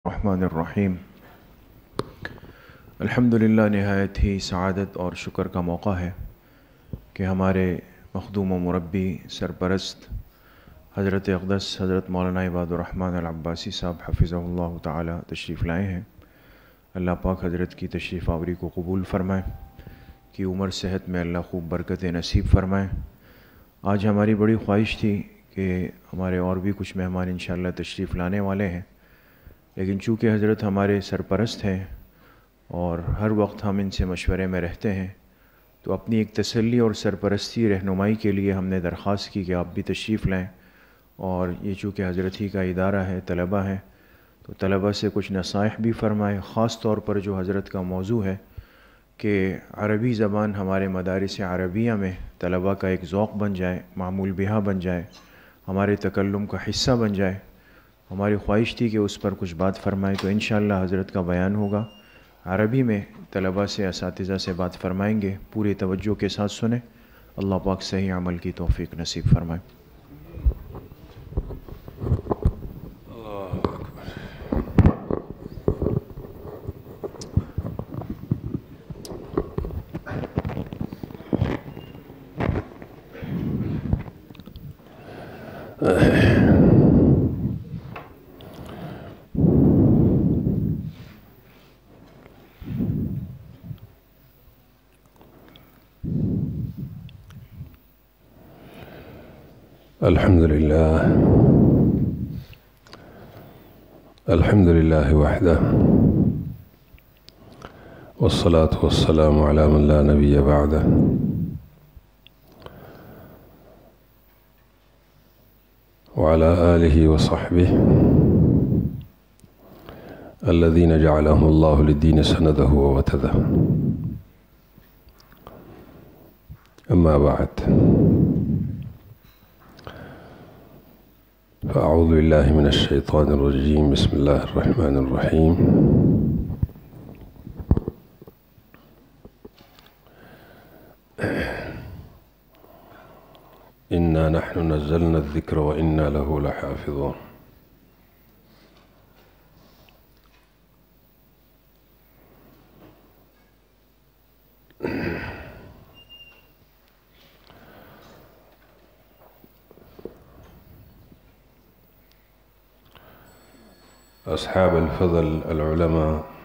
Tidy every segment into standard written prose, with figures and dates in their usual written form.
रहमानिर्रहीम। अल्हम्दुलिल्लाह, नहायत ही सआदत और शुक्र का मौका है कि हमारे मखदूम व मुरब्बी सरपरस्त हज़रत अक़दस हज़रत मौलाना इबादुर्रहमान अल अब्बासी साहब हफ़िज़हुल्लाह ताला तशरीफ़ लाए हैं। अल्लाह पाक हज़रत की तशरीफ़ आवरी को कबूल फ़रमाए कि उम्र सेहत में अल्लाह खूब बरकत नसीब फ़रमाए। आज हमारी बड़ी ख्वाहिश थी कि हमारे और भी कुछ मेहमान इंशाअल्लाह तशरीफ़ लाने वाले हैं, लेकिन चूँकि हज़रत हमारे सरपरस्त हैं और हर वक्त हम इनसे मशवरे में रहते हैं, तो अपनी एक तसल्ली और सरपरस्ती रहनुमाई के लिए हमने दरख्वास्त की कि आप भी तशरीफ़ लाएँ। और ये चूँकि हज़रत ही का इदारा है, तलबा है, तो तलबा से कुछ नसाइह भी फ़रमाएँ। ख़ास तौर पर जो हज़रत का मौजू है कि अरबी ज़बान हमारे मदारिस अरबिया में तलबा का एक ज़ौक़ बन जाए, मामूल बिहा बन जाए, हमारे तकल्लुम का हिस्सा बन जाए। हमारी ख्वाहिश थी कि उस पर कुछ बात फ़रमाएँ, तो इंशाअल्लाह हज़रत का बयान होगा अरबी में, तलबा से असातिज़ा से बात फ़रमाएँगे। पूरी तवज्जो के साथ सुने। अल्लाह पाक सही अमल की तौफ़ीक़ नसीब फ़रमाए। अल्हम्दुलिल्लाह वहदह वस्सलातु वस्सलामु अला मन ला नबिय्य बअदह व अला आलिहि व सहबिहि अल्लज़ीना जअलहुमुल्लाहु लिद्दीनि सनदहु व वतदह। अम्मा बअद, फ़अऊज़ु बिल्लाहि मिनश शैतानिर रजीम। बिस्मिल्लाहिर रहमानिर रहीम। इन्ना नहनु नज़्ज़लना अज़्ज़िक्र व इन्ना लहू लहाफ़िज़ून। अस्हाब अल-फ़ज़ल अल-उलमा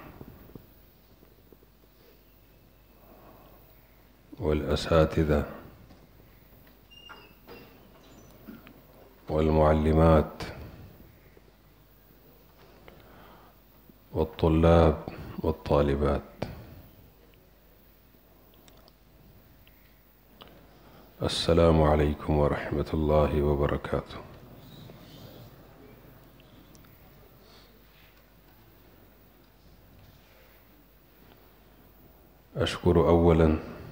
वल-असातिज़ा वल-मुअल्लिमात वत्तुल्लाब वत्तालिबात, अस्सलामु अलैकुम व रहमतुल्लाहि व बरकातुहू। अशकुरु अव्वलन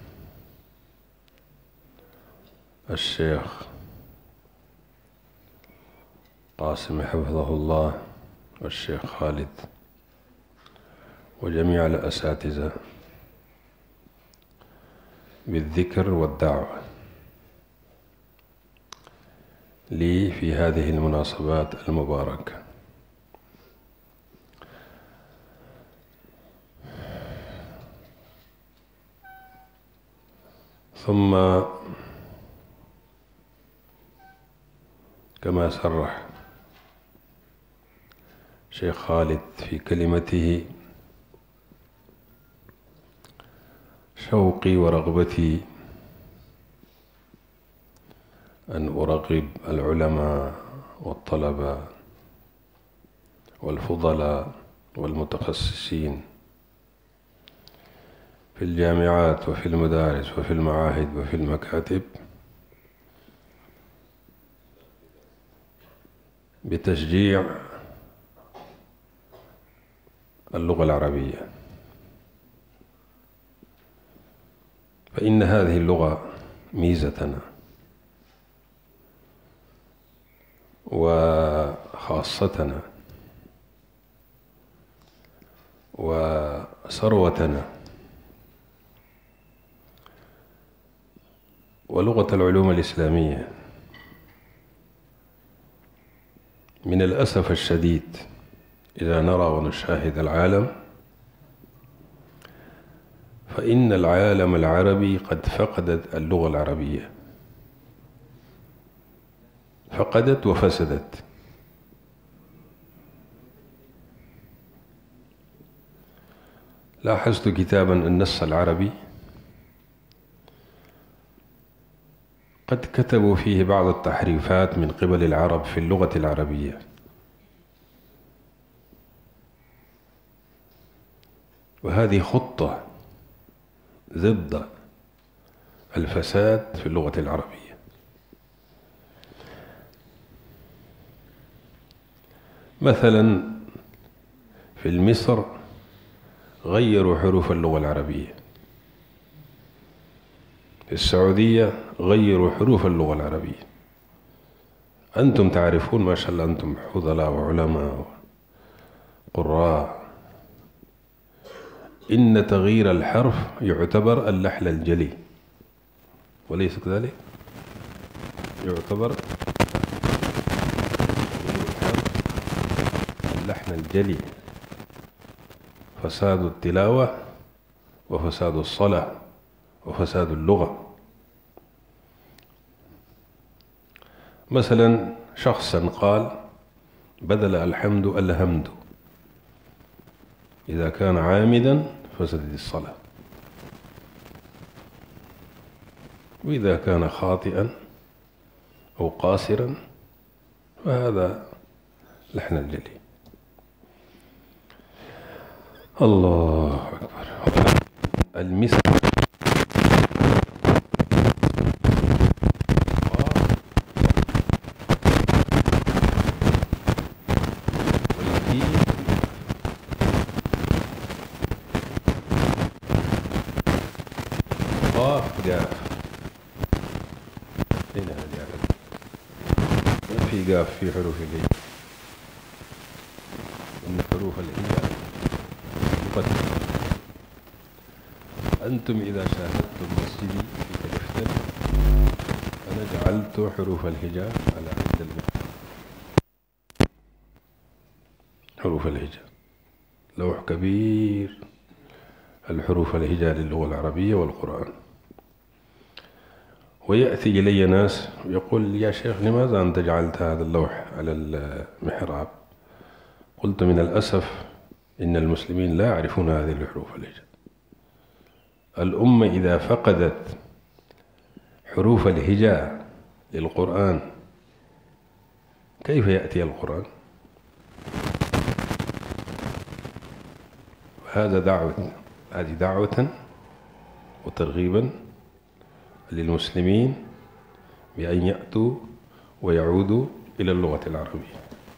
अश-शेख क़ासिम हफ़िज़हुल्लाह व शेख खालिद व जमीअ अल-असातिज़ा बिज़्ज़िक्र वद्दअवा ली फ़ी हाज़िहिल मुनासबात अल-मुबारका। ثم كما صرح शेख खालिद फ़ी कलिमतिही शौक़ी व रग़बती अन उरग़िब अल-उलमा वत्तलबा वल-फ़ुज़ला वल-मुतख़स्सिसीन फ़िल जामिआत व फ़िल मदारिस व फ़िल मआहिद व फ़िल मकातिब बितशजीअ अल-लुग़्ग़ा अल-अरबिय्या। फ़इन्न हाज़िहि अल-लुग़्ग़ा मीज़तना व ख़ास्सतना व सरवतना व लुग़्ग़त अल-उलूम अल-इस्लामिय्या। من الأسف الشديد إذا نرى ونشاهد العالم فإن العالم العربي قد فقدت اللغة العربية، فقدت وفسدت. لاحظت كتابا النص العربي قد كتبوا فيه بعض التحريفات من قبل العرب في اللغة العربية، وهذه خطة ضد الفساد في اللغة العربية. مثلا في مصر غيروا حروف اللغة العربية، في السعودية غيروا حروف اللغة العربية. أنتم تعرفون ما شاء الله، أنتم فضلاء وعلماء وقراء، إن تغيير الحرف يعتبر اللحن الجلي، وليس كذلك؟ يعتبر اللحن الجلي، فساد التلاوة وفساد الصلاة وفساد اللغة. مثلا شخصا قال بدل الحمد الهمد، إذا كان عامدا فسدت الصلاة، وإذا كان خاطئا أو قاصرا فهذا لحن الجلي. الله أكبر. المثل قاف قاف، أين هذه؟ ما في قاف في حروف الهجاء، إن حروف الهجاء مقدمة. أنتم إذا شاهدتم مسجدي في تلفزيون أنا جعلت حروف الهجاء على عند المكتب، حروف الهجاء لوح كبير، الحروف الهجاء للغة العربية والقرآن. ويأتي إلي ناس يقول يا شيخ لماذا أنت جعلت هذا اللوح على المحراب؟ قلت من الأسف إن المسلمين لا يعرفون هذه الحروف الهجاء. الأمة إذا فقدت حروف الهجاء للقرآن كيف يأتي القرآن؟ هذا هذه دعوة وترغيبا للمسلمين بأن يأتوا ويعودوا إلى اللغة العربية.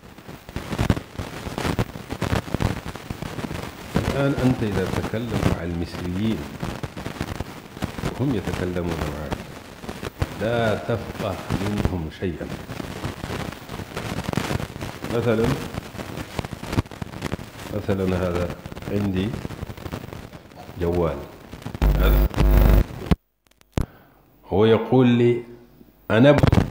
الآن أنت إذا تكلم مع المصريين وهم يتكلمون معك لا تفقه منهم شيئا. مثلا هذا عندي جوال، هذا هو يقول لي أنا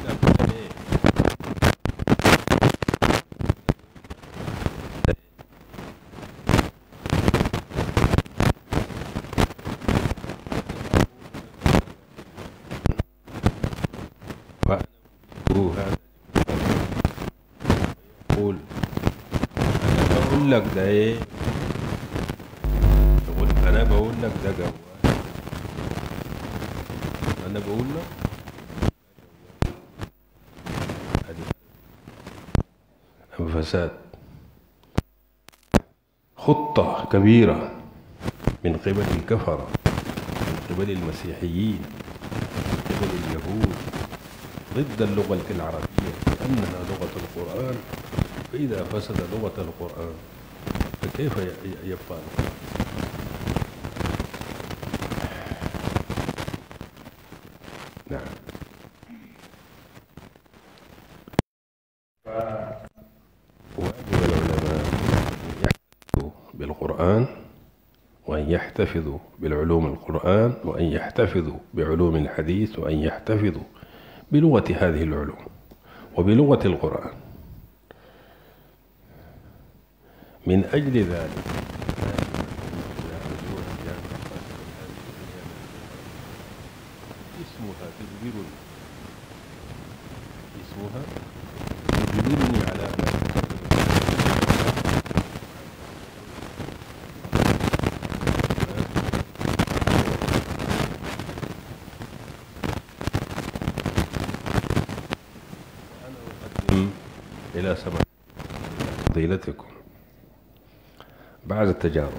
يقول أنا بقول لك ده إيه، يقول أنا بقول لك ده جوال، أنا بقول لك فساد. خطة كبيرة من قبل الكفرة، من قبل المسيحيين، من قبل اليهود ضد اللغة العربية لأنها لغة القرآن، فإذا فسد لغة القرآن فكيف يبقى القرآن؟ نعم. واجب العلماء أن يحتفظوا بالقرآن وأن يحتفظوا بالعلوم القرآن وأن يحتفظوا بعلوم الحديث وأن يحتفظوا بلغة هذه العلوم وبلغة القرآن. من أجل ذلك اسمها تجبرني على أن أقدم إلى سماع فضيلتكم بعد التجارب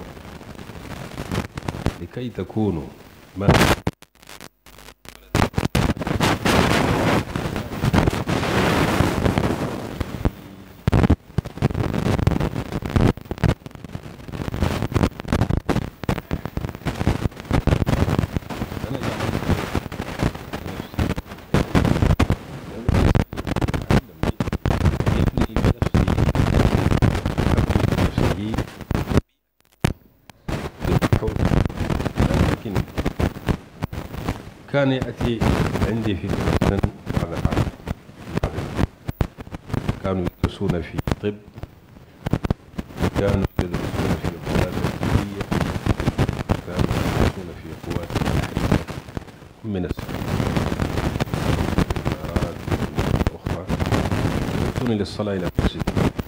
لكي تكونوا ما كان يأتي عندي في سنة كانوا يدرسون في طب، كانوا يدرسون في القوات الجوية، كانوا يدرسون في قوات البحرية من الإمارات الأخرى، يأتون للصلاة إلى المسجد.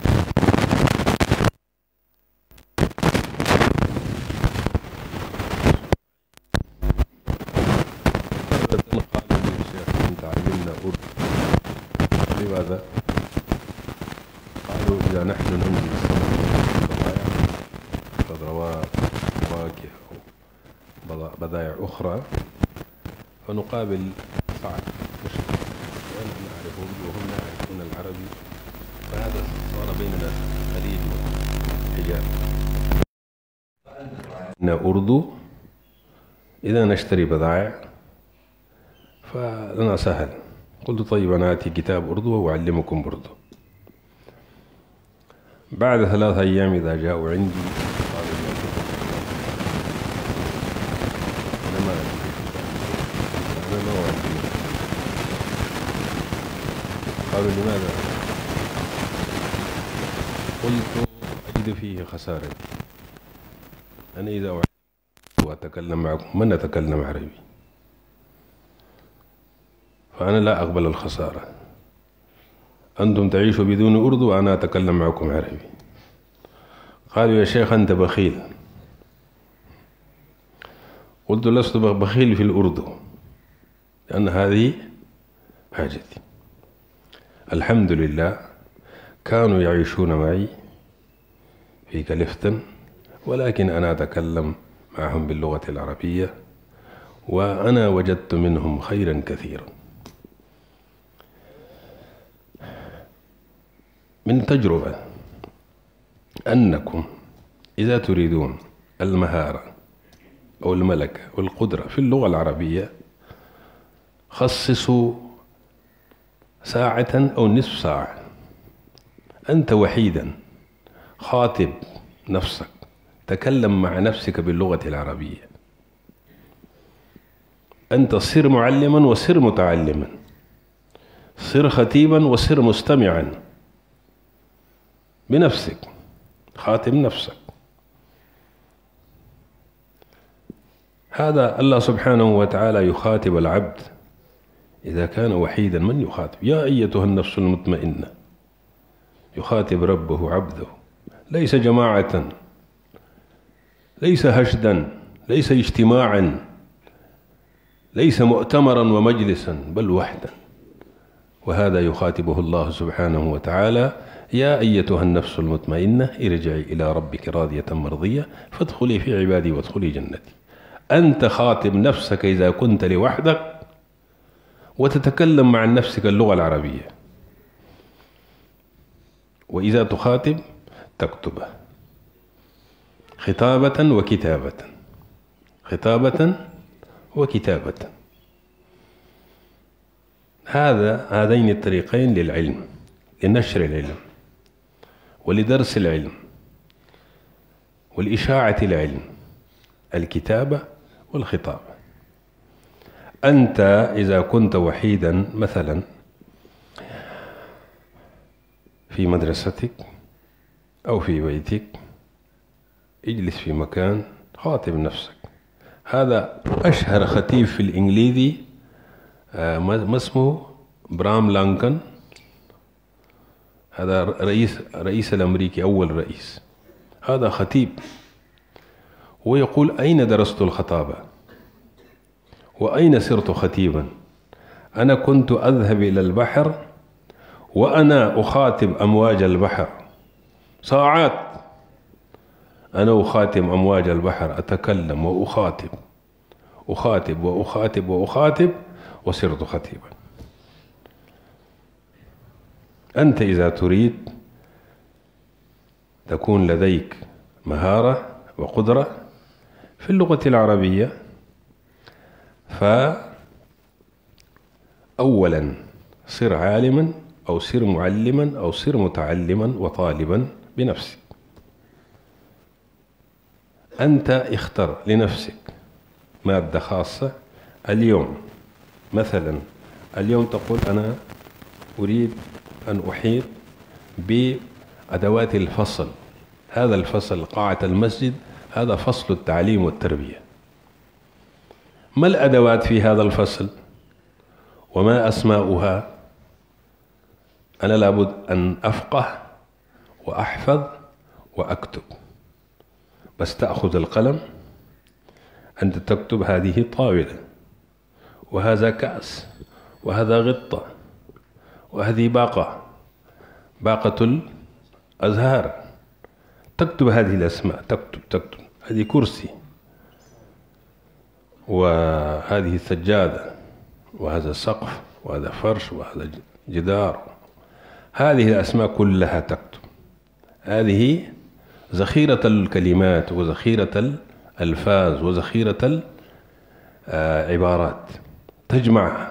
لماذا؟ قالوا إذا نحن ننزل خضروات فواكه بضائع أخرى فنقابل صعب مشكلة، ونحن نعرفهم وهم لا يعرفون العربي، فهذا صار بيننا خليج وحجاب. أردو إذا نشتري بضائع فلنا سهل. قلت طيب أنا آتي كتاب أردو وأعلمكم أردو. بعد 3 أيام إذا جاءوا عندي قالوا لي أنا ما أعلمك. قالوا لماذا؟ قلت أجد فيه خسارة. أنا إذا أعلمك وأتكلم معكم من أتكلم عربي، فأنا لا أقبل الخسارة. أنتم تعيشوا بدون أردو وأنا أتكلم معكم عربي. قالوا يا شيخ أنت بخيل. قلت لست بخيل في الأردو، لأن هذه حاجتي. الحمد لله كانوا يعيشون معي في كلفتن، ولكن أنا أتكلم معهم باللغة العربية، وأنا وجدت منهم خيرا كثيرا. من تجربة أنكم إذا تريدون المهارة أو الملكة والقدرة في اللغة العربية خصصوا ساعة أو نصف ساعة، أنت وحيدا خاطب نفسك، تكلم مع نفسك باللغة العربية. أنت صر معلما وصر متعلما، صر خطيبا وصر مستمعا بنفسك، خاطب نفسك. هذا الله سبحانه وتعالى يخاطب العبد إذا كان وحيدا. من يخاطب؟ يا أيتها النفس المطمئنة. يخاطب ربه عبده، ليس جماعة، ليس هشدا، ليس اجتماعا، ليس مؤتمرا ومجلسا، بل وحدا. وهذا يخاطبه الله سبحانه وتعالى: يا أيتها النفس المطمئنة ارجعي إلى ربك راضية مرضية فادخلي في عبادي وادخلي جنتي. أنت خاطب نفسك إذا كنت لوحدك وتتكلم مع نفسك اللغة العربية، وإذا تخاطب تكتبه خطابة وكتابة، خطابة وكتابة. هذين الطريقين للعلم، لنشر العلم ولدرس العلم والإشاعة العلم، الكتابة والخطابة. أنت إذا كنت وحيدا مثلا في مدرستك أو في بيتك اجلس في مكان، خاطب نفسك. هذا أشهر خطيب في الإنجليزي، ما اسمه برام لانكن. هذا رئيس الأمريكي، أول رئيس. هذا خطيب، ويقول: أين درست الخطابة؟ وأين صرت خطيبا؟ أنا كنت أذهب إلى البحر وأنا أخاطب أمواج البحر ساعات، أنا أخاطب أمواج البحر، أتكلم وأخاطب، أخاطب وأخاطب وأخاطب، وصرت خطيبا. أنت إذا تريد تكون لديك مهارة وقدرة في اللغة العربية، فأولا صر عالما، أو صر معلما، أو صر متعلما وطالبا بنفسك. أنت اختر لنفسك مادة خاصة. اليوم مثلا، اليوم تقول: أنا أريد أن أحيط بأدوات الفصل. هذا الفصل قاعة المسجد، هذا فصل التعليم والتربية. ما الأدوات في هذا الفصل وما أسماؤها؟ أنا لابد أن أفقه وأحفظ وأكتب. بس تأخذ القلم، أنت تكتب: هذه طاولة، وهذا كأس، وهذا غطة، وهذه باقة الأزهار. تكتب هذه الأسماء، تكتب هذه كرسي، وهذه سجادة، وهذا سقف، وهذا فرش، وهذا جدار. هذه الأسماء كلها تكتب. هذه ذخيرة الكلمات وذخيرة الألفاظ وذخيرة العبارات، تجمعها،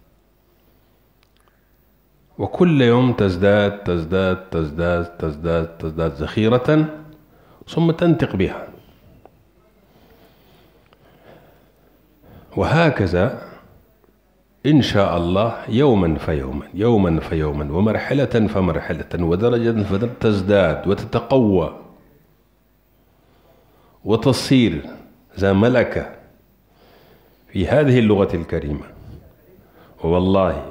وكل يوم تزداد تزداد تزداد تزداد تزداد ذخيرة، ثم تنطق بها. وهكذا إن شاء الله، يوما فيوما، يوما فيوما، ومرحلة فمرحلة، ودرجة فدرجة، تزداد وتتقوى وتصير ذا ملكة في هذه اللغة الكريمة. والله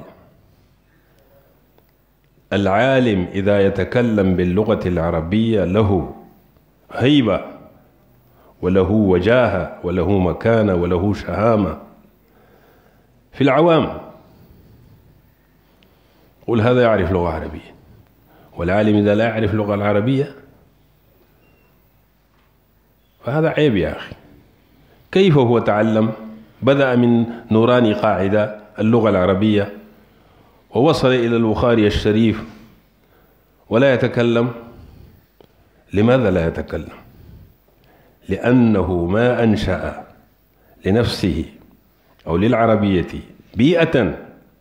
العالم إذا يتكلم باللغة العربية له هيبة، وله وجاهة، وله مكانة، وله شهامة في العوام. قل هذا يعرف لغة عربية. والعالم إذا لا يعرف اللغة العربية فهذا عيب يا أخي. كيف هو تعلم؟ بدأ من نوراني قاعدة اللغة العربية، ووصل إلى البخاري الشريف ولا يتكلم. لماذا لا يتكلم؟ لأنه ما أنشأ لنفسه أو للعربية بيئة.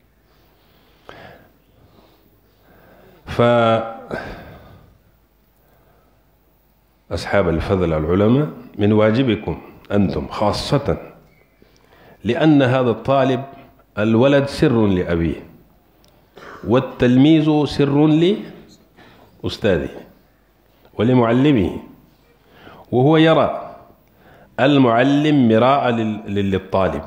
فأصحاب الفضل العلماء، من واجبكم أنتم خاصة، لأن هذا الطالب الولد سر لأبيه، والتلميذ سر لأستاذه ولمعلمه، وهو يرى المعلم مراء للطالب،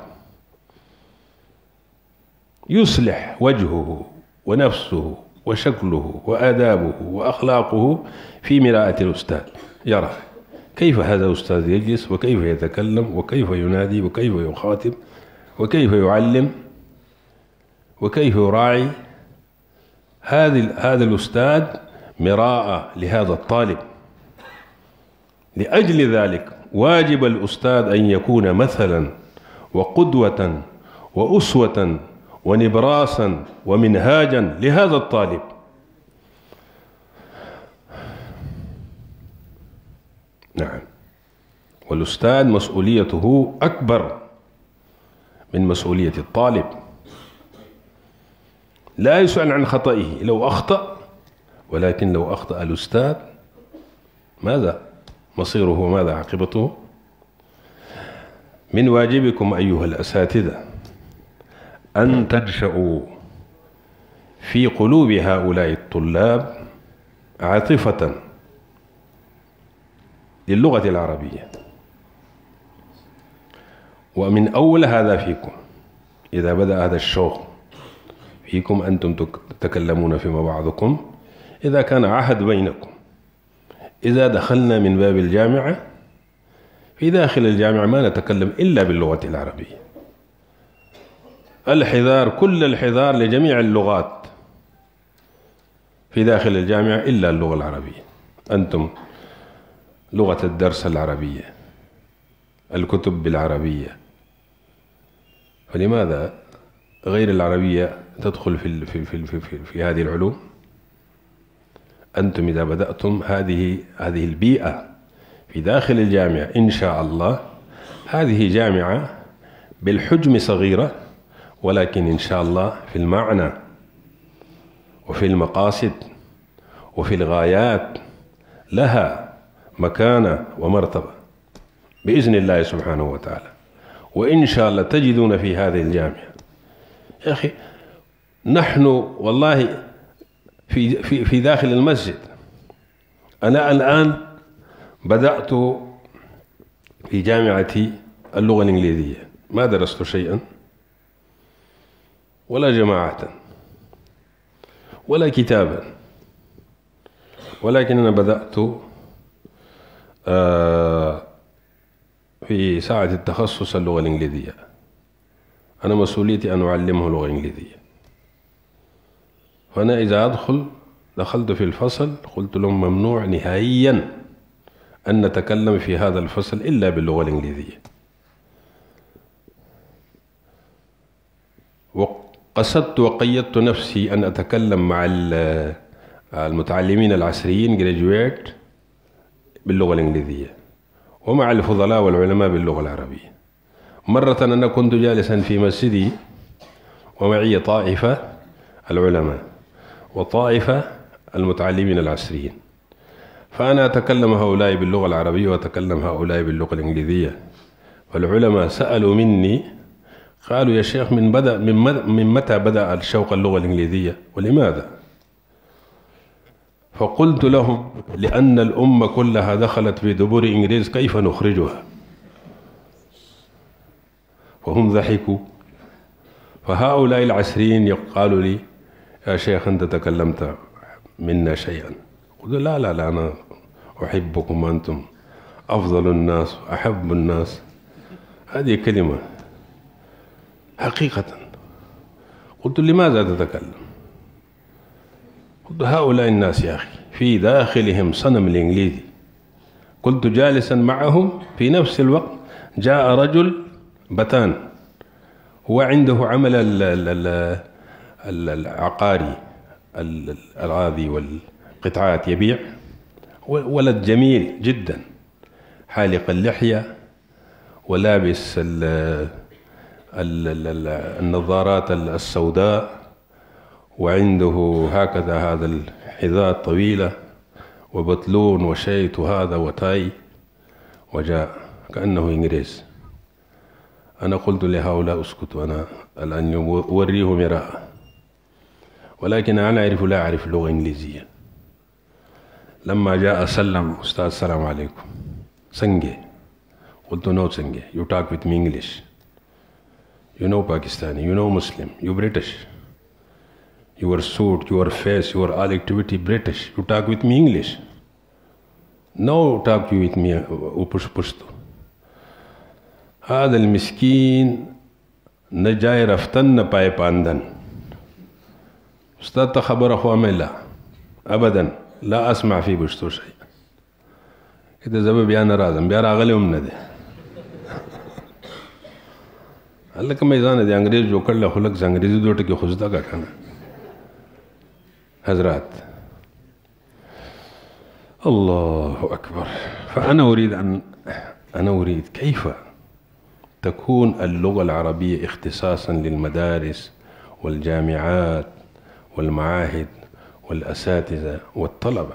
يصلح وجهه ونفسه وشكله وآدابه وأخلاقه في مراءة الأستاذ. يرى كيف هذا الأستاذ يجلس، وكيف يتكلم، وكيف ينادي، وكيف يخاطب، وكيف يعلم، وكيف يراعي. هذا الأستاذ مراءة لهذا الطالب. لأجل ذلك واجب الأستاذ أن يكون مثلا وقدوة وأسوة ونبراسا ومنهاجا لهذا الطالب. نعم، والأستاذ مسؤوليته أكبر من مسؤولية الطالب. لا يسأل عن خطئه لو أخطأ، ولكن لو أخطأ الأستاذ ماذا مصيره وماذا عاقبته؟ من واجبكم أيها الأساتذة أن تنشأوا في قلوب هؤلاء الطلاب عاطفة للغة العربية. ومن أول هذا فيكم، إذا بدأ هذا الشوق فيكم أنتم تتكلمون فيما بعضكم، إذا كان عهد بينكم، إذا دخلنا من باب الجامعة، في داخل الجامعة ما نتكلم إلا باللغة العربية. الحذار، كل الحذار لجميع اللغات في داخل الجامعة إلا اللغة العربية. أنتم لغة الدرس العربية، الكتب بالعربية، فلماذا غير العربية تدخل في هذه العلوم؟ أنتم إذا بدأتم هذه البيئة في داخل الجامعة إن شاء الله، هذه جامعة بالحجم صغيرة، ولكن إن شاء الله في المعنى وفي المقاصد وفي الغايات لها مكانة ومرتبة بإذن الله سبحانه وتعالى. وإن شاء الله تجدون في هذه الجامعة، يا أخي نحن والله في داخل المسجد، أنا الآن بدأت في جامعتي اللغة الإنجليزية، ما درست شيئا ولا جماعة ولا كتابا، ولكن أنا بدأت في ساعة التخصص اللغة الإنجليزية. أنا مسؤوليتي أن أعلمه اللغة الإنجليزية، فأنا إذا دخلت في الفصل قلت لهم ممنوع نهائيا أن نتكلم في هذا الفصل إلا باللغة الإنجليزية. وقصدت وقيدت نفسي أن أتكلم مع المتعلمين العصريين graduate باللغة الإنجليزية، ومع الفضلاء والعلماء باللغة العربية. مرة أنا كنت جالسا في مسجدي ومعي طائفة العلماء وطائفة المتعلمين العصريين، فأنا أتكلم هؤلاء باللغة العربية وأتكلم هؤلاء باللغة الإنجليزية. فالعلماء سألوا مني، قالوا يا شيخ من متى بدأ الشوق اللغة الإنجليزية ولماذا؟ فقلت لهم لأن الأمة كلها دخلت في دبور إنجليز، كيف نخرجها؟ فهم ضحكوا. فهؤلاء العسريين قالوا لي يا شيخ أنت تكلمت منا شيئا. قلت لا أنا أحبكم، أنتم أفضل الناس أحب الناس. هذه كلمة حقيقة. قلت لماذا تتكلم؟ قلت هؤلاء الناس يا أخي في داخلهم صنم الإنجليزي. كنت جالسا معهم في نفس الوقت جاء رجل بتان، هو عنده عمل العقاري الأراضي والقطعات يبيع، ولد جميل جدا حالق اللحية ولابس النظارات السوداء، وعنده هكذا هذا الحذاء الطويلة وبطلون وشيت هذا وتاي، وجاء كأنه إنجليز. أنا قلت لهؤلاء اسكتوا، أنا الآن أوريه مراءة، ولكن أنا لا أعرف لغة إنجليزية. لما جاء سلم أستاذ السلام عليكم سنجي. قلت no Sanjay, you talk with me English. You know Pakistani, you know Muslim, you British. Your suit, your face, your all activity British. You talk with me English. No talk with me وبشتو. هذا المسكين نجاي رفتن باي باندن. أستاذ تخبر أخوة لا أبدا لا أسمع فيه بشتو شيء. كده زبا بيانا رازم بيارا غلي ومنده. قال لك ما يزان دي انگریز جو کړل خلک انګریزي دوټه کې خوځدا کا کنه حضرات. الله أكبر. فأنا أريد كيف تكون اللغة العربية اختصاصا للمدارس والجامعات والمعاهد والأساتذة والطلبة،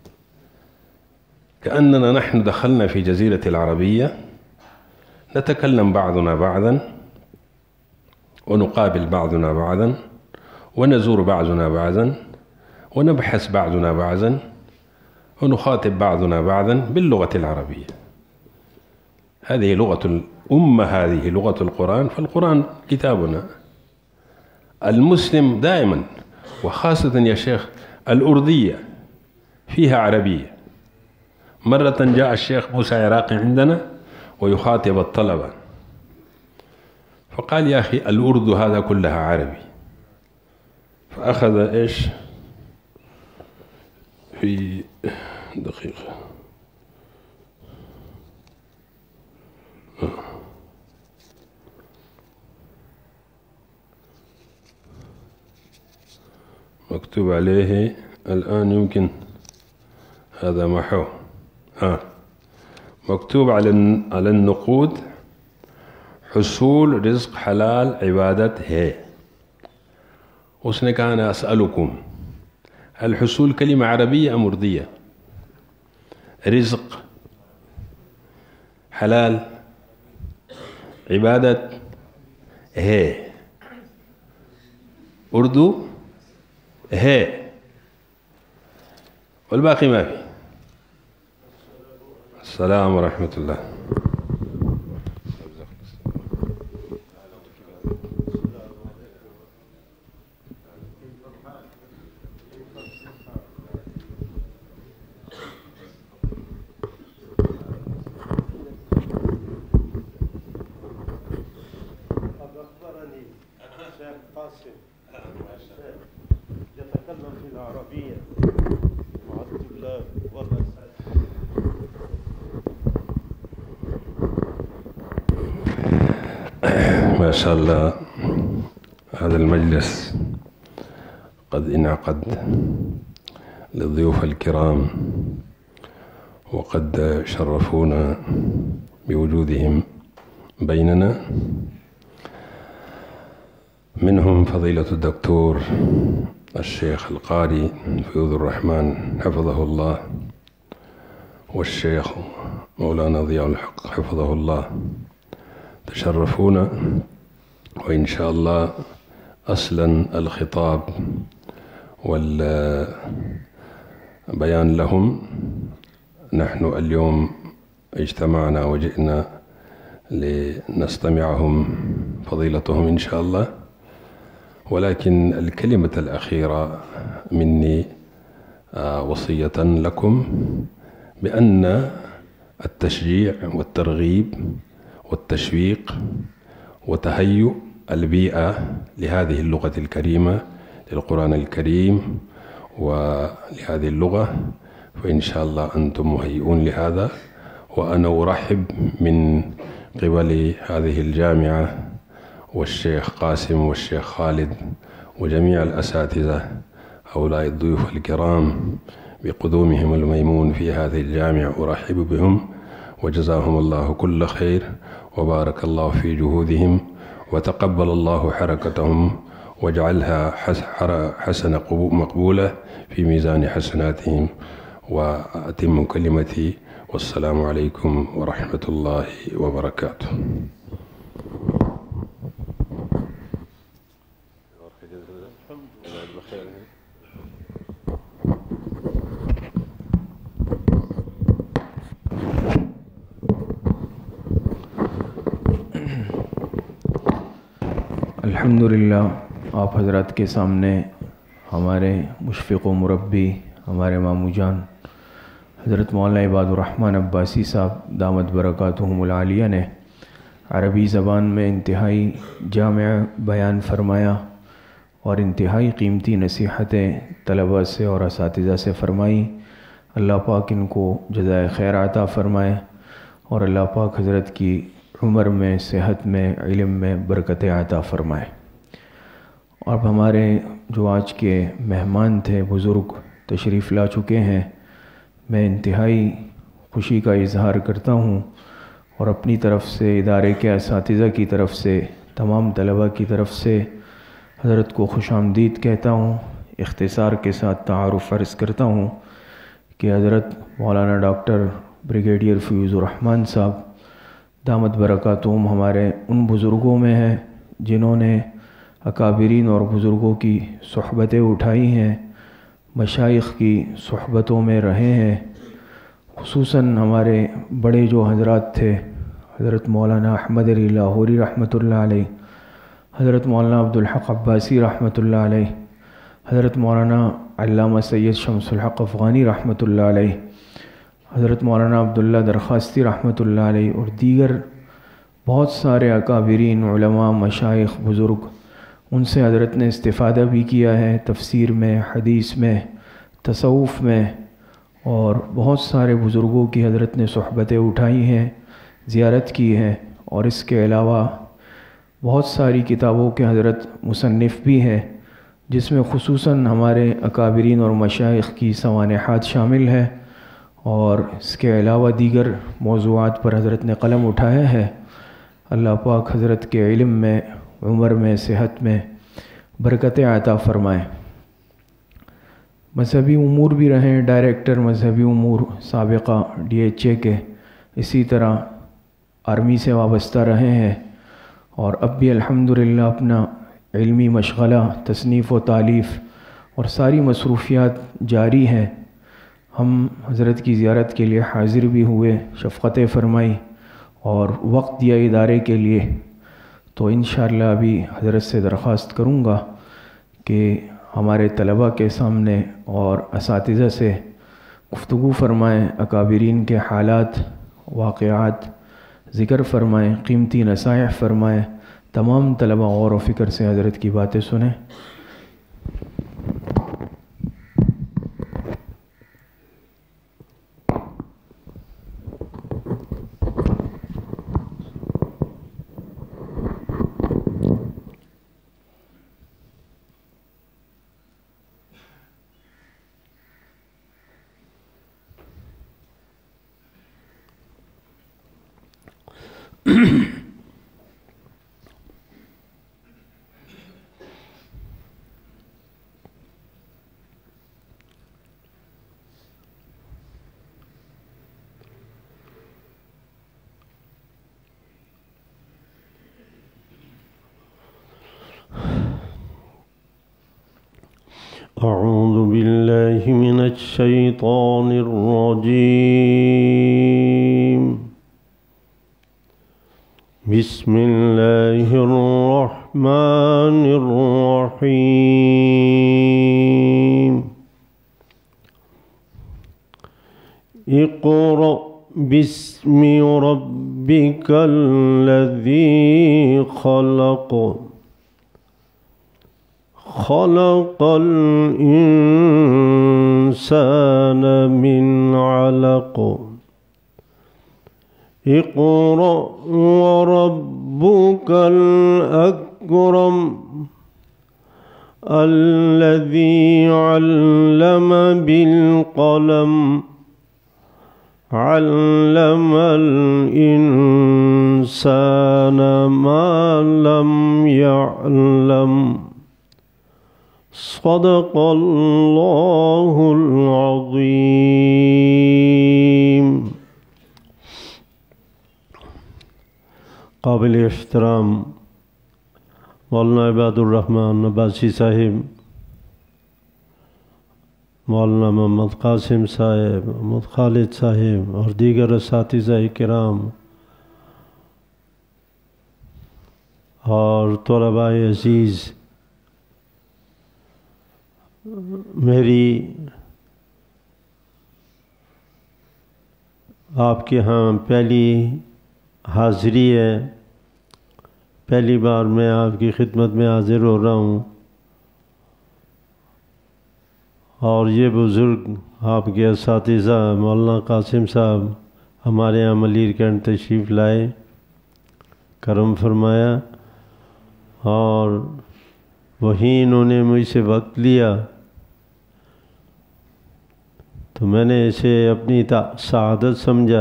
كأننا نحن دخلنا في جزيرة العربية نتكلم بعضنا بعضا ونقابل بعضنا بعضا ونزور بعضنا بعضا ونبحث بعضنا بعضا، ونخاطب بعضنا بعضا باللغة العربية. هذه لغة الأمة، هذه لغة القرآن، فالقرآن كتابنا. المسلم دائما وخاصة يا شيخ الأردية فيها عربية. مرة جاء الشيخ موسى عراقي عندنا ويخاطب الطلبة فقال يا أخي الأردو هذا كلها عربي، فأخذ إيش في دقيقة مكتوب عليه الآن، يمكن هذا محو مكتوب على النقود حصول رزق حلال عبادة هي. उसने कहा أنا أسألكم الحصول كلمة عربية أم أردية؟ رزق حلال عبادة هي، أردو هي، والباقي ما في. السلام ورحمة الله. يتكلم في العربية مع الطلاب ما شاء الله. هذا المجلس قد انعقد للضيوف الكرام وقد شرفونا بوجودهم بيننا، منهم فضيلة الدكتور الشيخ القاري فيوض الرحمن حفظه الله، والشيخ مولانا ضياء الحق حفظه الله، تشرفونا. وإن شاء الله أصلا الخطاب والبيان لهم، نحن اليوم اجتمعنا وجئنا لنستمعهم فضيلتهم إن شاء الله، ولكن الكلمة الأخيرة مني وصية لكم بأن التشجيع والترغيب والتشويق وتهيئ البيئة لهذه اللغة الكريمة، للقرآن الكريم ولهذه اللغة، فإن شاء الله أنتم مهيئون لهذا. وأنا أرحب من قبل هذه الجامعة والشيخ قاسم والشيخ خالد وجميع الأساتذة هؤلاء الضيوف الكرام بقدومهم الميمون في هذه الجامعة، أرحب بهم وجزاهم الله كل خير، وبارك الله في جهودهم، وتقبل الله حركتهم واجعلها حسنة مقبولة في ميزان حسناتهم. وأتم كلمتي، والسلام عليكم ورحمة الله وبركاته. अल्हम्दुलिल्लाह आप हज़रात के सामने हमारे मुशफ़िक़ व मुरब्बी, हमारे मामू जान हज़रत मौलाना इबादुर रहमान अब्बासी साहब दामत बरकातुहुमुल आलिया ने अरबी ज़बान में इंतहाई जामिया बयान फरमाया और इंतहाई कीमती नसीहतें तलबा से और असातिज़ा से फ़रमाई। अल्लाह पाक इनको जज़ाए खैर अता फ़रमाए और अल्लाह पाक हज़रत की उम्र में, सेहत में, इल्म में बरकतें अता फ़रमाए। और हमारे जो आज के मेहमान थे, बुज़ुर्ग तशरीफ़ ला चुके हैं, मैं इंतहाई खुशी का इज़हार करता हूँ और अपनी तरफ़ से, इदारे के असातिज़ा की तरफ़ से, तमाम तलबा की तरफ़ से हज़रत को खुशामदीद कहता हूँ। इख्तिसार के साथ तारुफ़ अर्ज़ करता हूँ कि हज़रत मौलाना डॉक्टर ब्रिगेडियर फ़यूज़ुर रहमान साहब दामत बरकातुहुम हमारे उन बुज़ुर्गों में हैं जिन्होंने अकाबिरीन और बुज़ुर्गों की सोहबतें उठाई हैं, مشائخ کی صحبتوں میں رہے ہیں، خصوصاً ہمارے بڑے جو حضرات تھے، حضرت مولانا احمد علی لاہوری رحمۃ اللہ علیہ، حضرت مولانا عبدالحق عباسی رحمۃ اللہ علیہ، حضرت مولانا علامہ سید شمس الحق افغانی رحمۃ اللہ علیہ، حضرت مولانا عبداللہ درخواستی رحمۃ اللہ علیہ، اور دیگر بہت سارے اکابرین علماء مشائخ بزرگ، ان سے حضرت نے استفادہ بھی کیا ہے، تفسیر میں، حدیث میں، تصوف میں، اور بہت سارے بزرگوں کی حضرت نے صحبتیں اٹھائی ہیں، زیارت کی ہے، اور اس کے علاوہ بہت ساری کتابوں کے حضرت مصنف بھی ہیں، جس میں خصوصاً ہمارے اکابرین اور مشائخ کی سوانحات شامل ہے، اور اس کے علاوہ دیگر موضوعات پر حضرت نے قلم اٹھایا ہے۔ اللہ پاک حضرت کے علم میں، عمر میں، صحت میں برکت عطا فرمائے۔ مذہبی امور بھی رہیں، ڈائریکٹر مذہبی امور سابقہ DHA کے، اسی طرح آرمی سے وابستہ رہے ہیں، اور اب بھی الحمدللہ اپنا علمی مشغلہ، تصنیف و تالیف اور ساری مصروفیات جاری ہیں۔ ہم حضرت کی زیارت کے لیے حاضر بھی ہوئے، شفقت فرمائی اور وقت دیا ادارے کے لیے، تو انشاءاللہ ابھی حضرت سے درخواست کروں گا کہ ہمارے طلباء کے سامنے اور اساتذہ سے گفتگو فرمائیں، اکابرین کے حالات، واقعات ذکر فرمائیں، قیمتی نصائح فرمائیں، تمام طلباء غور و فکر سے حضرت کی باتیں سنیں۔ أعوذ بالله من الشيطان الرجيم. بسم الله الرحمن الرحيم. اقرأ باسم ربك الذي خلق. خلق الإنسان من علق. اقرأ وربك الأكرم الذي علم بالقلم. علم الإنسان ما لم يعلم. صدق اللہ العظیم. قابل احترام مولانا عباد الرحمن عباسی صاحب، مولانا محمد قاسم صاحب، محمد خالد صاحب اور دیگر اساتذہ کرام اور طلباء عزیز، میری آپ کے ہاں پہلی حاضری ہے، پہلی بار میں آپ کی خدمت میں حاضر ہو رہا ہوں، اور یہ بزرگ آپ کے اساتذہ مولانا قاسم صاحب ہمارے یہاں ملیر کینٹ تشریف لائے، کرم فرمایا، اور وہیں انہوں نے مجھ سے وقت لیا، تو میں نے اسے اپنی سعادت سمجھا،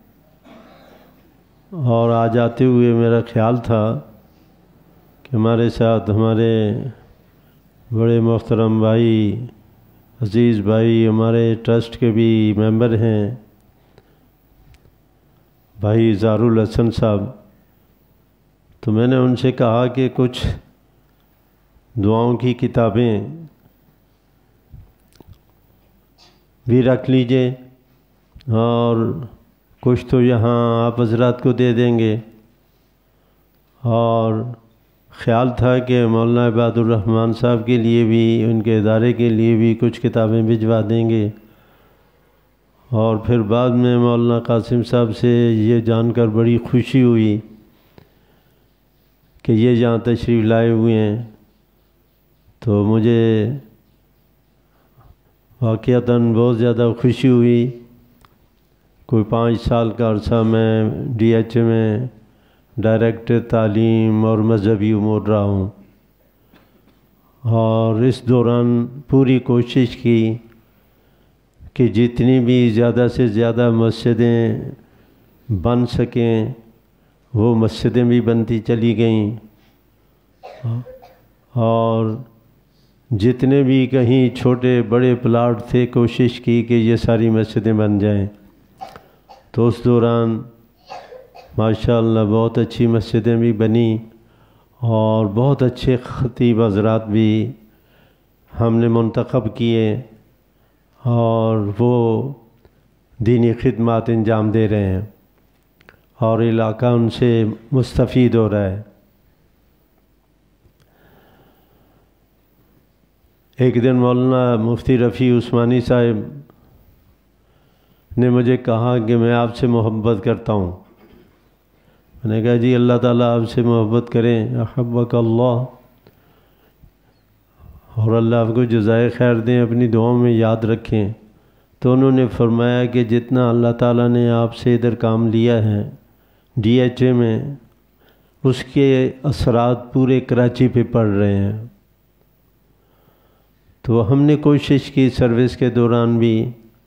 اور آ جاتے ہوئے میرا خیال تھا کہ ہمارے ساتھ ہمارے بڑے محترم بھائی، عزیز بھائی، ہمارے ٹرسٹ کے بھی ممبر ہیں بھائی زار الحسن صاحب، تو میں نے ان سے کہا کہ کچھ دعاؤں کی کتابیں بھی رکھ لیجئے اور کچھ تو یہاں آپ حضرات کو دے دیں گے، اور خیال تھا کہ مولانا عباد الرحمن صاحب کے لیے بھی، ان کے ادارے کے لیے بھی کچھ کتابیں بھجوا دیں گے۔ اور پھر بعد میں مولانا قاسم صاحب سے یہ جان کر بڑی خوشی ہوئی کہ یہ یہاں تشریف لائے ہوئے ہیں، تو مجھے واقعتاً بہت زیادہ خوشی ہوئی۔ کوئی 5 سال کا عرصہ میں ڈی ایچ اے میں ڈائریکٹر تعلیم اور مذہبی امور رہا ہوں، اور اس دوران پوری کوشش کی کہ جتنی بھی زیادہ سے زیادہ مسجدیں بن سکیں وہ مسجدیں بھی بنتی چلی گئیں، اور جتنے بھی کہیں چھوٹے بڑے پلاٹ تھے کوشش کی کہ یہ ساری مسجدیں بن جائیں۔ تو اس دوران ماشاءاللہ بہت اچھی مسجدیں بھی بنیں، اور بہت اچھے خطیب حضرات بھی ہم نے منتخب کیے، اور وہ دینی خدمات انجام دے رہے ہیں، اور علاقہ ان سے مستفید ہو رہا ہے۔ ایک دن مولانا مفتی رفیع عثمانی صاحب نے مجھے کہا کہ میں آپ سے محبت کرتا ہوں۔ میں نے کہا جی اللہ تعالیٰ آپ سے محبت کریں، احبک اللہ، اور اللہ آپ کو جزائے خیر دیں، اپنی دعاؤں میں یاد رکھیں۔ تو انہوں نے فرمایا کہ جتنا اللہ تعالیٰ نے آپ سے ادھر کام لیا ہے ڈی ایچ اے میں، اس کے اثرات پورے کراچی پہ پڑ رہے ہیں۔ تو ہم نے کوشش کی سروس کے دوران بھی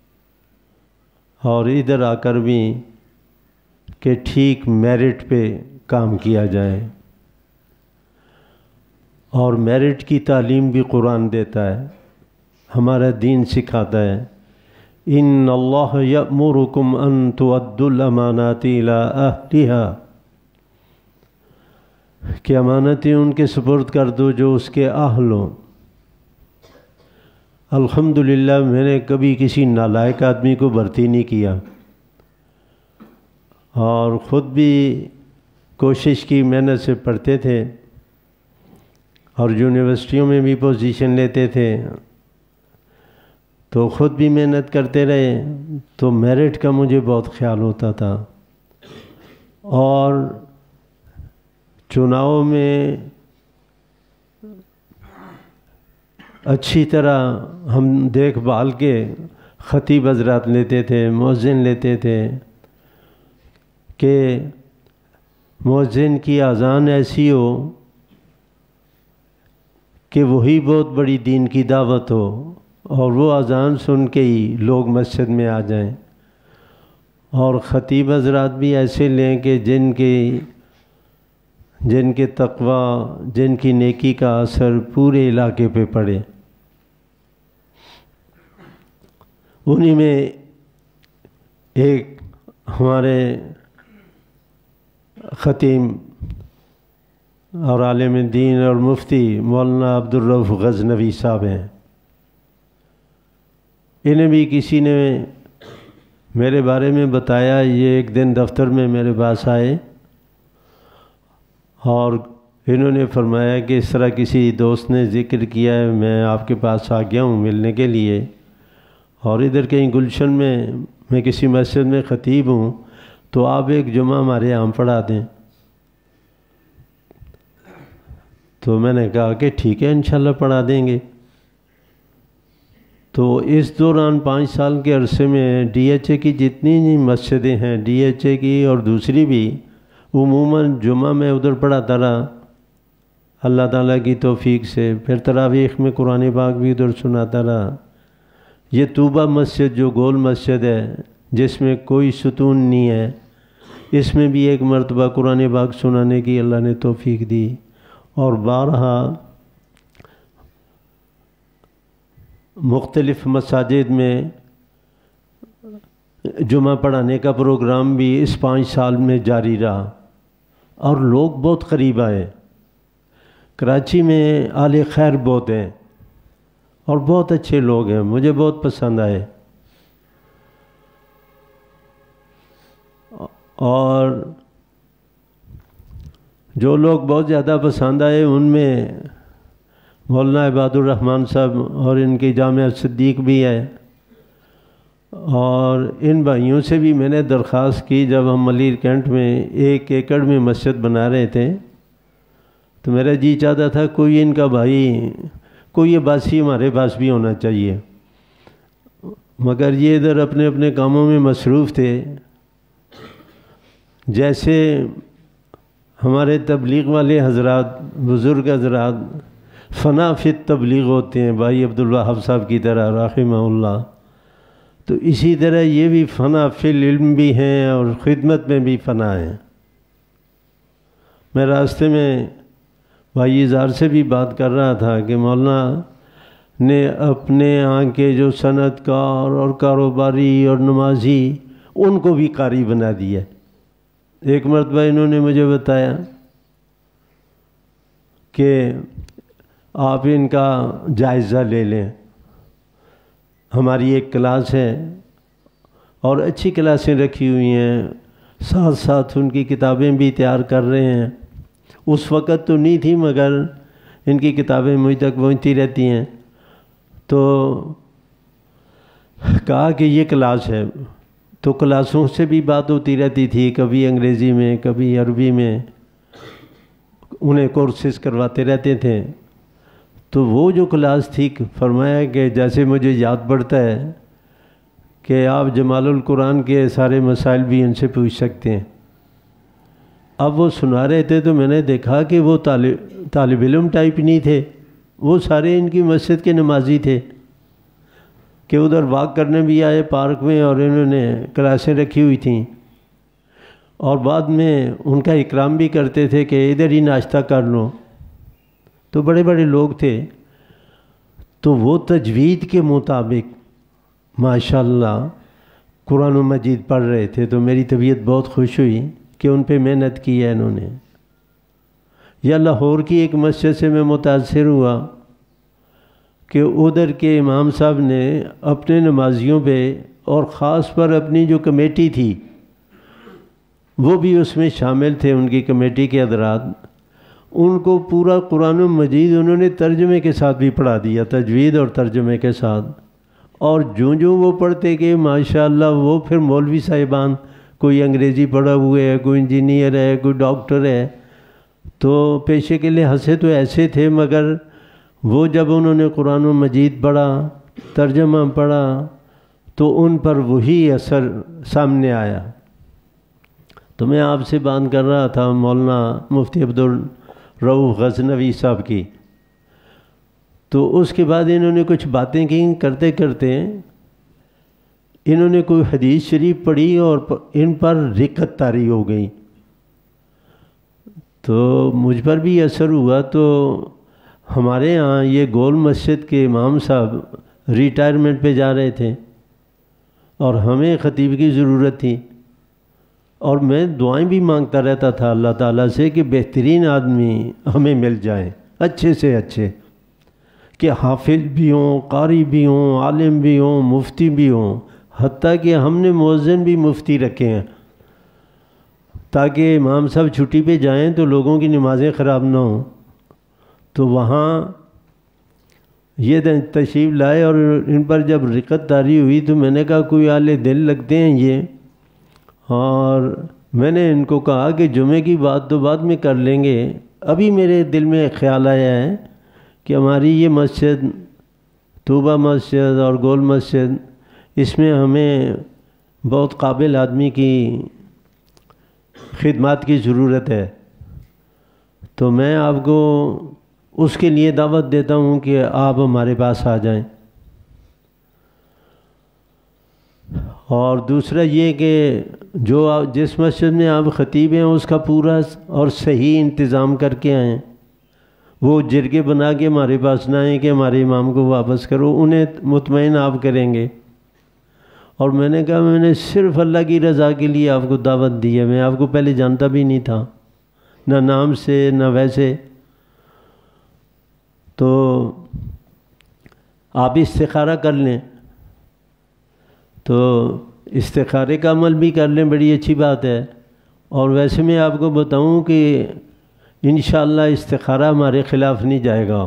اور ادھر آ کر بھی کہ ٹھیک میرٹ پہ کام کیا جائے، اور میرٹ کی تعلیم بھی قرآن دیتا ہے، ہمارا دین سکھاتا ہے۔ ان اللہ یأمرکم ان تؤدوا الامانات الی اہلہا، کہ امانتیں ان کے سپرد کر دو جو اس کے اہل ہوں۔ الحمدللہ میں نے کبھی کسی نالائق آدمی کو بھرتی نہیں کیا، اور خود بھی کوشش کی، محنت سے پڑھتے تھے اور یونیورسٹیوں میں بھی پوزیشن لیتے تھے، تو خود بھی محنت کرتے رہے، تو میرٹ کا مجھے بہت خیال ہوتا تھا، اور چناؤ میں اچھی طرح ہم دیکھ بھال کے خطیب حضرات لیتے تھے، مؤذن لیتے تھے، کہ مؤذن کی اذان ایسی ہو کہ وہی بہت بڑی دین کی دعوت ہو، اور وہ اذان سن کے ہی لوگ مسجد میں آ جائیں، اور خطیب حضرات بھی ایسے لیں کہ جن کے تقوی، جن کی نیکی کا اثر پورے علاقے پہ پڑے۔ انہی میں ایک ہمارے خطیب اور عالم دین اور مفتی مولانا عبدالرؤف غزنوی صاحب ہیں۔ انہیں بھی کسی نے میرے بارے میں بتایا، یہ ایک دن دفتر میں میرے پاس آئے، اور انہوں نے فرمایا کہ اس طرح کسی دوست نے ذکر کیا ہے، میں آپ کے پاس آ گیا ہوں ملنے کے لیے، اور ادھر کہیں گلشن میں کسی مسجد میں خطیب ہوں، تو آپ ایک جمعہ ہمارے یہاں پڑھا دیں۔ تو میں نے کہا کہ ٹھیک ہے انشاءاللہ پڑھا دیں گے۔ تو اس دوران 5 سال کے عرصے میں ڈی ایچ اے کی جتنی مسجدیں ہیں، ڈی ایچ اے کی اور دوسری بھی، عموماً جمعہ میں ادھر پڑھاتا رہا اللہ تعالیٰ کی توفیق سے۔ پھر تراویح میں قرآن پاک بھی ادھر سناتا رہا۔ یہ طوبہ مسجد جو گول مسجد ہے، جس میں کوئی ستون نہیں ہے، اس میں بھی ایک مرتبہ قرآن پاک سنانے کی اللہ نے توفیق دی، اور بارہا مختلف مساجد میں جمعہ پڑھانے کا پروگرام بھی اس 5 سال میں جاری رہا، اور لوگ بہت قریب آئے۔ کراچی میں اہل خیر بہت ہیں، اور بہت اچھے لوگ ہیں، مجھے بہت پسند آئے۔ اور جو لوگ بہت زیادہ پسند آئے ان میں مولانا عباد الرحمن صاحب اور ان کی جامعہ صدیق بھی ہے. اور ان بھائیوں سے بھی میں نے درخواست کی، جب ہم ملیر کینٹ میں 1 ایکڑ میں مسجد بنا رہے تھے تو میرا جی چاہتا تھا کوئی ان کا بھائی، کوئی عباسی ہمارے پاس بھی ہونا چاہیے، مگر یہ ادھر اپنے اپنے کاموں میں مصروف تھے. جیسے ہمارے تبلیغ والے حضرات، بزرگ حضرات فنا فی تبلیغ ہوتے ہیں بھائی عبدالوہاب صاحب کی طرح رحمہ اللہ، تو اسی طرح یہ بھی فنا فی العلم بھی ہیں اور خدمت میں بھی فنا ہیں. میں راستے میں بھائی اظہار سے بھی بات کر رہا تھا کہ مولانا نے اپنے یہاں کے جو صنعت کار اور کاروباری اور نمازی ان کو بھی قاری بنا دیا. ایک مرتبہ انہوں نے مجھے بتایا کہ آپ ان کا جائزہ لے لیں، ہماری ایک کلاس ہے اور اچھی کلاسیں رکھی ہوئی ہیں، ساتھ ساتھ ان کی کتابیں بھی تیار کر رہے ہیں. اس وقت تو نہیں تھی مگر ان کی کتابیں مجھ تک پہنچتی رہتی ہیں. تو کہا کہ یہ کلاس ہے، تو کلاسوں سے بھی بات ہوتی رہتی تھی، کبھی انگریزی میں کبھی عربی میں، انہیں کورسز کرواتے رہتے تھے. تو وہ جو کلاس تھی فرمایا کہ جیسے مجھے یاد پڑتا ہے کہ آپ جمال القرآن کے سارے مسائل بھی ان سے پوچھ سکتے ہیں. اب وہ سنا رہے تھے تو میں نے دیکھا کہ وہ طالب علم ٹائپ نہیں تھے، وہ سارے ان کی مسجد کے نمازی تھے کہ ادھر واک کرنے بھی آئے پارک میں اور انہوں نے کلاسیں رکھی ہوئی تھیں، اور بعد میں ان کا اکرام بھی کرتے تھے کہ ادھر ہی ناشتہ کر لو. تو بڑے بڑے لوگ تھے. تو وہ تجوید کے مطابق ماشاءاللہ قرآن و مجید پڑھ رہے تھے. تو میری طبیعت بہت خوش ہوئی کہ ان پہ محنت کی ہے انہوں نے. یا لاہور کی ایک مسجد سے میں متاثر ہوا کہ ادھر کے امام صاحب نے اپنے نمازیوں پہ اور خاص پر اپنی جو کمیٹی تھی وہ بھی اس میں شامل تھے، ان کی کمیٹی کے حضرات، ان کو پورا قرآن مجید انہوں نے ترجمے کے ساتھ بھی پڑھا دیا، تجوید اور ترجمے کے ساتھ. اور جو وہ پڑھتے کہ ماشاءاللہ وہ پھر مولوی صاحبان، کوئی انگریزی پڑھا ہوئے ہے، کوئی انجینئر ہے، کوئی ڈاکٹر ہے، تو پیشے کے لحاظ سے تو ایسے تھے، مگر وہ جب انہوں نے قرآن مجید پڑھا، ترجمہ پڑھا، تو ان پر وہی اثر سامنے آیا. تو میں آپ سے بات کر رہا تھا مولانا مفتی عبدالرؤف غزنوی صاحب کی. تو اس کے بعد انہوں نے کچھ باتیں کی، کرتے کرتے انہوں نے کوئی حدیث شریف پڑھی اور ان پر رقت طاری ہو گئی. تو مجھ پر بھی اثر ہوا. تو ہمارے ہاں یہ گول مسجد کے امام صاحب ریٹائرمنٹ پہ جا رہے تھے اور ہمیں خطیب کی ضرورت تھی، اور میں دعائیں بھی مانگتا رہتا تھا اللہ تعالیٰ سے کہ بہترین آدمی ہمیں مل جائیں، اچھے سے اچھے، کہ حافظ بھی ہوں، قاری بھی ہوں، عالم بھی ہوں، مفتی بھی ہوں. حتیٰ کہ ہم نے مؤذن بھی مفتی رکھے ہیں تاکہ امام صاحب چھٹی پہ جائیں تو لوگوں کی نمازیں خراب نہ ہوں. تو وہاں یہ تشریف لائے اور ان پر جب رقت طاری ہوئی تو میں نے کہا کوئی اہل دل لگتے ہیں یہ، اور میں نے ان کو کہا کہ جمعے کی بات تو بعد میں کر لیں گے، ابھی میرے دل میں خیال آیا ہے کہ ہماری یہ مسجد طوبہ مسجد اور گول مسجد، اس میں ہمیں بہت قابل آدمی کی خدمات کی ضرورت ہے. تو میں آپ کو اس کے لیے دعوت دیتا ہوں کہ آپ ہمارے پاس آ جائیں. اور دوسرا یہ کہ جس مسجد میں آپ خطیب ہیں اس کا پورا اور صحیح انتظام کر کے آئیں. وہ جرگے بنا کے ہمارے پاس نہ آئیں کہ ہمارے امام کو واپس کرو، انہیں مطمئن آپ کریں گے. اور میں نے کہا میں نے صرف اللہ کی رضا کے لیے آپ کو دعوت دی ہے، میں آپ کو پہلے جانتا بھی نہیں تھا، نہ نام سے نہ ویسے. تو آپ استخارہ کر لیں، تو استخارے کا عمل بھی کر لیں، بڑی اچھی بات ہے. اور ویسے میں آپ کو بتاؤں کہ انشاءاللہ استخارہ ہمارے خلاف نہیں جائے گا،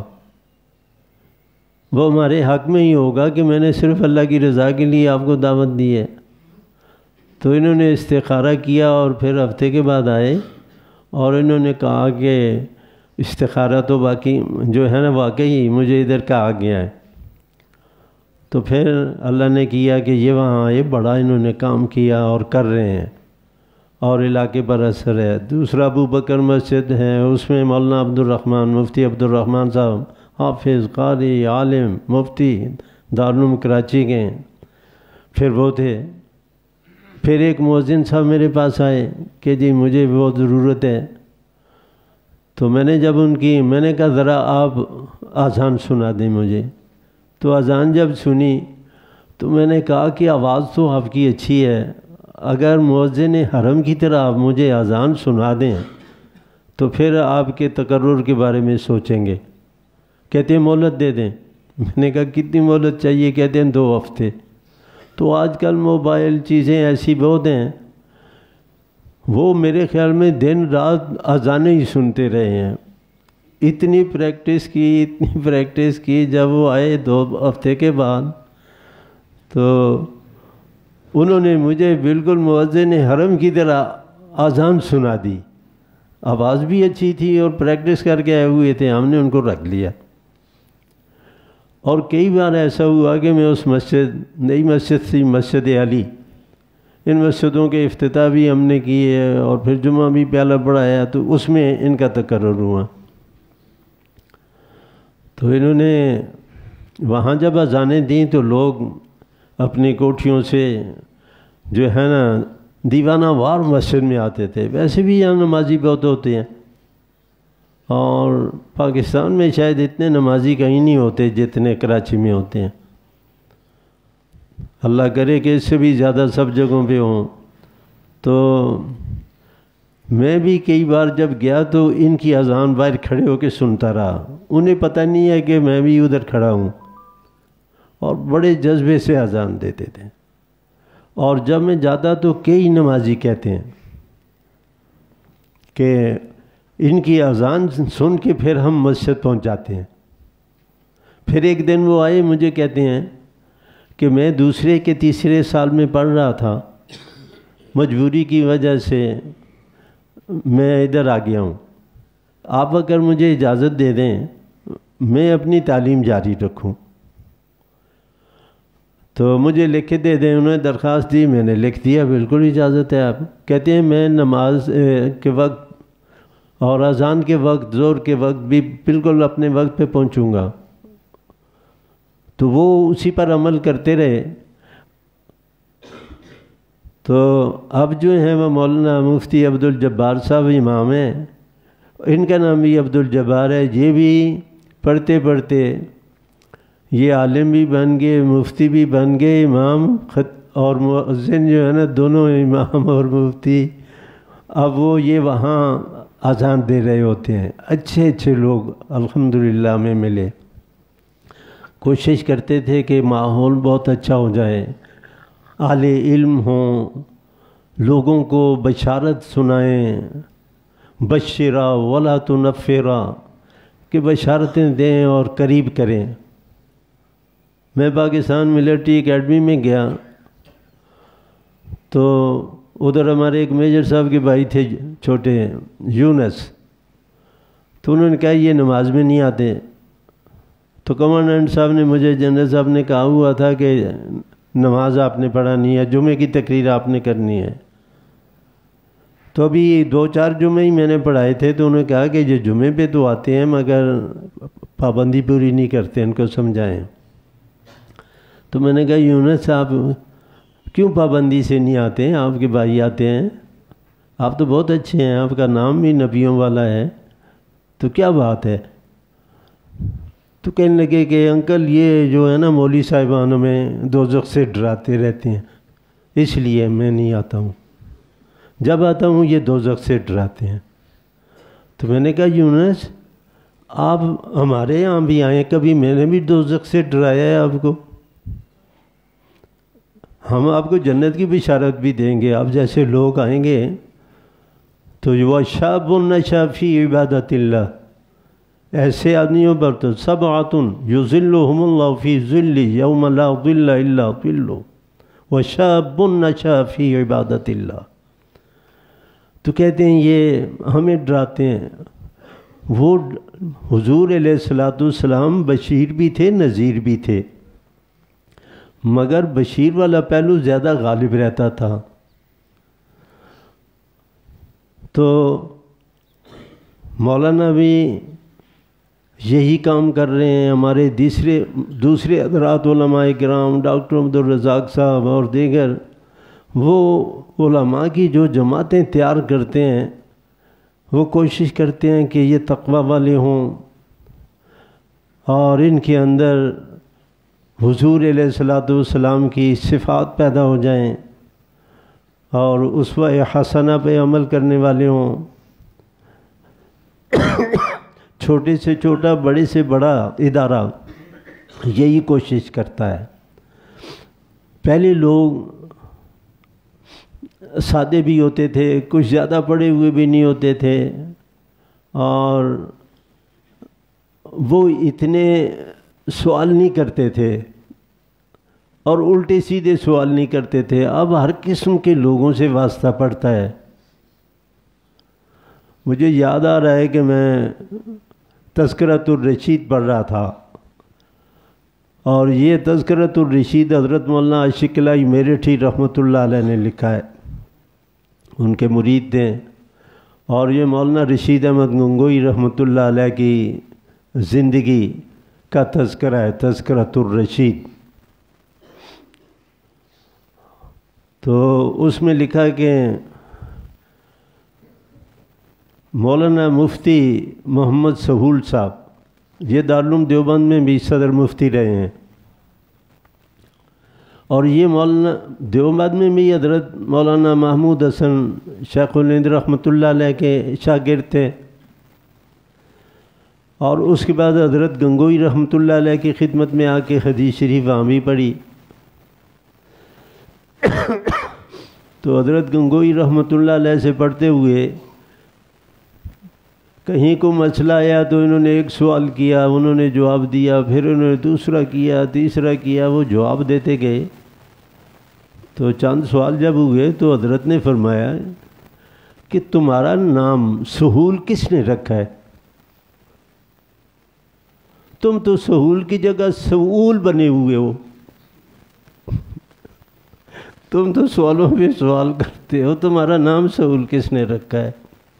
وہ ہمارے حق میں ہی ہوگا کہ میں نے صرف اللہ کی رضا کے لیے آپ کو دعوت دی ہے۔ تو انہوں نے استخارہ کیا اور پھر ہفتے کے بعد آئے اور انہوں نے کہا کہ استخارہ تو باقی جو ہے نا واقعی مجھے ادھر کہا گیا ہے۔ تو پھر اللہ نے کیا کہ یہ وہاں آئے، بڑا انہوں نے کام کیا اور کر رہے ہیں اور علاقے پر اثر ہے۔ دوسرا ابو بکر مسجد ہے، اس میں مولانا عبدالرحمن مفتی عبدالرحمن صاحب حافظ قاری عالم مفتی دارالعلوم کراچی کے ہیں، پھر وہ تھے۔ پھر ایک مؤذن صاحب میرے پاس آئے کہ جی مجھے بہت ضرورت ہے، تو میں نے جب میں نے کہا ذرا آپ اذان سنا دیں مجھے۔ تو اذان جب سنی تو میں نے کہا کہ آواز تو آپ کی اچھی ہے، اگر مؤذن حرم کی طرح آپ مجھے اذان سنا دیں تو پھر آپ کے تقرر کے بارے میں سوچیں گے۔ کہتے ہیں مہلت دے دیں۔ میں نے کہا کتنی مہلت چاہیے؟ کہتے ہیں 2 ہفتے۔ تو آج کل موبائل چیزیں ایسی بہت ہیں، وہ میرے خیال میں دن رات اذانیں ہی سنتے رہے ہیں۔ اتنی پریکٹس کی جب وہ آئے 2 ہفتے کے بعد تو انہوں نے مجھے بالکل مؤذن حرم کی طرح اذان سنا دی۔ آواز بھی اچھی تھی اور پریکٹس کر کے آئے ہوئے تھے، ہم نے ان کو رکھ لیا۔ اور کئی بار ایسا ہوا کہ میں اس نئی مسجد تھی مسجد علی، ان مسجدوں کے افتتاح بھی ہم نے کیے اور پھر جمعہ بھی پیالہ پڑھایا، تو اس میں ان کا تقرر ہوا۔ تو انہوں نے وہاں جب اذانیں دیں تو لوگ اپنی کوٹھیوں سے جو ہے نا دیوانہ وار مسجد میں آتے تھے۔ ویسے بھی یہاں نمازی بہت ہوتے ہیں، اور پاکستان میں شاید اتنے نمازی کہیں نہیں ہوتے جتنے کراچی میں ہوتے ہیں۔ اللہ کرے کہ اس سے بھی زیادہ سب جگہوں پہ ہوں۔ تو میں بھی کئی بار جب گیا تو ان کی اذان باہر کھڑے ہو کے سنتا رہا، انہیں پتہ نہیں ہے کہ میں بھی ادھر کھڑا ہوں، اور بڑے جذبے سے اذان دیتے تھے۔ اور جب میں جاتا تو کئی نمازی کہتے ہیں کہ ان کی اذان سن کے پھر ہم مسجد پہنچ جاتے ہیں۔ پھر ایک دن وہ آئے، مجھے کہتے ہیں کہ میں دوسرے کے تیسرے سال میں پڑھ رہا تھا، مجبوری کی وجہ سے میں ادھر آ گیا ہوں، آپ اگر مجھے اجازت دے دیں میں اپنی تعلیم جاری رکھوں تو مجھے لکھ کے دے دیں۔ انہوں نے درخواست دی، میں نے لکھ دیا، بالکل اجازت ہے آپ۔ کہتے ہیں میں نماز کے وقت اور اذان کے وقت، ظہر کے وقت بھی بالکل اپنے وقت پہ پہنچوں گا۔ تو وہ اسی پر عمل کرتے رہے۔ تو اب جو ہیں وہ مولانا مفتی عبدالجبار صاحب امام ہیں، ان کا نام بھی عبدالجبار ہے۔ یہ بھی پڑھتے پڑھتے یہ عالم بھی بن گئے، مفتی بھی بن گئے، امام اور مؤذن جو ہے نا دونوں امام اور مفتی۔ اب وہ یہ وہاں اذان دے رہے ہوتے ہیں۔ اچھے اچھے لوگ الحمدللہ میں ملے۔ کوشش کرتے تھے کہ ماحول بہت اچھا ہو جائے، اہل علم ہوں، لوگوں کو بشارت سنائیں، بشرا ولا تنفرا، کہ بشارتیں دیں اور قریب کریں۔ میں پاکستان ملٹری اکیڈمی میں گیا تو ادھر ہمارے ایک میجر صاحب کے بھائی تھے چھوٹے یونس، تو انہوں نے کہا یہ نماز میں نہیں آتے۔ تو کمانڈنٹ صاحب نے مجھے، جنرل صاحب نے کہا ہوا تھا کہ نماز آپ نے پڑھانی ہے، جمعے کی تقریر آپ نے کرنی ہے۔ تو ابھی 2-4 جمعے ہی میں نے پڑھائے تھے، تو انہوں نے کہا کہ یہ جمعے پہ تو آتے ہیں مگر پابندی پوری نہیں کرتے، ان کو سمجھائیں۔ تو میں نے کہا یونس صاحب کیوں پابندی سے نہیں آتے ہیں؟ آپ کے بھائی آتے ہیں، آپ تو بہت اچھے ہیں، آپ کا نام بھی نبیوں والا ہے، تو کیا بات ہے؟ تو کہنے لگے کہ انکل یہ جو ہے نا مولوی صاحبان ہمیں دوزخ سے ڈراتے رہتے ہیں، اس لیے میں نہیں آتا ہوں، جب آتا ہوں یہ دوزخ سے ڈراتے ہیں۔ تو میں نے کہا یونس آپ ہمارے یہاں بھی آئیں، کبھی میں نے بھی دوزخ سے ڈرایا ہے آپ کو؟ ہم آپ کو جنت کی بشارت بھی دیں گے، آپ جیسے لوگ آئیں گے تو وہ شاب نشا فی عبادت اللہ، ایسے آدمیوں پر تو سبعۃ یظلھم اللہ فی ظلہ یوم لا ظل الا ظلہ وشاب نشا فی عبادت اللہ۔ تو کہتے ہیں یہ ہمیں ڈراتے ہیں۔ وہ حضور علیہ السلام بشیر بھی تھے، نذیر بھی تھے، مگر بشیر والا پہلو زیادہ غالب رہتا تھا۔ تو مولانا بھی یہی کام کر رہے ہیں، ہمارے دوسرے حضرات علماء کرام، ڈاکٹر عبدالرزاق صاحب اور دیگر وہ علماء کی جو جماعتیں تیار کرتے ہیں، وہ کوشش کرتے ہیں کہ یہ تقوی والے ہوں اور ان کے اندر حضور علیہ السلام کی صفات پیدا ہو جائیں اور اسوہ حسنہ پہ عمل کرنے والے ہوں۔ چھوٹے سے چھوٹا، بڑے سے بڑا ادارہ یہی کوشش کرتا ہے۔ پہلے لوگ سادے بھی ہوتے تھے، کچھ زیادہ پڑھے ہوئے بھی نہیں ہوتے تھے، اور وہ اتنے سوال نہیں کرتے تھے اور الٹے سیدھے سوال نہیں کرتے تھے۔ اب ہر قسم کے لوگوں سے واسطہ پڑتا ہے۔ مجھے یاد آ رہا ہے کہ میں تذکرۃ الرشید پڑھ رہا تھا، اور یہ تذکرۃ الرشید حضرت مولانا عاشق الہی میرٹھی رحمۃ اللہ علیہ نے لکھا ہے، ان کے مرید تھے، اور یہ مولانا رشید احمد گنگوئی رحمۃ اللہ علیہ کی زندگی کا تذکرہ ہے، تذکرۃ الرشید۔ تو اس میں لکھا کہ مولانا مفتی محمد سہول صاحب یہ دارالعلوم دیوبند میں بھی صدر مفتی رہے ہیں، اور یہ مولانا دیوبند میں بھی حضرت مولانا محمود حسن شیخ الہند رحمۃ اللہ علیہ کے شاگرد تھے، اور اس کے بعد حضرت گنگوئی رحمۃ اللہ علیہ کی خدمت میں آ کے حدیث شریف وہاں بھی پڑھی۔ تو حضرت گنگوئی رحمۃ اللہ علیہ سے پڑھتے ہوئے کہیں کو مسئلہ آیا تو انہوں نے ایک سوال کیا، انہوں نے جواب دیا، پھر انہوں نے دوسرا کیا، تیسرا کیا، وہ جواب دیتے گئے۔ تو چند سوال جب ہوئے تو حضرت نے فرمایا کہ تمہارا نام سہول کس نے رکھا ہے؟ تم تو سہول کی جگہ سہول بنے ہوئے ہو، تم تو سوالوں پہ سوال کرتے ہو، تمہارا نام سہول کس نے رکھا ہے؟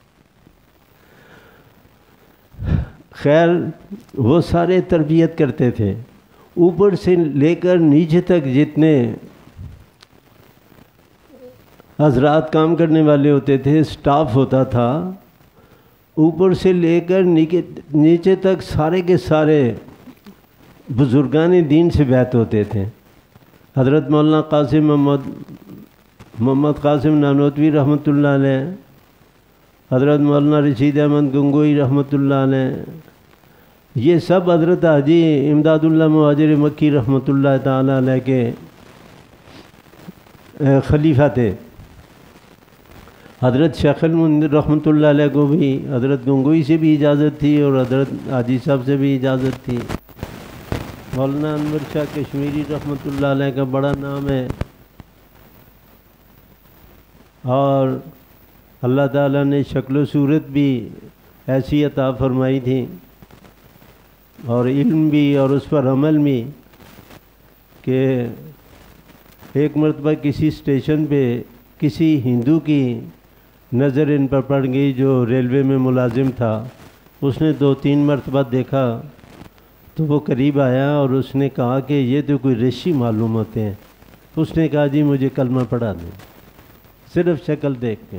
خیر وہ سارے تربیت کرتے تھے، اوپر سے لے کر نیچے تک جتنے حضرات کام کرنے والے ہوتے تھے، سٹاف ہوتا تھا، اوپر سے لے کر نیچے تک سارے کے سارے بزرگان دین سے بیعت ہوتے تھے۔ حضرت مولانا قاسم محمد قاسم نانوتوی رحمۃ اللہ علیہ، حضرت مولانا رشید احمد گنگوئی رحمۃ اللہ علیہ، یہ سب حضرت حاجی امداد اللہ مہاجر مکی رحمۃ اللہ تعالیٰ علیہ کے خلیفہ تھے۔ حضرت شیخ المنذر رحمۃ اللہ علیہ کو بھی حضرت گنگوئی سے بھی اجازت تھی اور حضرت حاجی صاحب سے بھی اجازت تھی۔ مولانا انور شاہ کشمیری رحمۃ اللہ علیہ کا بڑا نام ہے، اور اللہ تعالیٰ نے شکل و صورت بھی ایسی عطا فرمائی تھی، اور علم بھی اور اس پر عمل بھی، کہ ایک مرتبہ کسی اسٹیشن پہ کسی ہندو کی نظر ان پر پڑ گئی جو ریلوے میں ملازم تھا۔ اس نے 2-3 مرتبہ دیکھا تو وہ قریب آیا اور اس نے کہا کہ یہ تو کوئی رشی معلوم ہوتے ہیں۔ اس نے کہا جی مجھے کلمہ پڑھا دیں، صرف شکل دیکھ کے۔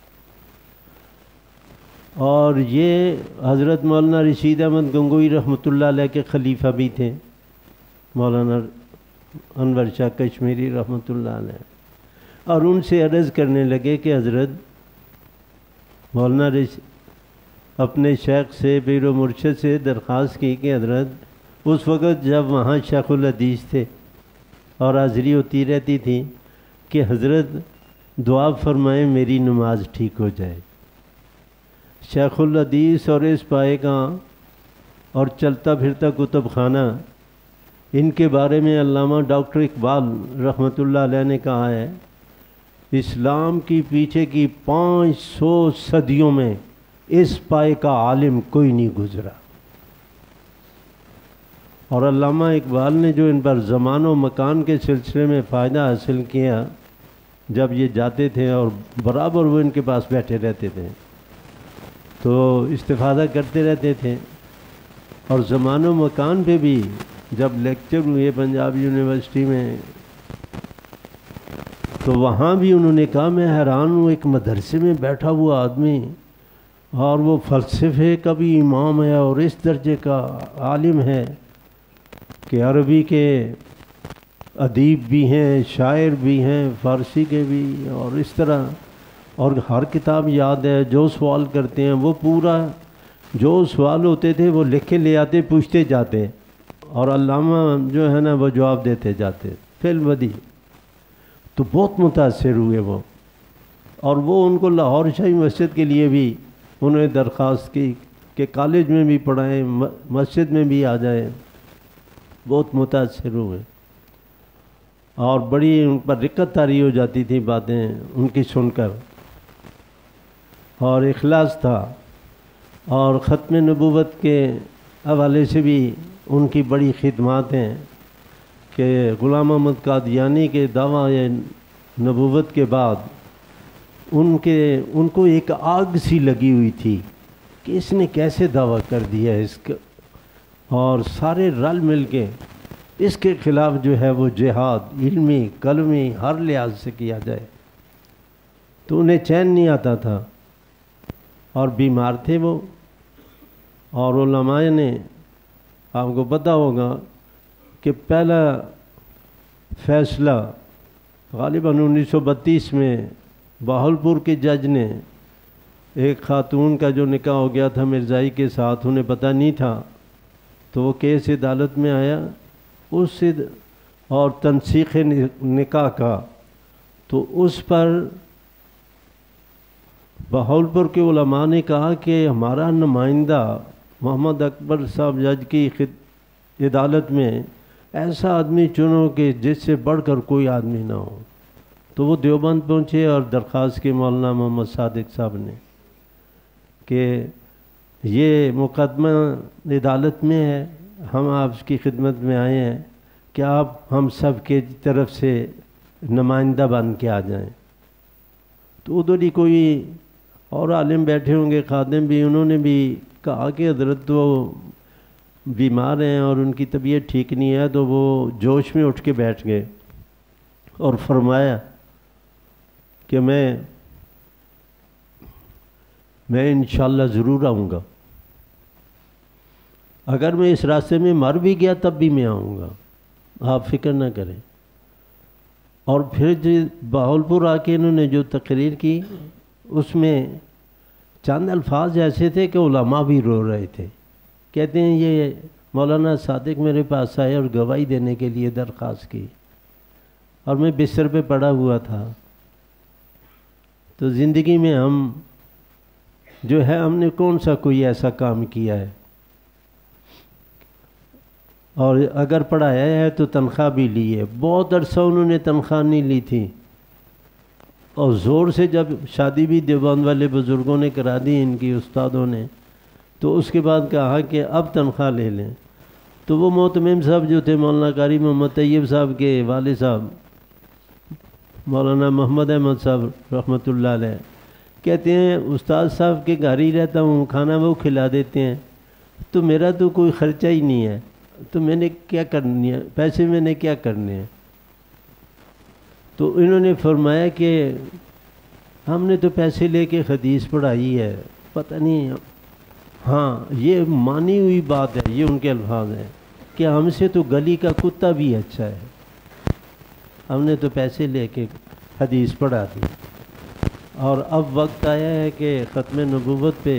اور یہ حضرت مولانا رشید احمد گنگوئی رحمۃ اللہ علیہ کے خلیفہ بھی تھے، مولانا انور شاہ کشمیری رحمۃ اللہ علیہ، اور ان سے عرض کرنے لگے کہ حضرت مولانا اپنے شیخ سے، پیر و مرشد سے درخواست کی کہ حضرت اس وقت جب وہاں شیخ الحدیث تھے اور حاضری ہوتی رہتی تھی، کہ حضرت دعا فرمائیں میری نماز ٹھیک ہو جائے۔ شیخ الحدیث اور اس پائے کا اور چلتا پھرتا کتب خانہ، ان کے بارے میں علامہ ڈاکٹر اقبال رحمۃ اللہ علیہ نے کہا ہے اسلام کی پیچھے کی 500 صدیوں میں اس پائے کا عالم کوئی نہیں گزرا۔ اور علامہ اقبال نے جو ان پر زمان و مکان کے سلسلے میں فائدہ حاصل کیا، جب یہ جاتے تھے اور برابر وہ ان کے پاس بیٹھے رہتے تھے تو استفادہ کرتے رہتے تھے، اور زمان و مکان پہ بھی جب لیکچر ہوئے پنجاب یونیورسٹی میں تو وہاں بھی انہوں نے کہا میں حیران ہوں، ایک مدرسے میں بیٹھا ہوا آدمی اور وہ فلسفے کا بھی امام ہے اور اس درجے کا عالم ہے کہ عربی کے ادیب بھی ہیں، شاعر بھی ہیں، فارسی کے بھی، اور اس طرح، اور ہر کتاب یاد ہے، جو سوال کرتے ہیں وہ پورا جو سوال ہوتے تھے وہ لکھ کے لے آتے، پوچھتے جاتے، اور علامہ جو ہے نا وہ جواب دیتے جاتے فی الودی۔ تو بہت متاثر ہوئے وہ، اور وہ ان کو لاہور شاہی مسجد کے لیے بھی انہوں نے درخواست کی کہ کالج میں بھی پڑھائیں، مسجد میں بھی آ جائیں۔ بہت متاثر ہوئے اور بڑی ان پر رقت طاری ہو جاتی تھی باتیں ان کی سن کر، اور اخلاص تھا، اور ختم نبوت کے حوالے سے بھی ان کی بڑی خدمات ہیں کہ غلام احمد قادیانی کے دعویٰ نبوت کے بعد ان کو ایک آگ سی لگی ہوئی تھی کہ اس نے کیسے دعویٰ کر دیا ہے اس کا، اور سارے رل مل کے اس کے خلاف جو ہے وہ جہاد علمی قلمی ہر لحاظ سے کیا جائے، تو انہیں چین نہیں آتا تھا، اور بیمار تھے وہ، اور علماء نے، آپ کو پتہ ہوگا کہ پہلا فیصلہ غالباً 1932 میں بہاولپور کے جج نے ایک خاتون کا جو نکاح ہو گیا تھا مرزائی کے ساتھ، انہیں پتہ نہیں تھا، تو وہ کیس عدالت میں آیا اس سے، اور تنسیخ نکاح کا، تو اس پر بہاولپور کے علماء نے کہا کہ ہمارا نمائندہ محمد اکبر صاحب جج کی عدالت میں ایسا آدمی چنو کہ جس سے بڑھ کر کوئی آدمی نہ ہو۔ تو وہ دیوبند پہنچے اور درخواست کی مولانا محمد صادق صاحب نے کہ یہ مقدمہ عدالت میں ہے، ہم آپ کی خدمت میں آئے ہیں کہ آپ ہم سب کے طرف سے نمائندہ بن کے آ جائیں۔ تو ادھر ہی کوئی اور عالم بیٹھے ہوں گے، خادم بھی، انہوں نے بھی کہا کہ حضرت تو بیمار ہیں اور ان کی طبیعت ٹھیک نہیں ہے، تو وہ جوش میں اٹھ کے بیٹھ گئے اور فرمایا کہ میں انشاءاللہ ضرور آؤں گا، اگر میں اس راستے میں مر بھی گیا تب بھی میں آؤں گا، آپ فکر نہ کریں۔ اور پھر بہاولپور آ کے انہوں نے جو تقریر کی اس میں چند الفاظ ایسے تھے کہ علماء بھی رو رہے تھے، کہتے ہیں یہ مولانا صادق میرے پاس آئے اور گواہی دینے کے لیے درخواست کی، اور میں بستر پہ پڑا ہوا تھا، تو زندگی میں ہم جو ہے ہم نے کون سا کوئی ایسا کام کیا ہے، اور اگر پڑھایا ہے تو تنخواہ بھی لی ہے، بہت عرصہ انہوں نے تنخواہ نہیں لی تھی، اور زور سے جب شادی بھی دیوبند والے بزرگوں نے کرا دی ان کی استادوں نے، تو اس کے بعد کہا کہ اب تنخواہ لے لیں۔ تو وہ محتمم صاحب جو تھے مولانا قاری محمد طیب صاحب کے والد صاحب مولانا محمد احمد صاحب رحمۃ اللہ علیہ کہتے ہیں استاد صاحب کے گھر ہی رہتا ہوں، کھانا وہ کھلا دیتے ہیں، تو میرا تو کوئی خرچہ ہی نہیں ہے، تو میں نے کیا کرنی ہے، پیسے میں نے کیا کرنے ہیں۔ تو انہوں نے فرمایا کہ ہم نے تو پیسے لے کے حدیث پڑھائی ہے، پتہ نہیں، ہاں یہ مانی ہوئی بات ہے، یہ ان کے الفاظ ہیں کہ ہم سے تو گلی کا کتا بھی اچھا ہے، ہم نے تو پیسے لے کے حدیث پڑھا دی، اور اب وقت آیا ہے کہ ختم نبوت پہ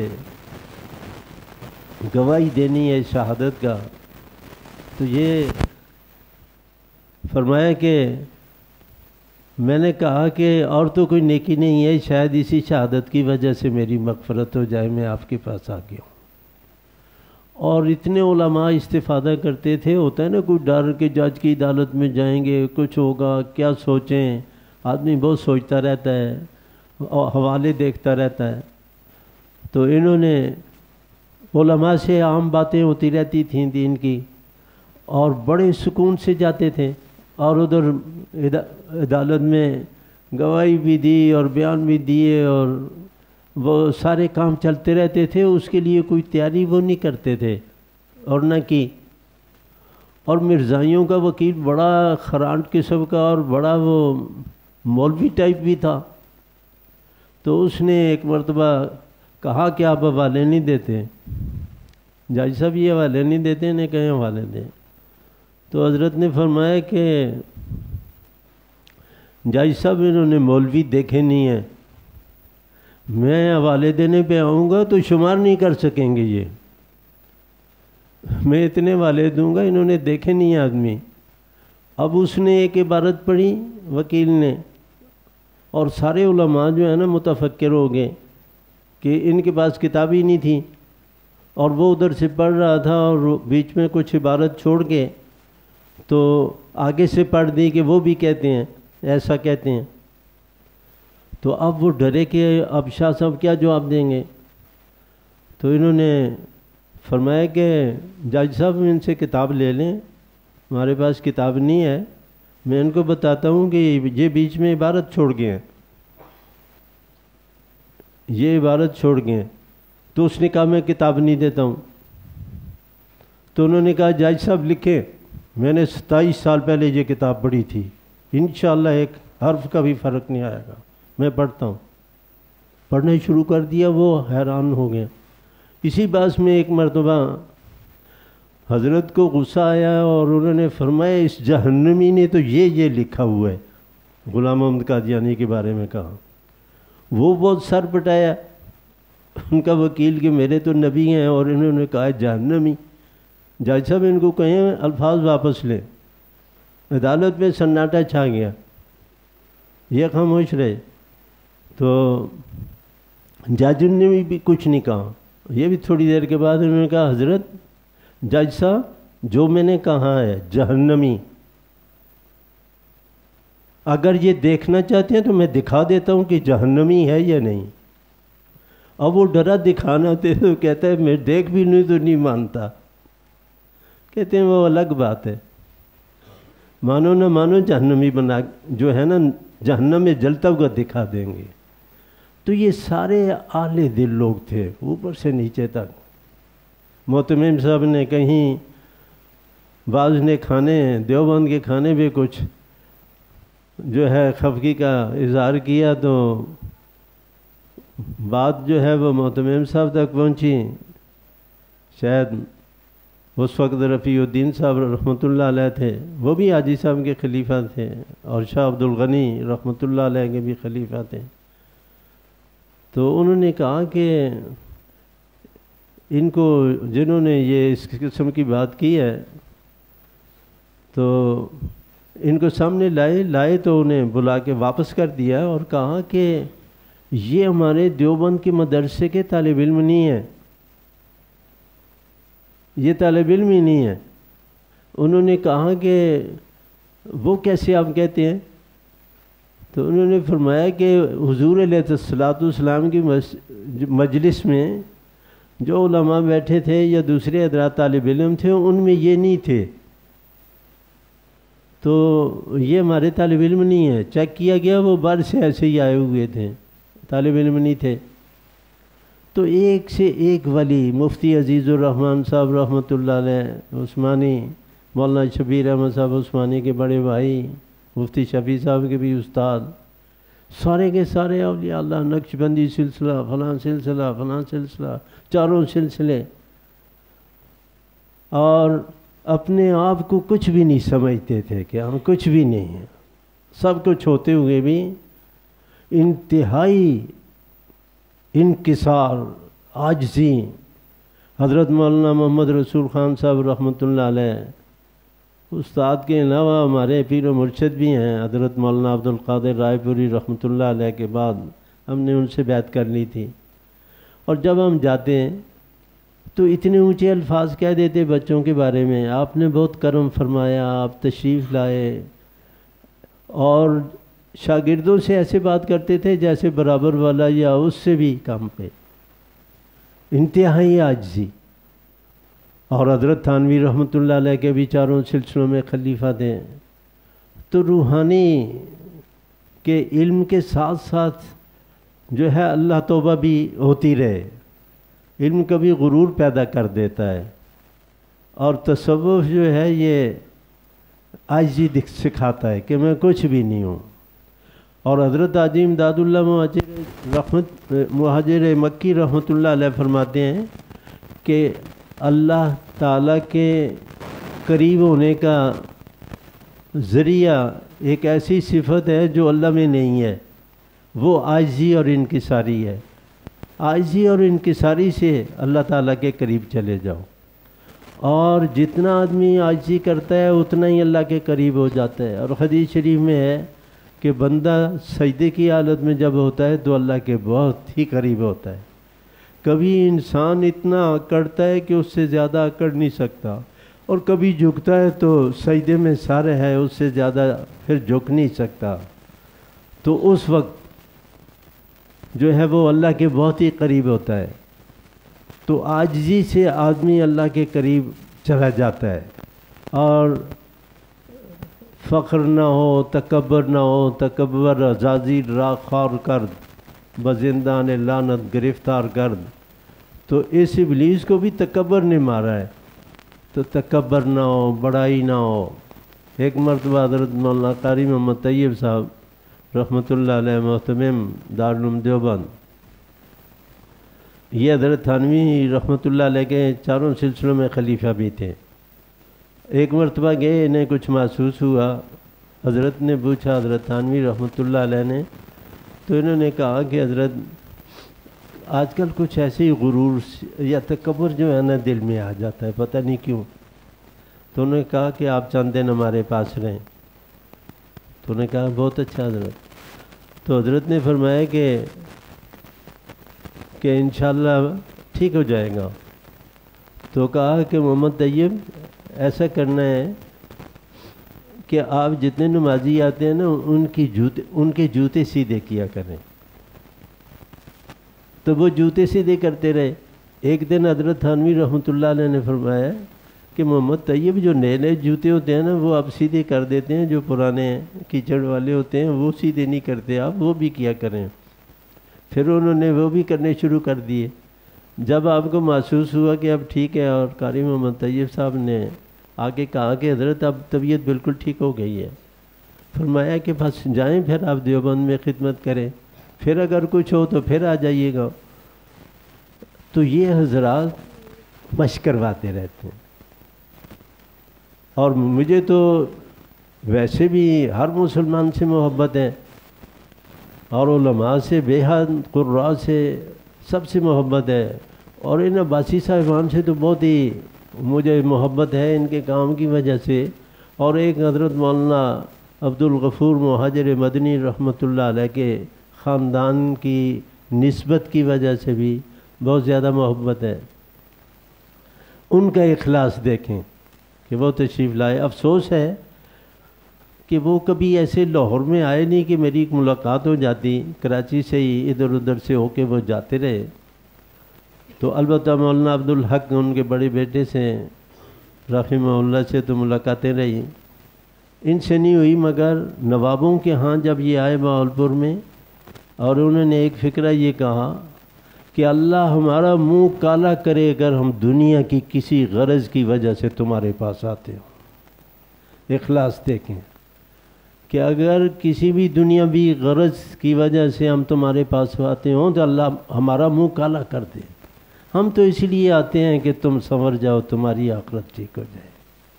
گواہی دینی ہے شہادت کا۔ تو یہ فرمایا کہ میں نے کہا کہ اور تو کوئی نیکی نہیں ہے، شاید اسی شہادت کی وجہ سے میری مغفرت ہو جائے، میں آپ کے پاس آ گیا ہوں۔ اور اتنے علماء استفادہ کرتے تھے، ہوتا ہے نا کوئی ڈر کہ جج کی عدالت میں جائیں گے، کچھ ہوگا، کیا سوچیں، آدمی بہت سوچتا رہتا ہے اور حوالے دیکھتا رہتا ہے۔ تو انہوں نے علماء سے عام باتیں ہوتی رہتی تھیں دین کی، اور بڑے سکون سے جاتے تھے، اور ادھر عدالت میں گواہی بھی دی اور بیان بھی دیے، اور وہ سارے کام چلتے رہتے تھے، اس کے لیے کوئی تیاری وہ نہیں کرتے تھے اور نہ کی۔ اور مرزائیوں کا وکیل بڑا خرانٹ قسم کا اور بڑا وہ مولوی ٹائپ بھی تھا، تو اس نے ایک مرتبہ کہا کہ آپ حوالے نہیں دیتے، جج صاحب یہ حوالے نہیں دیتے، انہیں کہیں حوالے دیں۔ تو حضرت نے فرمایا کہ جج صاحب انہوں نے مولوی دیکھے نہیں ہیں، میں حوالے دینے پہ آؤں گا تو شمار نہیں کر سکیں گے، یہ میں اتنے حوالے دوں گا، انہوں نے دیکھے نہیں آدمی۔ اب اس نے ایک عبارت پڑھی وکیل نے، اور سارے علماء جو ہے نا متفکر ہو گئے کہ ان کے پاس کتاب ہی نہیں تھی، اور وہ ادھر سے پڑھ رہا تھا اور بیچ میں کچھ عبارت چھوڑ کے تو آگے سے پڑھ دی کہ وہ بھی کہتے ہیں، ایسا کہتے ہیں۔ تو اب وہ ڈرے کہ اب شاہ صاحب کیا جواب دیں گے، تو انہوں نے فرمایا کہ جج صاحب ان سے کتاب لے لیں، ہمارے پاس کتاب نہیں ہے، میں ان کو بتاتا ہوں کہ یہ بیچ میں عبارت چھوڑ گئے ہیں، یہ عبارت چھوڑ گئے ہیں۔ تو اس نے کہا میں کتاب نہیں دیتا ہوں۔ تو انہوں نے کہا جج صاحب لکھیں، میں نے 27 سال پہلے یہ کتاب پڑھی تھی، انشاءاللہ ایک حرف کا بھی فرق نہیں آئے گا، میں پڑھتا ہوں۔ پڑھنے شروع کر دیا، وہ حیران ہو گیا۔ اسی باس میں ایک مرتبہ حضرت کو غصہ آیا اور انہوں نے فرمایا اس جہنمی نے تو یہ لکھا ہوا ہے، غلام محمد قادیانی کے بارے میں کہا۔ وہ بہت سر پٹایا ان کا وکیل کہ میرے تو نبی ہیں، اور انہوں نے کہا جہنمی۔ جج صاحب ان کو کہیں الفاظ واپس لیں۔ عدالت میں سناٹا چھا گیا، یہ خاموش رہے۔ تو جج نے بھی کچھ نہیں کہا۔ یہ بھی تھوڑی دیر کے بعد انہوں نے کہا حضرت جج صاحب جو میں نے کہا ہے جہنمی، اگر یہ دیکھنا چاہتے ہیں تو میں دکھا دیتا ہوں کہ جہنمی ہے یا نہیں۔ اب وہ ڈرا دکھانا تھے تو کہتا ہے میں دیکھ بھی نہیں تو نہیں مانتا۔ کہتے ہیں وہ الگ بات ہے، مانو نہ مانو جہنمی بنا جو ہے نا جہنم میں جلتا ہوا دکھا دیں گے۔ تو یہ سارے اعلی دل لوگ تھے اوپر سے نیچے تک۔ محتمم صاحب نے کہیں بعض نے کھانے دیوبند کے کھانے پہ کچھ جو ہے خفگی کا اظہار کیا، تو بات جو ہے وہ محتمم صاحب تک پہنچی۔ شاید اس وقت رفیع الدین صاحب رحمۃ اللہ علیہ تھے، وہ بھی حاجی صاحب کے خلیفہ تھے، اور شاہ عبد الغنی رحمۃ اللہ علیہ کے بھی خلیفہ تھے۔ تو انہوں نے کہا کہ ان کو جنہوں نے یہ اس قسم کی بات کی ہے تو ان کو سامنے لائے تو انہیں بلا کے واپس کر دیا اور کہا کہ یہ ہمارے دیوبند کے مدرسے کے طالب علم نہیں ہیں، یہ طالب علم ہی نہیں ہے۔ انہوں نے کہا کہ وہ کیسے آپ کہتے ہیں؟ تو انہوں نے فرمایا کہ حضور علیہ الصلوۃ والسلام کی مجلس میں جو علماء بیٹھے تھے یا دوسرے حضرات طالب علم تھے ان میں یہ نہیں تھے، تو یہ ہمارے طالب علم نہیں ہے۔ چیک کیا گیا وہ باہر سے ایسے ہی آئے ہوئے تھے، طالب علم نہیں تھے۔ تو ایک سے ایک ولی، مفتی عزیز الرحمن صاحب رحمۃ اللہ علیہ عثمانی، مولانا شبیر احمد صاحب عثمانی کے بڑے بھائی، مفتی شفیع صاحب کے بھی استاد، سارے کے سارے اولیاء اللہ، نقشبندی سلسلہ، فلاں سلسلہ، فلاں سلسلہ، چاروں سلسلے، اور اپنے آپ کو کچھ بھی نہیں سمجھتے تھے کہ ہم کچھ بھی نہیں ہیں، سب کچھ ہوتے ہوئے بھی انتہائی انکسار، عاجزی۔ حضرت مولانا محمد رسول خان صاحب رحمۃ اللہ علیہ استاد کے علاوہ ہمارے پیر و مرشد بھی ہیں، حضرت مولانا عبدالقادر رائے پوری رحمۃ اللہ علیہ کے بعد ہم نے ان سے بیعت کر لی تھی، اور جب ہم جاتے ہیں تو اتنے اونچے الفاظ کہہ دیتے بچوں کے بارے میں، آپ نے بہت کرم فرمایا، آپ تشریف لائے، اور شاگردوں سے ایسے بات کرتے تھے جیسے برابر والا یا اس سے بھی کم پہ، انتہائی عاجزی۔ اور حضرت تھانوی رحمۃ اللہ علیہ کے بھی چاروں سلسلوں میں خلیفہ تھے، تو روحانی کے علم کے ساتھ ساتھ جو ہے اللہ توبہ بھی ہوتی رہے۔ علم کبھی غرور پیدا کر دیتا ہے، اور تصوف جو ہے یہ عاجزی سکھاتا ہے کہ میں کچھ بھی نہیں ہوں۔ اور حضرت حاجی امداد اللہ مہاجر مکی رحمۃ اللہ علیہ فرماتے ہیں کہ اللہ تعالیٰ کے قریب ہونے کا ذریعہ ایک ایسی صفت ہے جو اللہ میں نہیں ہے، وہ عاجزی اور انکساری ہے۔ عاجزی اور انکساری سے اللہ تعالیٰ کے قریب چلے جاؤ، اور جتنا آدمی عاجزی کرتا ہے اتنا ہی اللہ کے قریب ہو جاتا ہے۔ اور حدیث شریف میں ہے کہ بندہ سجدے کی حالت میں جب ہوتا ہے تو اللہ کے بہت ہی قریب ہوتا ہے۔ کبھی انسان اتنا اکڑتا ہے کہ اس سے زیادہ اکڑ نہیں سکتا، اور کبھی جھکتا ہے تو سجدے میں سارے ہے، اس سے زیادہ پھر جھک نہیں سکتا، تو اس وقت جو ہے وہ اللہ کے بہت ہی قریب ہوتا ہے۔ تو عاجزی سے آدمی اللہ کے قریب چلا جاتا ہے، اور فخر نہ ہو، تکبر نہ ہو، تکبر عزازی راخار کرد، بزندان لعنت گرفتار کرد۔ تو اس ابلیس کو بھی تکبر نے مارا ہے، تو تکبر نہ ہو، بڑائی نہ ہو۔ ایک مرتبہ حضرت مولانا قاری محمد طیب صاحب رحمۃ اللہ علیہ محتمم دارالعلوم دیوبند، یہ حضرت تھانوی رحمۃ اللہ علیہ کے چاروں سلسلوں میں خلیفہ بھی تھے۔ ایک مرتبہ گئے، انہیں کچھ محسوس ہوا، حضرت نے پوچھا حضرت تھانوی رحمۃ اللہ علیہ نے، تو انہوں نے کہا کہ حضرت آج کل کچھ ایسے ہی غرور یا تکبر جو ہے نا دل میں آ جاتا ہے، پتہ نہیں کیوں۔ تو انہوں نے کہا کہ آپ چند دن ہمارے پاس رہیں۔ تو انہوں نے کہا بہت اچھا حضرت۔ تو حضرت نے فرمایا کہ انشاءاللہ ٹھیک ہو جائے گا۔ تو کہا کہ محمد طیب ایسا کرنا ہے کہ آپ جتنے نمازی آتے ہیں نا ان کے جوتے سیدھے کیا کریں۔ تو وہ جوتے سیدھے کرتے رہے۔ ایک دن حضرت تھانوی رحمۃ اللہ علیہ نے فرمایا کہ محمد طیب جو نئے نئے جوتے ہوتے ہیں نا وہ آپ سیدھے کر دیتے ہیں، جو پرانے کیچڑ والے ہوتے ہیں وہ سیدھے نہیں کرتے، آپ وہ بھی کیا کریں۔ پھر انہوں نے وہ بھی کرنے شروع کر دیے۔ جب آپ کو محسوس ہوا کہ اب ٹھیک ہے، اور قاری محمد طیب صاحب نے آگے کہا کہ حضرت اب طبیعت بالکل ٹھیک ہو گئی ہے، فرمایا کہ بس جائیں پھر آپ دیوبند میں خدمت کریں، پھر اگر کچھ ہو تو پھر آ جائیے گا۔ تو یہ حضرات مشق کرواتے رہتے ہیں، اور مجھے تو ویسے بھی ہر مسلمان سے محبت ہے، اور علماء سے بے حد، قراء سے، سب سے محبت ہے، اور ان عباسی صاحبان سے تو بہت ہی مجھے محبت ہے ان کے کام کی وجہ سے، اور ایک حضرت مولانا عبدالغفور مہاجر مدنی رحمۃ اللہ علیہ کے خاندان کی نسبت کی وجہ سے بھی بہت زیادہ محبت ہے۔ ان کا اخلاص دیکھیں کہ وہ تشریف لائے۔ افسوس ہے کہ وہ کبھی ایسے لاہور میں آئے نہیں کہ میری ایک ملاقات ہو جاتی، کراچی سے ہی ادھر ادھر سے ہو کے وہ جاتے رہے۔ تو البتہ مولانا عبدالحق ان کے بڑے بیٹے سے رحمہ اللہ سے تو ملاقاتیں رہی، ان سے نہیں ہوئی، مگر نوابوں کے ہاں جب یہ آئے بہاولپور میں، اور انہوں نے ایک فکرہ یہ کہا کہ اللہ ہمارا منہ کالا کرے اگر ہم دنیا کی کسی غرض کی وجہ سے تمہارے پاس آتے ہو۔ اخلاص دیکھیں کہ اگر کسی بھی دنیاوی غرض کی وجہ سے ہم تمہارے پاس آتے ہوں تو اللہ ہمارا منہ کالا کر دے، ہم تو اس لیے آتے ہیں کہ تم سنور جاؤ، تمہاری آخرت ٹھیک ہو جائے۔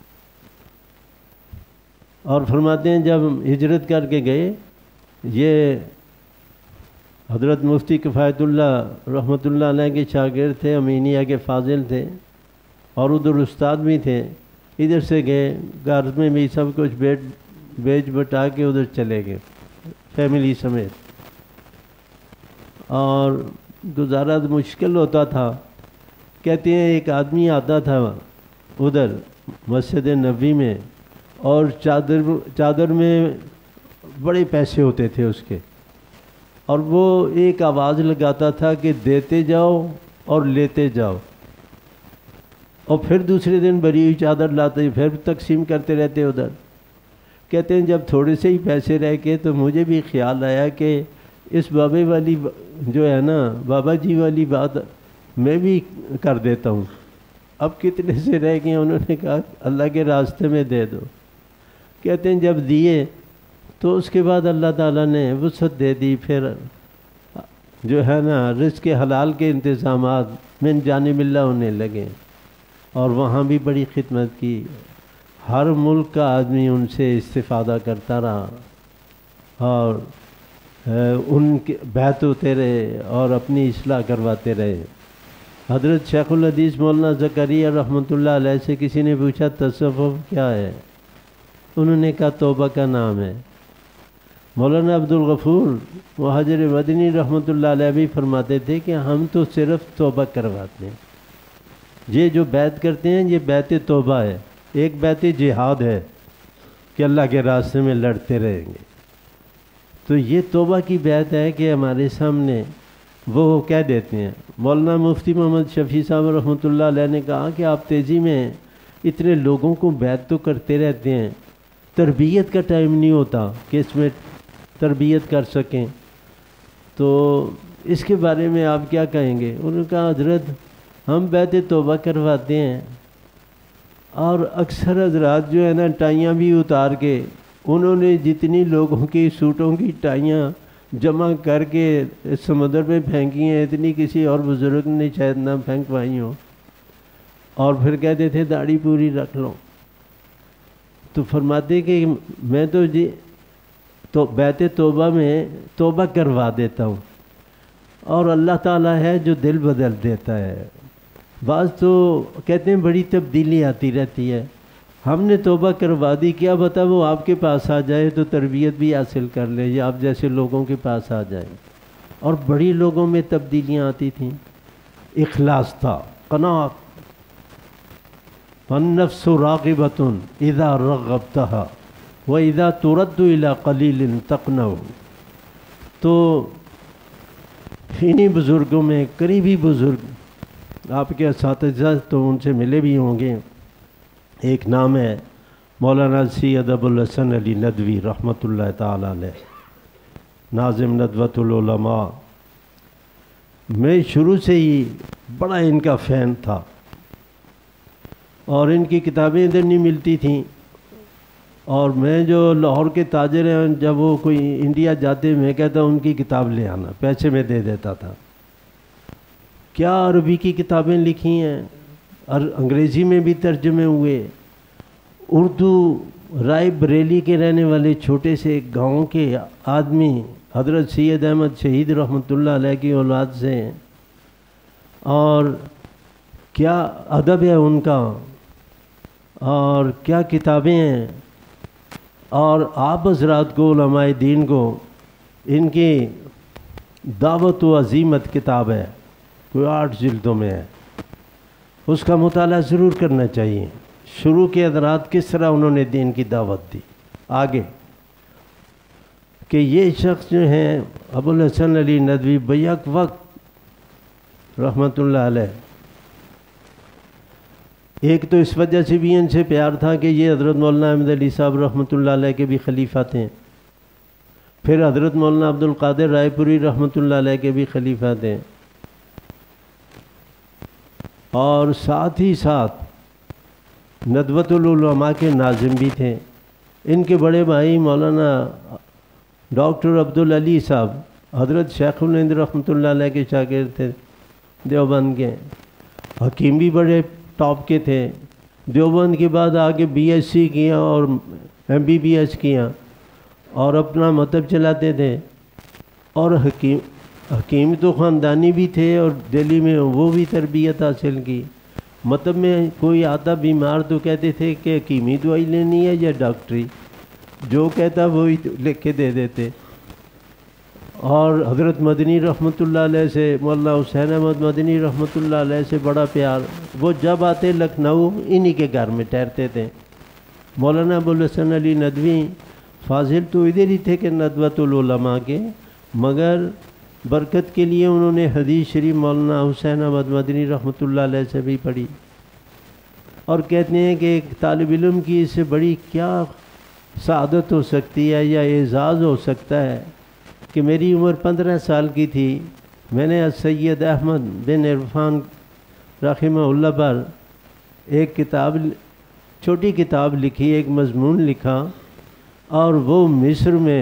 اور فرماتے ہیں جب ہجرت کر کے گئے، یہ حضرت مفتی کفایت اللہ رحمۃ اللہ علیہ کے شاگرد تھے، امینیہ کے فاضل تھے، اور ادھر استاد بھی تھے، ادھر سے گئے، گھر میں بھی سب کچھ بیچ بٹا کے ادھر چلے گئے فیملی سمیت، اور گزارا مشکل ہوتا تھا۔ کہتے ہیں ایک آدمی آتا تھا ادھر مسجد نبوی میں، اور چادر میں بڑے پیسے ہوتے تھے اس کے، اور وہ ایک آواز لگاتا تھا کہ دیتے جاؤ اور لیتے جاؤ، اور پھر دوسرے دن بری ہوئی چادر لاتے، پھر تقسیم کرتے رہتے ادھر۔ کہتے ہیں جب تھوڑے سے ہی پیسے رہ گئے تو مجھے بھی خیال آیا کہ اس بابے والی جو ہے نا بابا جی والی بات میں بھی کر دیتا ہوں۔ اب کتنے سے رہ گئے؟ انہوں نے کہا اللہ کے راستے میں دے دو۔ کہتے ہیں جب دیے تو اس کے بعد اللہ تعالیٰ نے وسعت دے دی، پھر جو ہے نا رزق حلال کے انتظامات من جانب اللہ ہونے لگے، اور وہاں بھی بڑی خدمت کی۔ ہر ملک کا آدمی ان سے استفادہ کرتا رہا، اور ان کے بیعت ہوتے رہے اور اپنی اصلاح کرواتے رہے۔ حضرت شیخ الحدیث مولانا زکریا رحمۃ اللہ علیہ سے کسی نے پوچھا تصوف کیا ہے؟ انہوں نے کہا توبہ کا نام ہے۔ مولانا عبدالغفور مہاجر مدنی رحمۃ اللہ علیہ بھی فرماتے تھے کہ ہم تو صرف توبہ کرواتے ہیں، یہ جو بیعت کرتے ہیں یہ بیعت توبہ ہے، ایک بیعت جہاد ہے کہ اللہ کے راستے میں لڑتے رہیں گے۔ تو یہ توبہ کی بیعت ہے کہ ہمارے سامنے وہ کہہ دیتے ہیں۔ مولانا مفتی محمد شفیع صاحب رحمۃ اللہ علیہ نے کہا کہ آپ تیزی میں اتنے لوگوں کو بیعت تو کرتے رہتے ہیں، تربیت کا ٹائم نہیں ہوتا کہ اس میں تربیت کر سکیں، تو اس کے بارے میں آپ کیا کہیں گے؟ انہوں نے کہا حضرت ہم بیعت توبہ کرواتے ہیں، اور اکثر حضرات جو ہے نا ٹائیاں بھی اتار کے انہوں نے جتنی لوگوں کی سوٹوں کی ٹائیاں جمع کر کے سمندر میں پھینکی ہیں، اتنی کسی اور بزرگ نے شاید نہ پھینک پائی ہوں، اور پھر کہتے تھے داڑھی پوری رکھ لو۔ تو فرماتے کہ میں تو تو بیعت توبہ میں توبہ کروا دیتا ہوں، اور اللہ تعالیٰ ہے جو دل بدل دیتا ہے۔ بعض تو کہتے ہیں بڑی تبدیلی آتی رہتی ہے، ہم نے توبہ کروا دی، کیا بتا وہ آپ کے پاس آ جائے تو تربیت بھی حاصل کر لے، یا آپ جیسے لوگوں کے پاس آ جائے۔ اور بڑی لوگوں میں تبدیلیاں آتی تھیں، اخلاص تھا، قناعت۔ فالنفس راغبۃ اذا رغبتها واذا ترد الى قلیل تقنع۔ تو انہی بزرگوں میں قریبی بزرگ آپ کے اساتذہ تو ان سے ملے بھی ہوں گے، ایک نام ہے مولانا سید ابو الحسن علی ندوی رحمۃ اللہ تعالی علیہ، ناظم ندوۃ العلماء۔ میں شروع سے ہی بڑا ان کا فین تھا، اور ان کی کتابیں ادھر نہیں ملتی تھیں، اور میں جو لاہور کے تاجر ہیں جب وہ کوئی انڈیا جاتے میں کہتا ان کی کتاب لے آنا، پیسے میں دے دیتا تھا۔ کیا عربی کی کتابیں لکھی ہیں، اور انگریزی میں بھی ترجمے ہوئے، اردو رائے بریلی کے رہنے والے چھوٹے سے گاؤں کے آدمی حضرت سید احمد شہید رحمۃ اللہ علیہ کی اولاد سے ہیں، اور کیا ادب ہے ان کا، اور کیا کتابیں ہیں۔ اور آپ حضرات کو علماء دین کو ان کی دعوت و عزیمت کتاب ہے، کوئی 8 جلدوں میں ہے، اس کا مطالعہ ضرور کرنا چاہیے۔ شروع کے حضرات کس طرح انہوں نے دین کی دعوت دی آگے، کہ یہ شخص جو ہیں ابو الحسن علی ندوی بیک وقت رحمۃ اللہ علیہ، ایک تو اس وجہ سے بھی ان سے پیار تھا کہ یہ حضرت مولانا احمد علی صاحب رحمۃ اللہ علیہ کے بھی خلیفہ تھے، پھر حضرت مولانا عبد القادر رائے پوری رحمۃ اللہ علیہ کے بھی خلیفہ تھے، اور ساتھ ہی ساتھ ندوۃ العلماء کے ناظم بھی تھے۔ ان کے بڑے بھائی مولانا ڈاکٹر عبدالعلی صاحب حضرت شیخ الہند رحمۃ اللہ علیہ کے شاگرد تھے، دیوبند کے، حکیم بھی بڑے ٹاپ کے تھے۔ دیوبند کے بعد آگے BSc کیا اور MBBS کیا، اور اپنا مطلب چلاتے تھے، اور حکیم تو خاندانی بھی تھے، اور دہلی میں وہ بھی تربیت حاصل کی۔ مطلب میں کوئی آتا بیمار تو کہتے تھے کہ حکیمی دوائی لینی ہے یا ڈاکٹری، جو کہتا وہی لکھ کے دے دیتے۔ اور حضرت مدنی رحمۃ اللہ علیہ سے، مولانا حسین احمد مدنی رحمۃ اللہ علیہ سے بڑا پیار، وہ جب آتے لکھنؤ انہی کے گھر میں ٹھہرتے تھے۔ مولانا ابوالحسن علی ندوی فاضل تو ادھر ہی تھے کہ ندوۃ العلماء کے، مگر برکت کے لیے انہوں نے حدیث شریف مولانا حسین احمد مدنی رحمۃ اللہ علیہ سے بھی پڑھی، اور کہتے ہیں کہ ایک طالب علم کی اس سے بڑی کیا سعادت ہو سکتی ہے یا اعزاز ہو سکتا ہے کہ میری عمر 15 سال کی تھی، میں نے سید احمد بن عرفان رحمہ اللہ پر ایک کتاب، چھوٹی کتاب لکھی، ایک مضمون لکھا، اور وہ مصر میں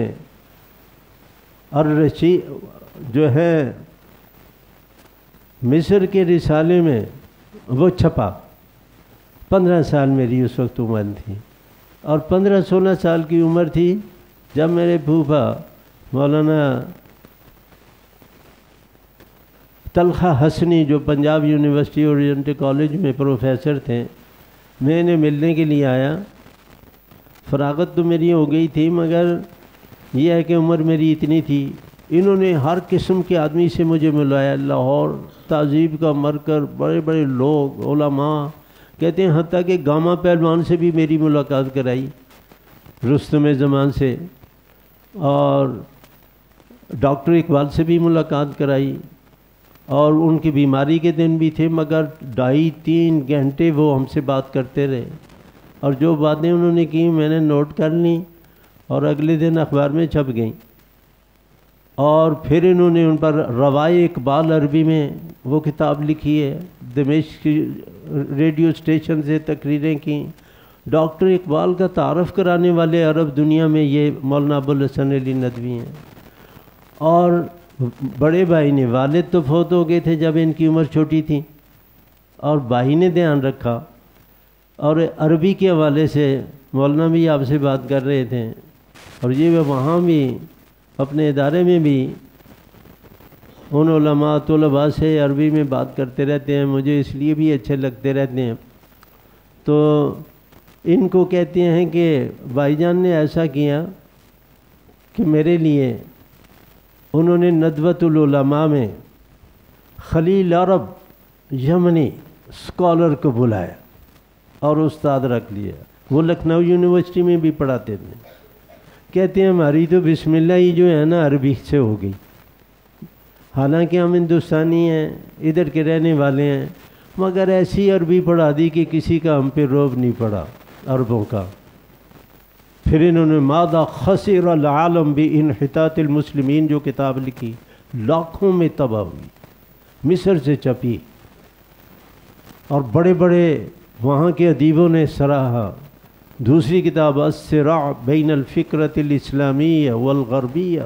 الرشی جو ہے مصر کے رسالے میں وہ چھپا۔ 15 سال میری اس وقت عمر تھی، اور 15-16 سال کی عمر تھی جب میرے پھوپھا مولانا طلحہ حسنی جو پنجاب یونیورسٹی اورینٹل کالج میں پروفیسر تھے، میں انہیں ملنے کے لیے آیا۔ فراغت تو میری ہو گئی تھی، مگر یہ ہے کہ عمر میری اتنی تھی۔ انہوں نے ہر قسم کے آدمی سے مجھے ملایا، لاہور تہذیب کا مرکز، بڑے بڑے لوگ، علماء، کہتے ہیں حتیٰ کہ گاما پہلوان سے بھی میری ملاقات کرائی، رستم زمان سے، اور ڈاکٹر اقبال سے بھی ملاقات کرائی، اور ان کی بیماری کے دن بھی تھے، مگر 2.5-3 گھنٹے وہ ہم سے بات کرتے رہے، اور جو باتیں انہوں نے کی میں نے نوٹ کر لیں، اور اگلے دن اخبار میں چھپ گئیں۔ اور پھر انہوں نے ان پر روائے اقبال عربی میں وہ کتاب لکھی ہے، دمشق کی ریڈیو اسٹیشن سے تقریریں کی۔ ڈاکٹر اقبال کا تعارف کرانے والے عرب دنیا میں یہ مولانا ابوالحسن علی ندوی ہیں۔ اور بڑے بھائی نے، والد تو فوت ہو گئے تھے جب ان کی عمر چھوٹی تھی، اور بھائی نے دھیان رکھا، اور عربی کے حوالے سے مولانا بھی آپ سے بات کر رہے تھے، اور یہ وہاں بھی اپنے ادارے میں بھی ان علماء طلباء سے عربی میں بات کرتے رہتے ہیں، مجھے اس لیے بھی اچھے لگتے رہتے ہیں۔ تو ان کو کہتے ہیں کہ بھائی جان نے ایسا کیا کہ میرے لیے انہوں نے ندوۃ العلماء میں خلیل عرب یمنی اسکالر کو بلایا اور استاد رکھ لیا، وہ لکھنؤ یونیورسٹی میں بھی پڑھاتے تھے۔ کہتے ہیں ہماری تو بسم اللہ ہی جو ہے نا عربی سے ہو گئی، حالانکہ ہم ہندوستانی ہیں، ادھر کے رہنے والے ہیں، مگر ایسی عربی پڑھا دی کہ کسی کا ہم پہ روب نہیں پڑا عربوں کا۔ پھر انہوں نے ماذا خسر العالم بانحطاط المسلمین جو کتاب لکھی، لاکھوں میں تباہ ہوئی، مصر سے چھپی، اور بڑے بڑے وہاں کے ادیبوں نے سراہا۔ دوسری کتاب الصراع بین الفکرۃ الاسلامیہ والغربیہ،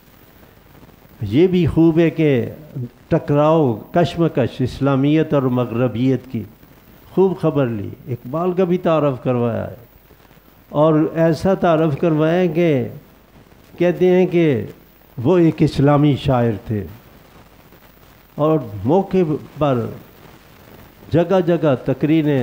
یہ بھی خوب ہے کہ ٹکراؤ، کشمکش اسلامیت اور مغربیت کی خوب خبر لی، اقبال کا بھی تعارف کروایا ہے، اور ایسا تعارف کروایا کہ کہتے ہیں کہ وہ ایک اسلامی شاعر تھے، اور موقع پر جگہ جگہ تقریریں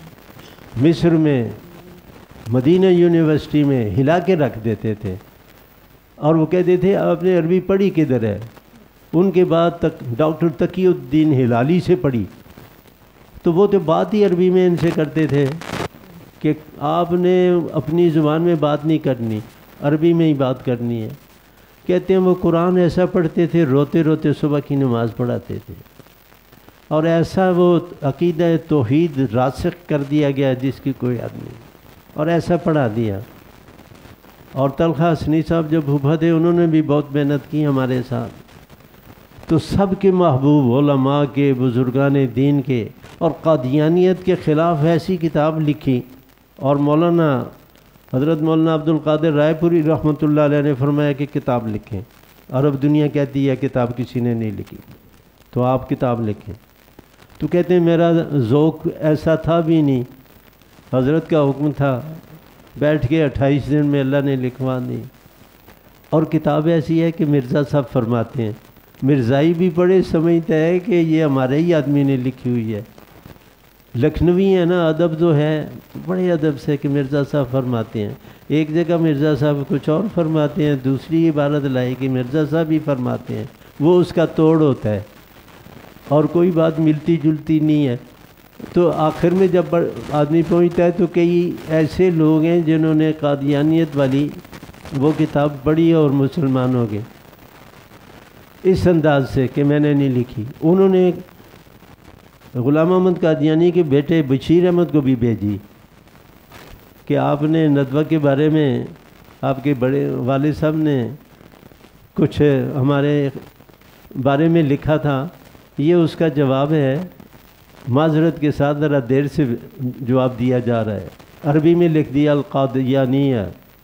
مصر میں مدینہ یونیورسٹی میں ہلا کے رکھ دیتے تھے، اور وہ کہتے تھے آپ نے عربی پڑھی کدھر ہے؟ ان کے بعد تک ڈاکٹر تقی الدین ہلالی سے پڑھی، تو وہ تو بات ہی عربی میں ان سے کرتے تھے کہ آپ نے اپنی زبان میں بات نہیں کرنی، عربی میں ہی بات کرنی ہے۔ کہتے ہیں وہ قرآن ایسا پڑھتے تھے، روتے روتے صبح کی نماز پڑھاتے تھے، اور ایسا وہ عقیدہ توحید راسخ کر دیا گیا جس کی کوئی حد نہیں، اور ایسا پڑھا دیا۔ اور طلحہ حسنی صاحب جو پھوپھا تھے انہوں نے بھی بہت محنت کی ہمارے ساتھ، تو سب کے محبوب علماء کے، بزرگان دین کے، اور قادیانیت کے خلاف ایسی کتاب لکھی۔ اور مولانا حضرت مولانا عبد القادر رائے پوری رحمۃ اللہ علیہ نے فرمایا کہ کتاب لکھیں، عرب دنیا کہتی ہے کتاب کسی نے نہیں لکھی، تو آپ کتاب لکھیں۔ تو کہتے ہیں میرا ذوق ایسا تھا بھی نہیں، حضرت کا حکم تھا، بیٹھ کے 28 دن میں اللہ نے لکھوا دی۔ اور کتاب ایسی ہے کہ مرزا صاحب فرماتے ہیں، مرزائی بھی بڑے سمجھتا ہے کہ یہ ہمارے ہی آدمی نے لکھی ہوئی ہے، لکھنوی ہے نا، ادب تو ہے بڑے ادب سے کہ مرزا صاحب فرماتے ہیں، ایک جگہ مرزا صاحب کچھ اور فرماتے ہیں، دوسری عبارت لائی کہ مرزا صاحب ہی فرماتے ہیں، وہ اس کا توڑ ہوتا ہے اور کوئی بات ملتی جلتی نہیں ہے۔ تو آخر میں جب آدمی پہنچتا ہے تو کئی ایسے لوگ ہیں جنہوں نے قادیانیت والی وہ کتاب پڑھی اور مسلمان ہو گئے اس انداز سے کہ میں نے نہیں لکھی۔ انہوں نے غلام احمد قادیانی کے بیٹے بشیر احمد کو بھی بھیجی کہ آپ نے ندوہ کے بارے میں آپ کے بڑے والد صاحب نے کچھ ہمارے بارے میں لکھا تھا، یہ اس کا جواب ہے، معذرت کے ساتھ ذرا دیر سے جواب دیا جا رہا ہے۔ عربی میں لکھ دیا القادیانیہ،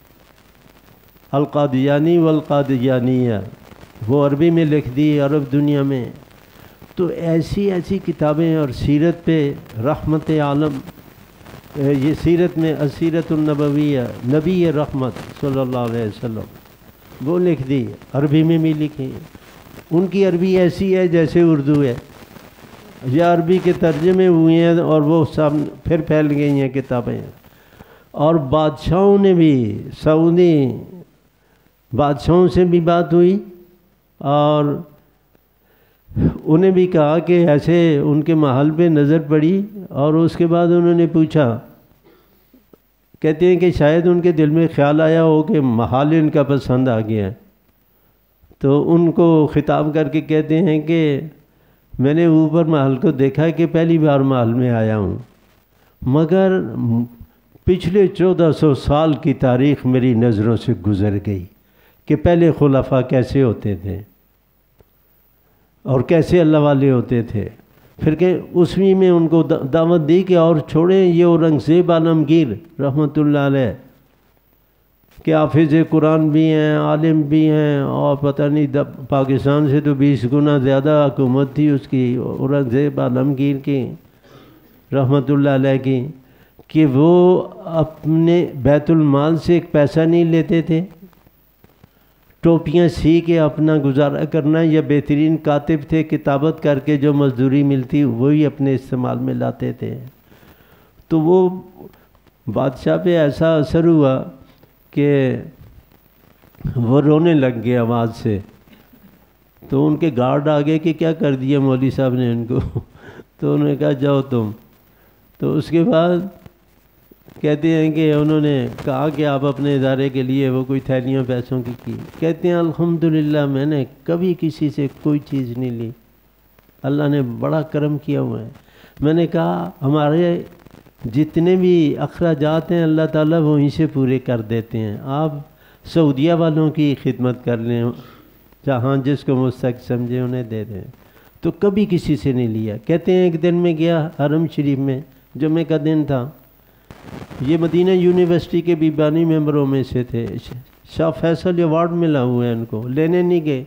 القادیانی والقادیانیہ، وہ عربی میں لکھ دی عرب دنیا میں۔ تو ایسی ایسی کتابیں، اور سیرت پہ رحمت عالم، یہ سیرت میں السیرت النبویہ، نبی رحمت صلی اللہ علیہ وسلم، وہ لکھ دی، عربی میں بھی لکھی۔ ان کی عربی ایسی ہے جیسے اردو ہے، یا عربی کے ترجمے ہوئے ہیں اور وہ سب پھر پھیل گئی ہیں کتابیں۔ اور بادشاہوں نے بھی، سعودی بادشاہوں سے بھی بات ہوئی اور انہیں بھی کہا کہ ایسے ان کے محل پہ نظر پڑی، اور اس کے بعد انہوں نے پوچھا، کہتے ہیں کہ شاید ان کے دل میں خیال آیا ہو کہ محل ان کا پسند آ گیا ہے، تو ان کو خطاب کر کے کہتے ہیں کہ میں نے اوپر محل کو دیکھا کہ پہلی بار محل میں آیا ہوں، مگر پچھلے 1400 سال کی تاریخ میری نظروں سے گزر گئی کہ پہلے خلفاء کیسے ہوتے تھے اور کیسے اللہ والے ہوتے تھے۔ پھر کہ اسویں میں ان کو دعوت دی کہ اور چھوڑیں، یہ اورنگزیب عالمگیر رحمۃ اللہ علیہ کہ حافظ قرآن بھی ہیں، عالم بھی ہیں، اور پتہ نہیں پاکستان سے تو 20 گنا زیادہ حکومت تھی اس کی، اورنگزیب عالمگیر کی رحمۃ اللہ علیہ کی، کہ وہ اپنے بیت المال سے ایک پیسہ نہیں لیتے تھے، ٹوپیاں سی کے اپنا گزارا کرنا، یا بہترین کاتب تھے، کتابت کر کے جو مزدوری ملتی وہی اپنے استعمال میں لاتے تھے۔ تو وہ بادشاہ پہ ایسا اثر ہوا کہ وہ رونے لگ گئے آواز سے۔ تو ان کے گارڈ آگے کہ کیا کر دیا مولوی صاحب نے ان کو، تو انہوں نے کہا جاؤ تم۔ تو اس کے بعد کہتے ہیں کہ انہوں نے کہا کہ آپ اپنے ادارے کے لیے وہ کوئی تھیلیاں پیسوں کی کہتے ہیں الحمدللہ میں نے کبھی کسی سے کوئی چیز نہیں لی، اللہ نے بڑا کرم کیا ہوا ہے۔ میں نے کہا ہمارے جتنے بھی اخراجات ہیں اللہ تعالیٰ وہیں سے پورے کر دیتے ہیں، آپ سعودیہ والوں کی خدمت کر لیں، جہاں جس کو مستحق سمجھے انہیں دے دیں۔ تو کبھی کسی سے نہیں لیا۔ کہتے ہیں ایک دن میں گیا حرم شریف میں، جمعے کا دن تھا، یہ مدینہ یونیورسٹی کے بھی بانی ممبروں میں سے تھے، شاہ فیصل ایوارڈ ملا ہوا ہے ان کو، لینے نہیں گئے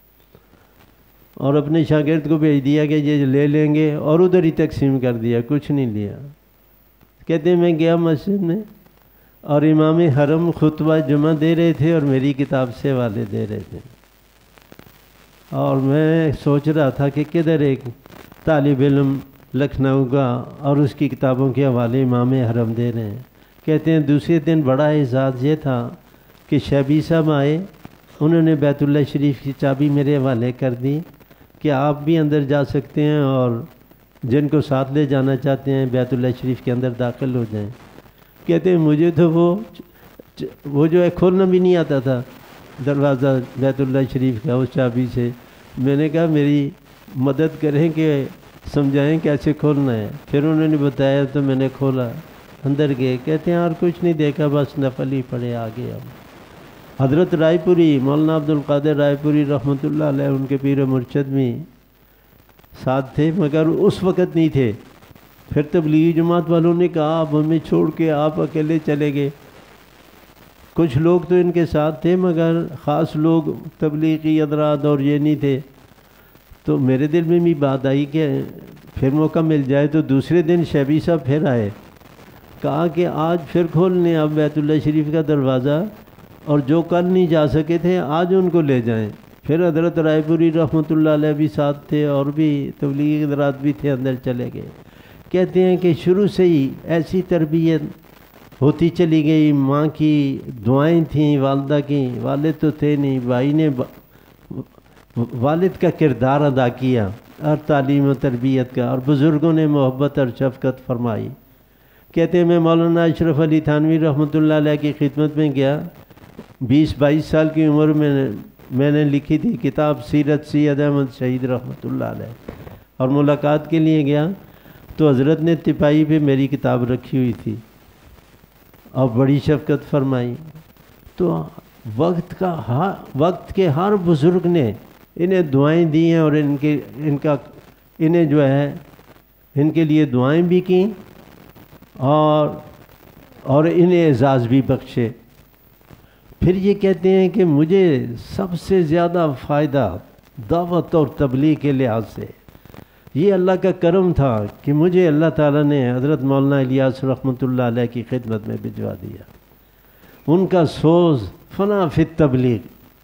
اور اپنے شاگرد کو بھیج دیا کہ یہ لے لیں گے، اور ادھر ہی تقسیم کر دیا، کچھ نہیں لیا۔ کہتے ہیں میں گیا مسجد میں اور امام حرم خطبہ جمعہ دے رہے تھے اور میری کتاب سے حوالے دے رہے تھے، اور میں سوچ رہا تھا کہ کدھر ایک طالب علم لکھنؤ کا اور اس کی کتابوں کے حوالے امام حرم دے رہے ہیں۔ کہتے ہیں دوسرے دن بڑا اعزاز یہ تھا کہ شیبی صاحب آئے، انہوں نے بیت اللہ شریف کی چابی میرے حوالے کر دی کہ آپ بھی اندر جا سکتے ہیں اور جن کو ساتھ لے جانا چاہتے ہیں بیت اللہ شریف کے اندر داخل ہو جائیں۔ کہتے ہیں مجھے تو وہ جو ہے کھولنا بھی نہیں آتا تھا دروازہ بیت اللہ شریف کا اس چابی سے۔ میں نے کہا میری مدد کریں کہ سمجھائیں کیسے کھولنا ہے۔ پھر انہوں نے بتایا تو میں نے کھولا، اندر گئے۔ کہتے ہیں اور کچھ نہیں دیکھا، بس نفل ہی پڑے آگے۔ اب حضرت رائے پوری مولانا عبد القادر رائے پوری رحمۃ اللہ علیہ ان کے پیر و مرشد بھی ساتھ تھے، مگر اس وقت نہیں تھے۔ پھر تبلیغی جماعت والوں نے کہا آپ ہمیں چھوڑ کے آپ اکیلے چلے گئے۔ کچھ لوگ تو ان کے ساتھ تھے مگر خاص لوگ تبلیغی حضرات اور یہ نہیں تھے۔ تو میرے دل میں بھی بات آئی کہ پھر موقع مل جائے تو دوسرے دن شیبی صاحب پھر آئے، کہا کہ آج پھر کھول لیں آپ بیت اللہ شریف کا دروازہ، اور جو کل نہیں جا سکے تھے آج ان کو لے جائیں۔ پھر حضرت رائے پوری رحمۃ اللہ علیہ بھی ساتھ تھے اور بھی تبلیغی حضرات بھی تھے، اندر چلے گئے۔ کہتے ہیں کہ شروع سے ہی ایسی تربیت ہوتی چلی گئی، ماں کی دعائیں تھیں، والدہ کی، والد تو تھے نہیں، بھائی نے والد کا کردار ادا کیا اور تعلیم و تربیت کا، اور بزرگوں نے محبت اور شفقت فرمائی۔ کہتے ہیں میں مولانا اشرف علی تھانوی رحمۃ اللہ علیہ کی خدمت میں گیا، 20-22 سال کی عمر میں نے لکھی تھی کتاب سیرت سید احمد شہید رحمۃ اللہ علیہ، اور ملاقات کے لیے گیا تو حضرت نے تپائی پہ میری کتاب رکھی ہوئی تھی اور بڑی شفقت فرمائی۔ تو وقت کے ہر بزرگ نے انہیں دعائیں دی ہیں، اور انہیں جو ہے ان کے لیے دعائیں بھی کیں اور انہیں اعزاز بھی بخشے۔ پھر یہ کہتے ہیں کہ مجھے سب سے زیادہ فائدہ دعوت اور تبلیغ کے لحاظ سے یہ اللہ کا کرم تھا کہ مجھے اللہ تعالیٰ نے حضرت مولانا الیاس رحمۃ اللہ علیہ کی خدمت میں بھجوا دیا۔ ان کا سوز فنا فی التبلیغ،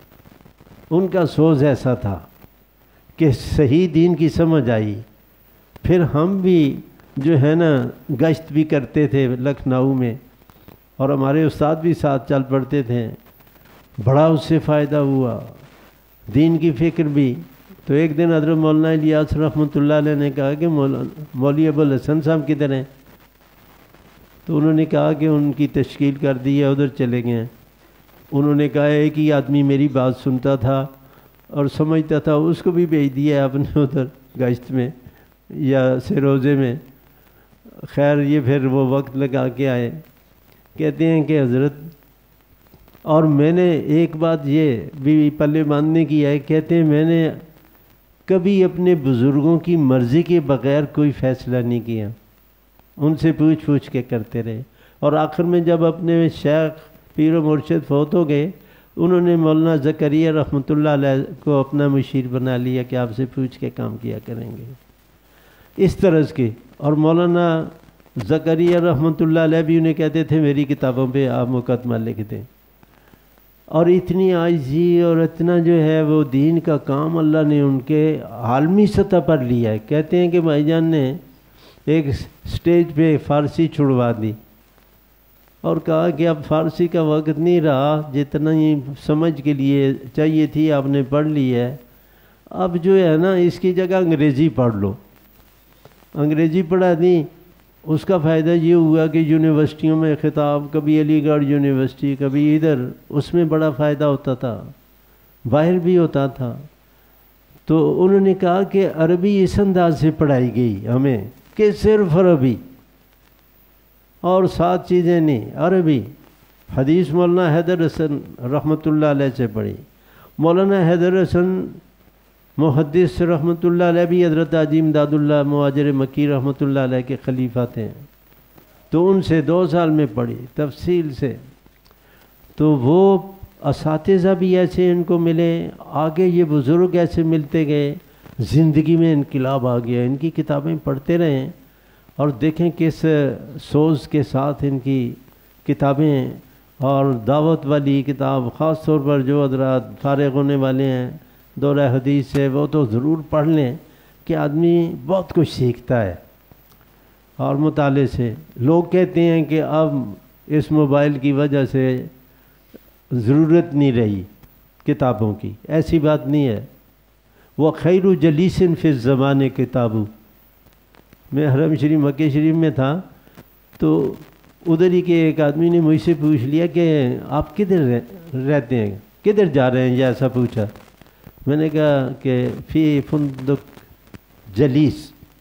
ان کا سوز ایسا تھا کہ صحیح دین کی سمجھ آئی۔ پھر ہم بھی جو ہے نا گشت بھی کرتے تھے لکھنؤ میں، اور ہمارے استاد بھی ساتھ چل پڑتے تھے، بڑا اس سے فائدہ ہوا، دین کی فکر بھی۔ تو ایک دن حضرت مولانا الیاس رحمۃ اللہ علیہ نے کہا کہ مولوی ابو الحسن صاحب کدھر ہیں؟ تو انہوں نے کہا کہ ان کی تشکیل کر دی ہے، ادھر چلے گئے ہیں۔ انہوں نے کہا ایک ہی آدمی میری بات سنتا تھا اور سمجھتا تھا، اس کو بھی بھیج دیا آپ نے ادھر گشت میں یا سروزے میں۔ خیر یہ پھر وہ وقت لگا کے آئے۔ کہتے ہیں کہ حضرت، اور میں نے ایک بات یہ بھی پلے باندھنے کی ہے، کہتے ہیں میں نے کبھی اپنے بزرگوں کی مرضی کے بغیر کوئی فیصلہ نہیں کیا، ان سے پوچھ کے کرتے رہے۔ اور آخر میں جب اپنے شیخ پیر و مرشد فوت ہو گئے، انہوں نے مولانا زکریا رحمۃ اللہ علیہ کو اپنا مشیر بنا لیا کہ آپ سے پوچھ کے کام کیا کریں گے، اس طرح کے۔ اور مولانا زکریا رحمۃ اللہ علیہ بھی انہیں کہتے تھے میری کتابوں پہ آپ مقدمہ لکھ دیں۔ اور اتنی عاجزی اور اتنا جو ہے وہ دین کا کام اللہ نے ان کے عالمی سطح پر لیا ہے۔ کہتے ہیں کہ بھائی جان نے ایک سٹیج پہ فارسی چھڑوا دی اور کہا کہ اب فارسی کا وقت نہیں رہا، جتنا ہی سمجھ کے لیے چاہیے تھی آپ نے پڑھ لی ہے، اب جو ہے نا اس کی جگہ انگریزی پڑھ لو۔ انگریزی پڑھا دی، اس کا فائدہ یہ ہوا کہ یونیورسٹیوں میں خطاب، کبھی علی گڑھ یونیورسٹی کبھی ادھر، اس میں بڑا فائدہ ہوتا تھا، باہر بھی ہوتا تھا۔ تو انہوں نے کہا کہ عربی اس انداز سے پڑھائی گئی ہمیں کہ صرف عربی اور 7 چیزیں نہیں، عربی۔ حدیث مولانا حیدر حسن رحمۃ اللہ علیہ سے پڑھی۔ مولانا حیدر حسن محدث رحمۃ اللہ علیہ بھی حضرت حاجی امداد اللہ مہاجر مکی رحمۃ اللہ علیہ کے خلیفہ تھے، تو ان سے 2 سال میں پڑھی تفصیل سے۔ تو وہ اساتذہ بھی ایسے ان کو ملے، آگے یہ بزرگ ایسے ملتے گئے، زندگی میں انقلاب آ گیا۔ ان کی کتابیں پڑھتے رہیں اور دیکھیں کس سوز کے ساتھ ان کی کتابیں، اور دعوت والی کتاب خاص طور پر جو حضرات فارغ ہونے والے ہیں دورہ حدیث سے، وہ تو ضرور پڑھ لیں کہ آدمی بہت کچھ سیکھتا ہے اور مطالعے سے۔ لوگ کہتے ہیں کہ اب اس موبائل کی وجہ سے ضرورت نہیں رہی کتابوں کی، ایسی بات نہیں ہے۔ وہ خیر جلیس فی الزمان کتابو۔ میں حرم شریف مکہ شریف میں تھا تو ادھر ہی کے ایک آدمی نے مجھ سے پوچھ لیا کہ آپ کدھر رہتے ہیں، کدھر جا رہے ہیں، یہ ایسا پوچھا۔ میں نے کہا کہ فی فندق جلیس،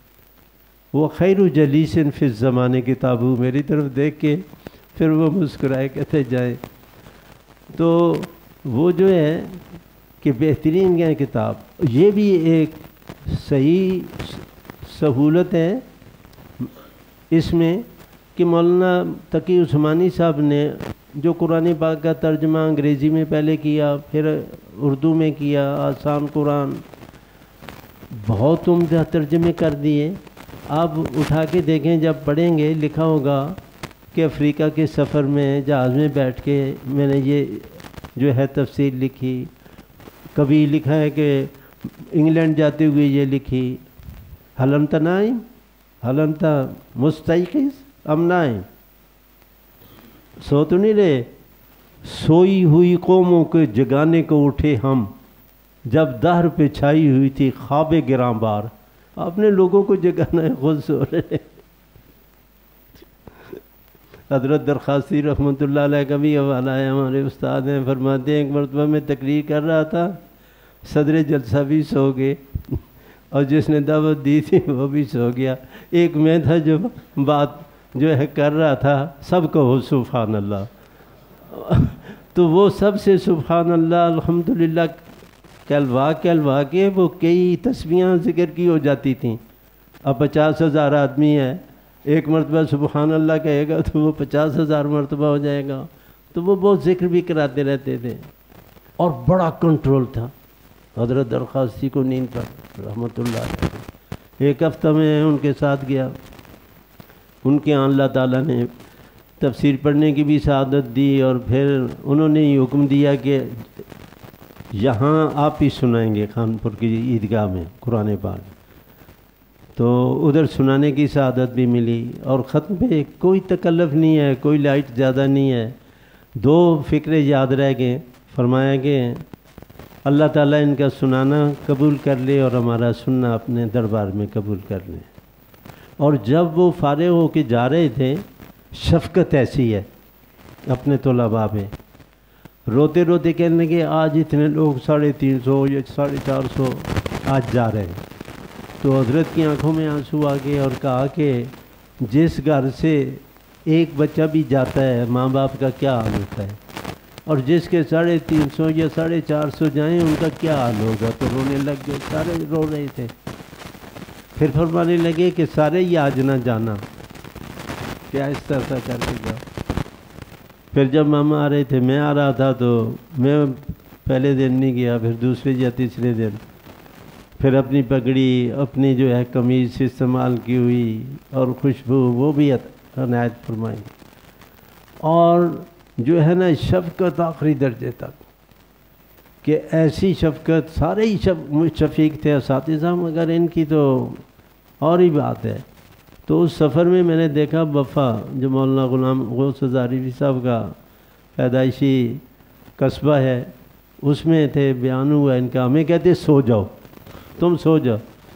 وہ خیر جلیس فی الزمان کتابو، میری طرف دیکھ کے پھر وہ مسکرائے، کہتے جائیں۔ تو وہ جو ہے کہ بہترین ہے کتاب۔ یہ بھی ایک صحیح سہولت ہے اس میں کہ مولانا تقی عثمانی صاحب نے جو قرآن پاک کا ترجمہ انگریزی میں پہلے کیا، پھر اردو میں کیا، آسان قرآن، بہت عمدہ ترجمے کر دیے۔ آپ اٹھا کے دیکھیں، جب پڑھیں گے لکھا ہوگا کہ افریقہ کے سفر میں جہاز میں بیٹھ کے میں نے یہ جو ہے تفسیر لکھی، کبھی لکھا ہے کہ انگلینڈ جاتے ہوئے یہ لکھی، حلم تنائم हल अंता मुस्तैक़िज़ अम नाइम, सो तो नहीं रहे? सोई हुई कौमों के जगाने को उठे हम, जब दहर पे छाई हुई थी ख्वाब गिरां बार। आपने लोगों को जगाना है, खुद सो रहे। हज़रत दरखास्ती रहमतुल्लाह अलैह का भी हवाला है, हमारे उस्ताद हैं, फरमाते हैं एक मरतबा में तकरीर कर रहा था, सदर जलसा भी सो गए और जिसने दावत दी थी वो भी सो गया। एक मैं था जो बात जो है कर रहा था, सबको हो सुभान अल्लाह। तो वो सबसे सुभान अल्लाह अल्हम्दुलिल्लाह कहलवा के वो कई तस्बीहां ज़िक्र की हो जाती थीं। अब 50,000 आदमी है, एक मरतबा सुभान अल्लाह कहेगा तो वो 50,000 मरतबा हो जाएगा। तो वो बहुत ज़िक्र भी कराते रहते थे और बड़ा कंट्रोल था। हज़रत दरखास्ती को नींद पर रहमतुल्लाह अलैह, एक हफ्ता में उनके साथ गया। उनके यहाँ अल्लाह ताला ने तफसीर पढ़ने की भी सआदत दी और फिर उन्होंने ये हुक्म दिया कि यहाँ आप ही सुनाएंगे खानपुर की ईदगाह में कुरान पाक। तो उधर सुनाने की सआदत भी मिली और ख़त्म पे कोई तकल्लुफ़ नहीं है, कोई लाइट ज़्यादा नहीं है। 2 फ़िक्रे याद रह गए। फरमाया कि अल्लाह ताला इनका सुनाना कबूल कर ले और हमारा सुनना अपने दरबार में कबूल कर ले। और जब वो फारिग होके जा रहे थे, शफ़क़त ऐसी है अपने तलबा पे, रोते रोते कहने लगे आज इतने लोग 350 या 450 आज जा रहे हैं। तो हज़रत की आंखों में आंसू आ गए और कहा कि जिस घर से एक बच्चा भी जाता है माँ बाप का क्या हाल होता है, और जिसके 350 या 450 जाएं उनका क्या हाल होगा। तो रोने लग गए, सारे रो रहे थे। फिर फरमाने लगे कि सारे ही आज ना जाना, क्या इस तरह करके गया। फिर जब मामा आ रहे थे, मैं आ रहा था, तो मैं पहले दिन नहीं गया, फिर दूसरे या तीसरे दिन फिर अपनी पगड़ी, अपनी जो है कमीज़ इस्तेमाल की हुई और खुशबू वो भी अनायत फरमाई। और जो है ना शफ़क़त आखिरी दर्जे तक, कि ऐसी शफ़क़त, सारे ही शफ़ीक थे असातिज़ा, मगर इनकी तो और ही बात है। तो उस सफ़र में मैंने देखा वफ़ा, जो मौलाना ग़ुलाम गौस हज़ारी साहब का पैदाइशी कस्बा है, उसमें थे। बयान हुआ इनका, हमें कहते सो जाओ, तुम सो जाओ।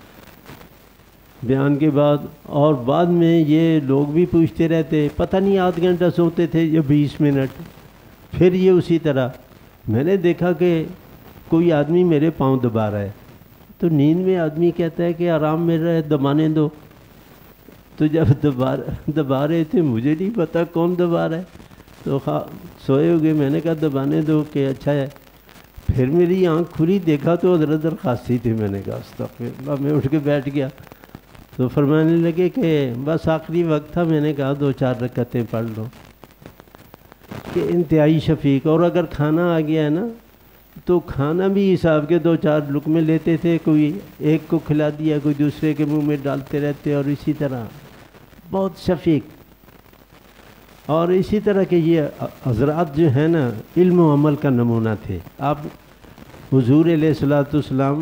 बयान के बाद और बाद में ये लोग भी पूछते रहते, पता नहीं आध घंटा सोते थे या 20 मिनट, फिर ये उसी तरह। मैंने देखा कि कोई आदमी मेरे पाँव दबा रहा है, तो नींद में आदमी कहता है कि आराम मिल रहा है, दबाने दो। तो जब दबा रहे थे, मुझे नहीं पता कौन दबा रहा है, तो सोए हो गए। मैंने कहा दबाने दो कि अच्छा है। फिर मेरी आँख खुली, देखा तो हज़रत दरखास्ती थी। मैंने कहा अस्तग़फ़िरुल्लाह, मैं उठ के बैठ गया। तो फरमाने लगे कि बस आखिरी वक्त था, मैंने कहा 2-4 रकअतें पढ़ लो। कि इंतहाई शफ़ीक। और अगर खाना आ गया है ना, तो खाना भी हिसाब के 2-4 लुक़मे लेते थे, कोई एक को खिला दिया, कोई दूसरे के मुंह में डालते रहते, और इसी तरह बहुत शफ़ीक। और इसी तरह के ये हज़रात जो हैं ना, इल्म व अमल का नमूना थे। आप हुज़ूर अलैहिस्सलाम,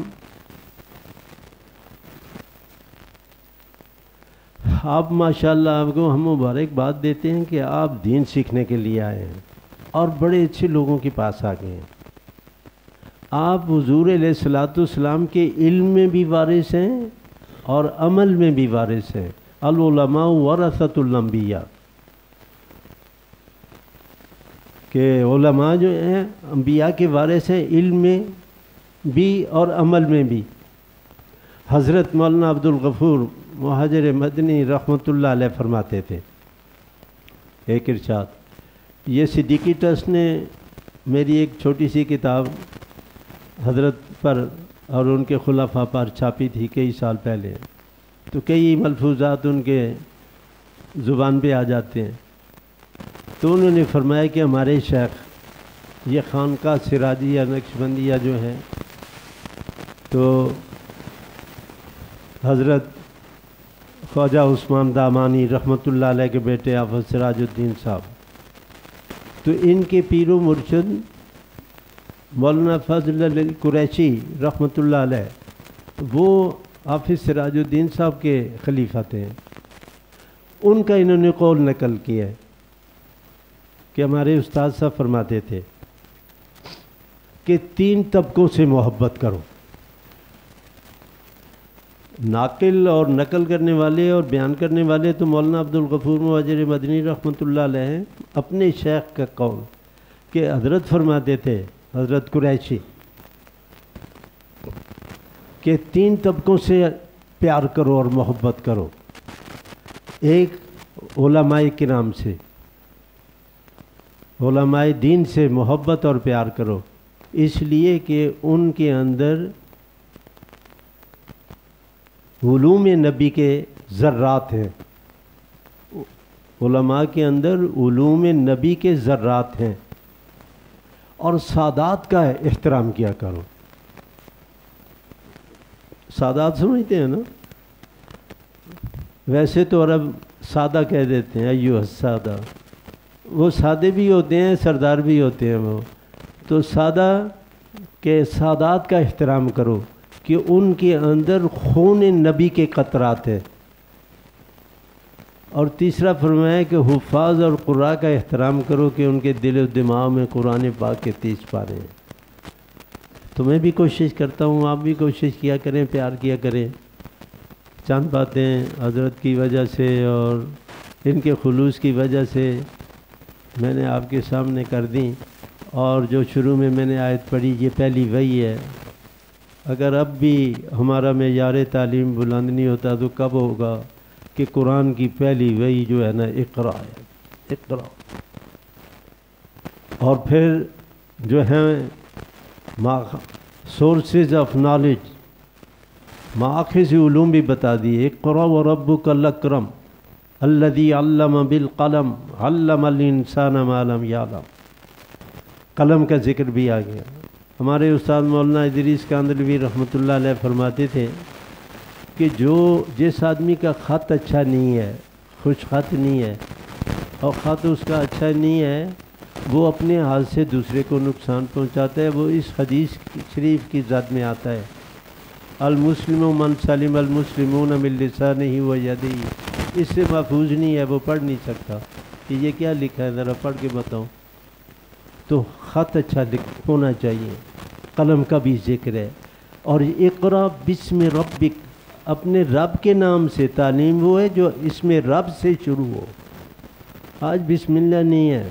आप माशाअल्लाह, आपको हम मुबारकबाद देते हैं कि आप दीन सीखने के लिए आए हैं और बड़े अच्छे लोगों के पास आ गए हैं। आप हुज़ूर अलैहिस्सलाम के इल्म में भी वारिस हैं और अमल में भी वारिस हैं। अल उलमा वरसतुल अंबिया, के उलमा जो हैं अंबिया के वारिस हैं, इल्म में भी और अमल में भी। हज़रत मौलाना अब्दुल गफ़ूर मुहाजिर मदनी रहमतुल्लाह अलैह फरमाते थे, एक इरशाद, ये सिद्दीकी ट्रस्ट ने मेरी एक छोटी सी किताब हज़रत पर और उनके खुलाफा पर छापी थी कई साल पहले। तो कई मलफूज़ात उनके ज़ुबान पे आ जाते हैं। तो उन्होंने फरमाया कि हमारे शेख ये खानका सिराजिया नक्शबंदिया जो है, तो हज़रत ख्वाजा उस्मान दामानी रहमतुल्लाह अलैह के बेटे हाफ़िज़ सिराजुद्दीन साहब, तो इनके पीरो मुर्शिद मौलाना फज़ल कुरैशी रहमतुल्लाह अलैह, वो हाफ़िज़ सिराजुद्दीन साहब के खलीफा थे। ان کا انہوں نے قول نقل کیا ہے کہ ہمارے استاد صاحب فرماتے تھے کہ 3 طبقوں سے محبت کرو، ناقل اور نقل کرنے والے اور بیان کرنے والے تو مولانا عبدالغفور مہاجر مدنی رحمۃ اللہ علیہ ہیں، اپنے شیخ کا قول کہ حضرت فرماتے تھے، حضرت قریشی، کہ 3 طبقوں سے پیار کرو اور محبت کرو. ایک علماء کرام سے، علماء دین سے محبت اور پیار کرو، اس لیے کہ ان کے اندر علوم نبی کے ذرات ہیں، علماء کے اندر علوم نبی کے ذرات ہیں. اور سادات کا احترام کیا کرو. سادات سمجھتے ہیں نا؟ ویسے تو عرب سادہ کہہ دیتے ہیں، ایو السادہ، وہ سادے بھی ہوتے ہیں، سردار بھی ہوتے ہیں. وہ تو سادہ کے سادات کا احترام کرو کہ ان کے اندر خون نبی کے قطرات ہیں. اور تیسرا فرمایا کہ حفاظ اور قراء کا احترام کرو کہ ان کے دل و دماغ میں قرآن پاک کے 30 پارے ہیں. تو میں بھی کوشش کرتا ہوں، آپ بھی کوشش کیا کریں، پیار کیا کریں. چند باتیں حضرت کی وجہ سے اور ان کے خلوص کی وجہ سے میں نے آپ کے سامنے کر دیں. اور جو شروع میں نے آیت پڑھی، یہ پہلی وحی ہے. اگر اب بھی ہمارا معیار تعلیم بلند نہیں ہوتا تو کب ہوگا کہ قرآن کی پہلی وحی جو ہے نا اقرا ہے، اقرا. اور پھر جو ہیں سورسز آف نالج، مآخذ علوم بھی بتا دیے. اقرا وربک الاکرم الذی علم بالقلم علم الانسان ما لم یعلم. قلم کا ذکر بھی آ گیا. ہمارے استاد مولانا ادریس کاندھلوی رحمۃ اللہ علیہ فرماتے تھے کہ جس آدمی کا خط اچھا نہیں ہے، خوش خط نہیں ہے، اور خط اس کا اچھا نہیں ہے، وہ اپنے ہاتھ سے دوسرے کو نقصان پہنچاتا ہے. وہ اس حدیث شریف کی زد میں آتا ہے، المسلم من سلم المسلمون من لسانہ و یدہ. اس سے محفوظ نہیں ہے، وہ پڑھ نہیں سکتا کہ یہ کیا لکھا ہے، ذرا پڑھ کے بتاؤں. تو خط اچھا ہونا چاہیے. قلم کا بھی ذکر ہے. اور اقرا بسم ربک، اپنے رب کے نام سے. تعلیم وہ ہے جو اسم رب سے شروع ہو. آج بسم اللہ نہیں ہے.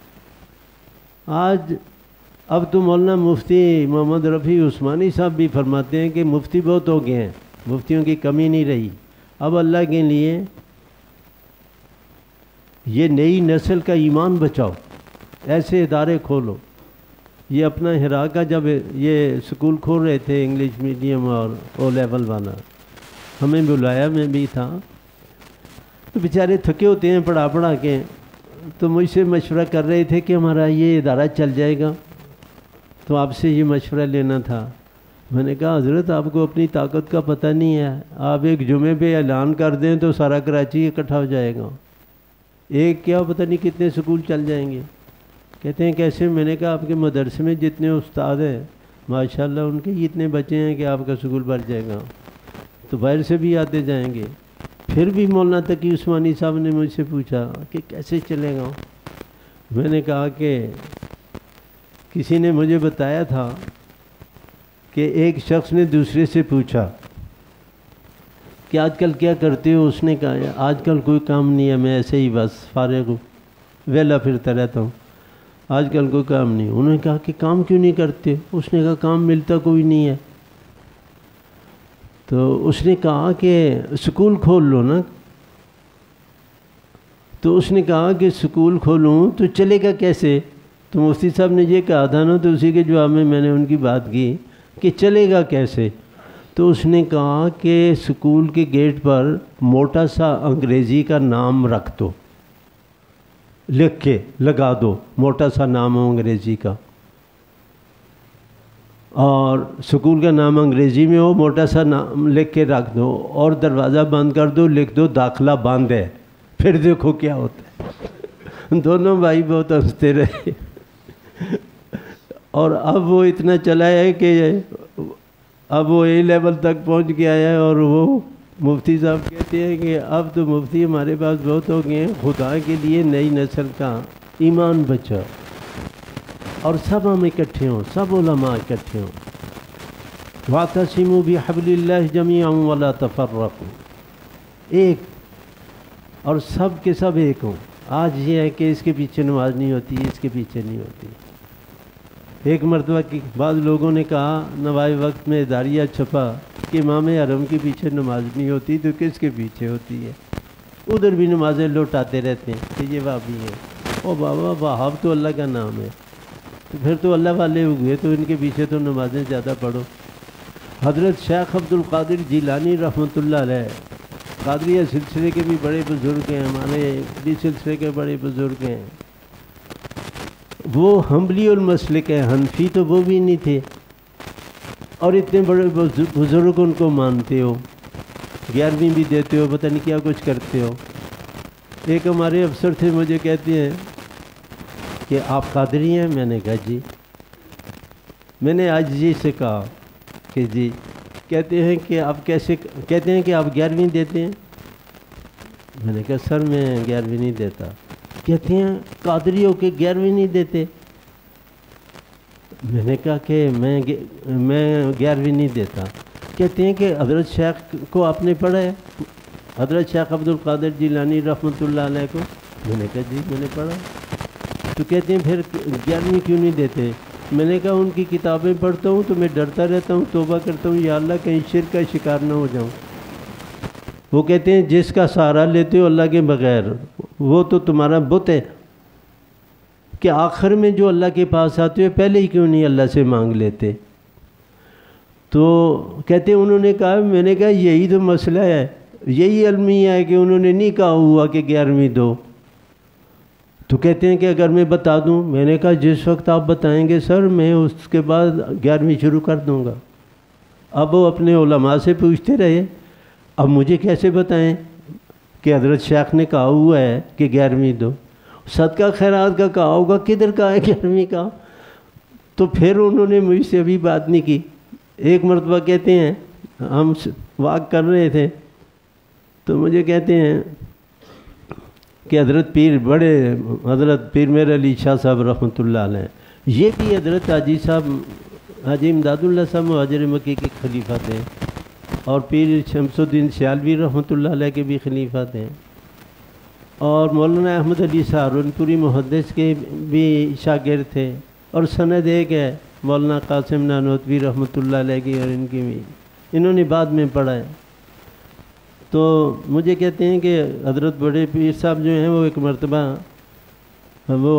آج اب تو مولانا مفتی محمد رفیع عثمانی صاحب بھی فرماتے ہیں کہ مفتی بہت ہو گئے ہیں، مفتیوں کی کمی نہیں رہی. اب اللہ کے لیے یہ نئی نسل کا ایمان بچاؤ، ایسے ادارے کھولو. یہ اپنا ہرا کا جب یہ سکول کھول رہے تھے انگلش میڈیم اور او لیول والا، ہمیں بلایا، میں بھی تھا. تو بیچارے تھکے ہوتے ہیں پڑھا پڑھا کے، تو مجھ سے مشورہ کر رہے تھے کہ ہمارا یہ ادارہ چل جائے گا، تو آپ سے یہ مشورہ لینا تھا. میں نے کہا حضرت آپ کو اپنی طاقت کا پتہ نہیں ہے. آپ ایک جمعے پہ اعلان کر دیں تو سارا کراچی اکٹھا ہو جائے گا. ایک کیا پتہ نہیں کتنے سکول چل جائیں گے. کہتے ہیں کیسے؟ میں نے کہا آپ کے مدرسے میں جتنے استاد ہیں ماشاءاللہ ان کے اتنے بچے ہیں کہ آپ کا سکول بھر جائے گا. تو باہر سے بھی آتے جائیں گے. پھر بھی مولانا تقی عثمانی صاحب نے مجھ سے پوچھا کہ کیسے چلے گا. میں نے کہا کہ کسی نے مجھے بتایا تھا کہ ایک شخص نے دوسرے سے پوچھا کہ آج کل کیا کرتے ہو؟ اس نے کہا آج کل کوئی کام نہیں ہے، میں ایسے ہی بس فارغ ہوں، ویلا پھرتا رہتا ہوں، آج کل کوئی کام نہیں. انہوں نے کہا کہ کام کیوں نہیں کرتے؟ اس نے کہا کام ملتا کوئی نہیں ہے. تو اس نے کہا کہ سکول کھول لو نا. تو اس نے کہا کہ سکول کھولوں تو چلے گا کیسے؟ تو مفتی صاحب نے یہ کہا تھا نا، تو اسی کے جواب میں نے ان کی بات کی کہ چلے گا کیسے. تو اس نے کہا کہ سکول کے گیٹ پر موٹا سا انگریزی کا نام رکھ دو، لکھ کے لگا دو، موٹا سا نام ہو انگریزی کا، اور سکول کا نام انگریزی میں ہو، موٹا سا نام لکھ کے رکھ دو، اور دروازہ بند کر دو، لکھ دو داخلہ بند ہے. پھر دیکھو کیا ہوتا ہے. دونوں بھائی بہت ہنستے رہے. اور اب وہ اتنا چلا ہے کہ اب وہ اے لیول تک پہنچ گیا ہے، اور وہ مفتی صاحب کہتے ہیں کہ اب تو مفتی ہمارے پاس بہت ہو گئے ہیں، خدا کے لیے نئی نسل کا ایمان بچا اور سب ہم اکٹھے ہوں، سب علماء اکٹھے ہوں۔ وَاعْتَصِمُوا بِحَبْلِ اللَّهِ جَمِيعًا وَلَا تَفَرَّقُوا، ایک اور سب کے سب ایک ہوں۔ آج یہ ہے کہ اس کے پیچھے نماز نہیں ہوتی، اس کے پیچھے نہیں ہوتی۔ ایک مرتبہ کی بعض لوگوں نے کہا نوائے وقت میں اداریہ چھپا کہ امام حرم کے پیچھے نماز نہیں ہوتی تو کس کے پیچھے ہوتی ہے؟ ادھر بھی نمازیں لوٹاتے رہتے ہیں کہ یہ وہابی ہیں۔ او بابا، وہاب تو اللہ کا نام ہے، تو پھر تو اللہ والے ہوئے تو ان کے پیچھے تو نمازیں زیادہ پڑھو۔ حضرت شیخ عبد القادر جیلانی رحمۃ اللہ علیہ قادریہ سلسلے کے بھی بڑے بزرگ ہیں، ہمارے بھی سلسلے کے بڑے بزرگ ہیں۔ وہ حنبلی المسلک ہے، حنفی تو وہ بھی نہیں تھے، اور اتنے بڑے بزرگ ان کو مانتے ہو، 11ویں بھی دیتے ہو، پتہ نہیں کیا کچھ کرتے ہو۔ ایک ہمارے افسر تھے، مجھے کہتے ہیں کہ آپ قادری ہیں؟ میں نے کہا جی۔ میں نے آج جی سے کہا کہ جی، کہتے ہیں کہ آپ کیسے، کہتے ہیں کہ آپ 11ویں دیتے ہیں؟ میں نے کہا سر میں 11ویں نہیں دیتا۔ کہتے ہیں قادری ہو کے 11ویں نہیں دیتے؟ میں نے کہا کہ میں 11ویں نہیں دیتا۔ کہتے ہیں کہ حضرت شیخ کو آپ نے پڑھا ہے، حضرت شیخ عبد القادر جیلانی رحمۃ اللہ علیہ کو؟ میں نے کہا جی میں نے پڑھا۔ تو کہتے ہیں پھر 11ویں کیوں نہیں دیتے؟ میں نے کہا ان کی کتابیں پڑھتا ہوں تو میں ڈرتا رہتا ہوں، توبہ کرتا ہوں یا اللہ کہیں شرک کا شکار نہ ہو جاؤں۔ وہ کہتے ہیں جس کا سہارا لیتے ہو اللہ کے بغیر وہ تو تمہارا بت ہے، کہ آخر میں جو اللہ کے پاس آتے ہو پہلے ہی کیوں نہیں اللہ سے مانگ لیتے؟ تو کہتے ہیں انہوں نے کہا، میں نے کہا یہی تو مسئلہ ہے، یہی المیہ ہے کہ انہوں نے نہیں کہا ہوا کہ 11ویں دو۔ تو کہتے ہیں کہ اگر میں بتا دوں؟ میں نے کہا جس وقت آپ بتائیں گے سر میں اس کے بعد 11ویں شروع کر دوں گا۔ اب وہ اپنے علماء سے پوچھتے رہے، اب مجھے کیسے بتائیں کہ حضرت شیخ نے کہا ہوا ہے کہ 11ویں دو؟ صدقہ خیرات کا کہا ہوگا، کدھر کہا ہے 11ویں کا؟ تو پھر انہوں نے مجھ سے ابھی بات نہیں کی۔ ایک مرتبہ کہتے ہیں ہم واک کر رہے تھے تو مجھے کہتے ہیں کہ حضرت پیر میر علی شاہ صاحب رحمۃ اللہ علیہ، یہ بھی حضرت حاجی صاحب حاجی امداد اللہ صاحب مہاجر مکی کے خلیفہ تھے، اور پیر شمس الدین سیالوی رحمۃ اللہ علیہ کے بھی خلیفہ تھے، اور مولانا احمد علی سہارنپوری محدث کے بھی شاگرد تھے، اور سند ایک ہے مولانا قاسم نانوتوی رحمۃ اللہ علیہ کی، اور ان کی بھی انہوں نے بعد میں پڑھا ہے۔ تو مجھے کہتے ہیں کہ حضرت بڑے پیر صاحب جو ہیں وہ ایک مرتبہ وہ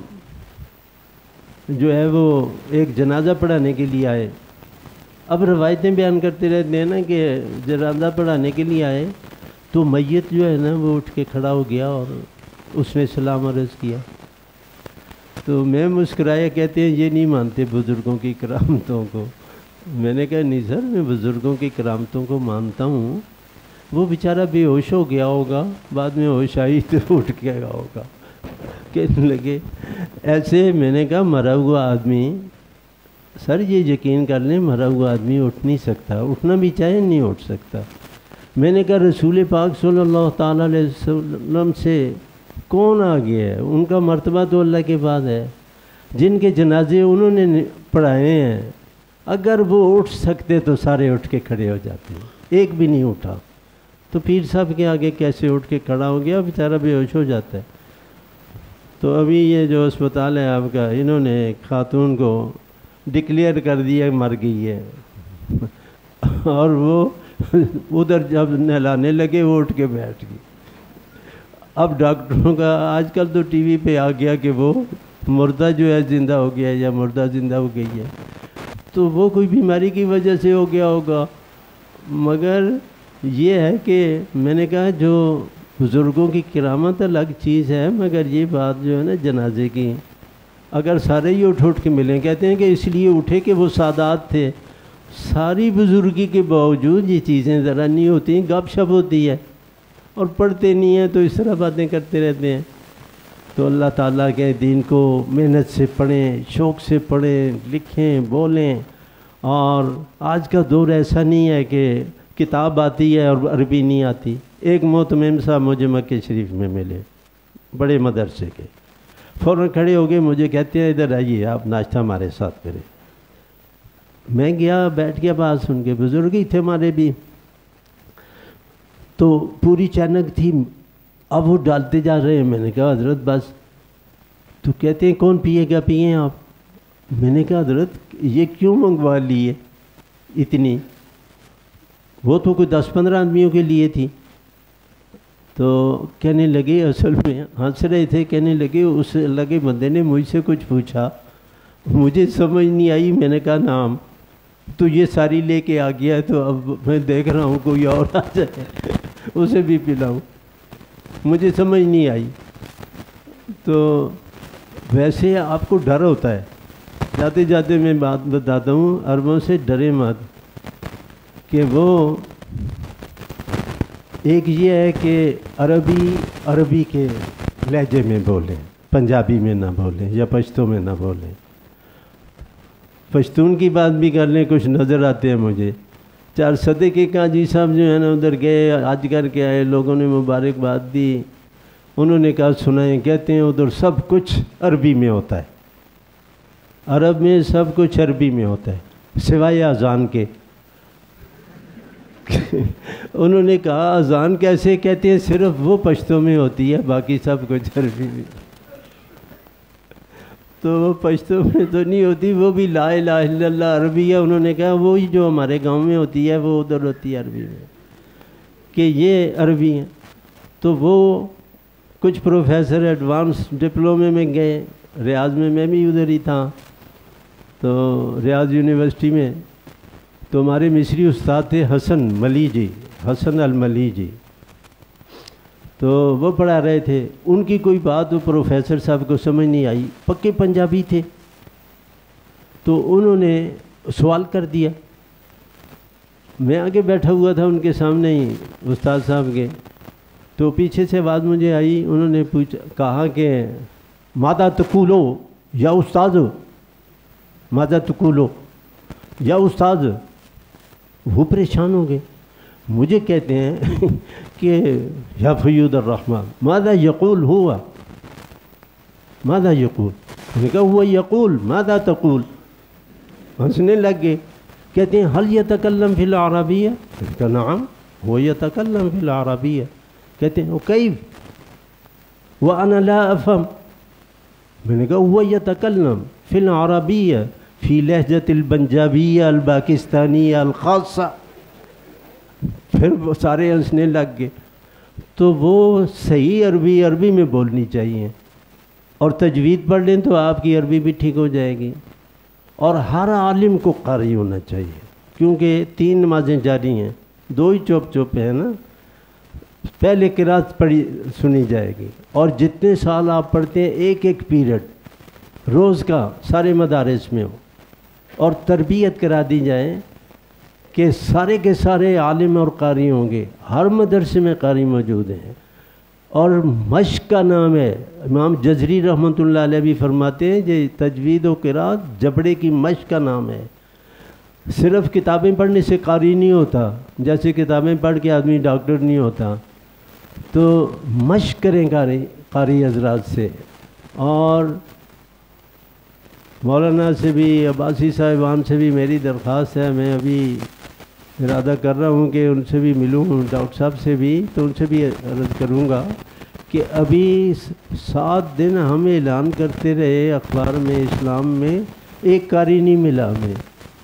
جو ہے وہ ایک جنازہ پڑھانے کے لیے آئے۔ اب روایتیں بیان کرتے رہتے ہیں نا کہ جنازہ پڑھانے کے لیے آئے تو میت جو ہے نا وہ اٹھ کے کھڑا ہو گیا اور اس نے سلام عرض کیا۔ تو میں مسکرایا، کہتے ہیں یہ نہیں مانتے بزرگوں کی کرامتوں کو۔ میں نے کہا نہیں سر، میں بزرگوں کی کرامتوں کو مانتا ہوں، وہ بیچارہ بے ہوش ہو گیا ہوگا، بعد میں ہوش آئی تو اٹھ گیا ہوگا۔ کہنے لگے ایسے، میں نے کہا مرا ہوا آدمی، سر یہ یقین کر لیں مرا ہوا آدمی اٹھ نہیں سکتا، اٹھنا بھی چاہے نہیں اٹھ سکتا۔ میں نے کہا رسول پاک صلی اللہ تعالیٰ علیہ وسلم سے کون آگے ہے؟ ان کا مرتبہ تو اللہ کے بعد ہے، جن کے جنازے انہوں نے پڑھائے ہیں، اگر وہ اٹھ سکتے تو سارے اٹھ کے کھڑے ہو جاتے ہیں، ایک بھی نہیں اٹھا۔ تو پیر صاحب کے آگے کیسے اٹھ کے کھڑا ہو گیا؟ بیچارہ بے ہوش ہو جاتا ہے۔ تو ابھی یہ جو اسپتال ہے آپ کا، انہوں نے ایک خاتون کو ڈکلیئر کر دیا مر گئی ہے، اور وہ ادھر جب نہلانے لگے وہ اٹھ کے بیٹھ گئی۔ اب ڈاکٹروں کا آج کل تو ٹی وی پہ آ گیا کہ وہ مردہ جو ہے زندہ ہو گیا ہے یا مردہ زندہ ہو گئی ہے، تو وہ کوئی بیماری کی وجہ سے ہو گیا ہوگا۔ مگر یہ ہے کہ میں نے کہا جو بزرگوں کی کرامت الگ چیز ہے، مگر یہ بات جو ہے نا جنازے کی، اگر سارے ہی اٹھ کے ملیں، کہتے ہیں کہ اس لیے اٹھے کہ وہ سادات تھے، ساری بزرگی کے باوجود یہ چیزیں ذرا نہیں ہوتی، گپ شپ ہوتی ہے اور پڑھتے نہیں ہیں تو اس طرح باتیں کرتے رہتے ہیں۔ تو اللہ تعالیٰ کے دین کو محنت سے پڑھیں، شوق سے پڑھیں، لکھیں، بولیں۔ اور آج کا دور ایسا نہیں ہے کہ کتاب آتی ہے اور عربی نہیں آتی. ایک محتمم صاحب مجھے مکہ شریف میں ملے، بڑے مدرسے کے، فوراً کھڑے ہو گئے، مجھے کہتے ہیں ادھر آئیے آپ ناشتہ ہمارے ساتھ کریں. میں گیا، بیٹھ گیا، بات سن کے. بزرگ ہی تھے ہمارے بھی، تو پوری چینک تھی. اب وہ ڈالتے جا رہے ہیں. میں نے کہا حضرت بس. تو کہتے ہیں کون پیے گا؟ پئیں آپ. میں نے کہا حضرت یہ کیوں منگوا لیے اتنی؟ وہ تو کوئی 10-15 آدمیوں کے لیے تھی. تو کہنے لگے، اصل میں ہنس رہے تھے، کہنے لگے اس اللہ کے بندے نے مجھ سے کچھ پوچھا، مجھے سمجھ نہیں آئی. میں نے کہا نام تو یہ ساری لے کے آ گیا ہے، تو اب میں دیکھ رہا ہوں کوئی اور آ جائے اسے بھی پلاؤں. مجھے سمجھ نہیں آئی. تو ویسے آپ کو ڈر ہوتا ہے. جاتے جاتے میں بات بتاتا ہوں، عربوں سے ڈرے مت، کہ وہ ایک یہ ہے کہ عربی کے لہجے میں بولیں، پنجابی میں نہ بولیں یا پشتو میں نہ بولیں. پشتون کی بات بھی کر لیں، کچھ نظر آتے ہیں مجھے. 4 صدے کے قاضی صاحب جو ہے نا ادھر گئے، حج کر کے آئے، لوگوں نے مبارکباد دی. انہوں نے کہا سنائیں. کہتے ہیں ادھر سب کچھ عربی میں ہوتا ہے، عرب میں سب کچھ عربی میں ہوتا ہے سوائے اذان کے. انہوں نے کہا اذان کیسے؟ کہتے ہیں صرف وہ پشتو میں ہوتی ہے، باقی سب کچھ عربی میں. تو وہ پشتو میں تو نہیں ہوتی، وہ بھی لا الہ الا اللہ عربی ہے. انہوں نے کہا وہی جو ہمارے گاؤں میں ہوتی ہے وہ ادھر ہوتی ہے عربی میں، کہ یہ عربی ہیں. تو وہ کچھ پروفیسر ایڈوانس ڈپلومے میں گئے. ریاض میں بھی ادھر ہی تھا، تو ریاض یونیورسٹی میں. تو ہمارے مصری استاد تھے حسن الملی جی. تو وہ پڑھا رہے تھے. ان کی کوئی بات وہ پروفیسر صاحب کو سمجھ نہیں آئی، پکے پنجابی تھے. تو انہوں نے سوال کر دیا. میں آگے بیٹھا ہوا تھا ان کے سامنے ہی استاد صاحب کے. تو پیچھے سے آواز مجھے آئی. انہوں نے کہا کہ ماذا تقولو یا استاد، ماذا تقولو یا استاد. وہ پریشان ہو گئے. مجھے کہتے ہیں کہ یا فیود الرحمن ماذا یقول ہوا، ماذا یقول. میں نے کہا ہوا یقول ماذا تقول. ہنسنے لگ گئے. کہتے ہیں هل یتکلم فی العربیہ؟ میں نے کہا نعم هو یتکلم فی العربیہ. کہتے ہیں کیف وانا لا افهم. میں نے کہا هو یتکلم فی العربیہ فی لہجۃ البنجابیہ الپاکستانیہ الخاصہ. پھر وہ سارے ہنسنے لگ گئے. تو وہ صحیح عربی میں بولنی چاہیے، اور تجوید پڑھ لیں تو آپ کی عربی بھی ٹھیک ہو جائے گی. اور ہر عالم کو قاری ہونا چاہیے، کیونکہ 3 نمازیں جاری ہیں، 2 ہی چوپ ہیں نا. پہلے قرات پڑھی سنی جائے گی، اور جتنے سال آپ پڑھتے ہیں ایک پیریڈ روز کا سارے مدارس میں ہو، اور تربیت کرا دی جائے کہ سارے کے سارے عالم اور قاری ہوں گے. ہر مدرسے میں قاری موجود ہیں. اور مشق کا نام ہے. امام جزری رحمۃ اللہ علیہ بھی فرماتے ہیں کہ تجوید و قرات جبڑے کی مشق کا نام ہے. صرف کتابیں پڑھنے سے قاری نہیں ہوتا، جیسے کتابیں پڑھ کے آدمی ڈاکٹر نہیں ہوتا. تو مشق کریں قاری حضرات سے. اور مولانا سے بھی، عباسی صاحبان سے بھی میری درخواست ہے. میں ابھی ارادہ کر رہا ہوں کہ ان سے بھی ملوں، ڈاکٹر صاحب سے بھی. تو ان سے بھی عرض کروں گا کہ ابھی 7 دن ہم اعلان کرتے رہے اخبار میں، اسلام میں ایک قاری نہیں ملا ہمیں.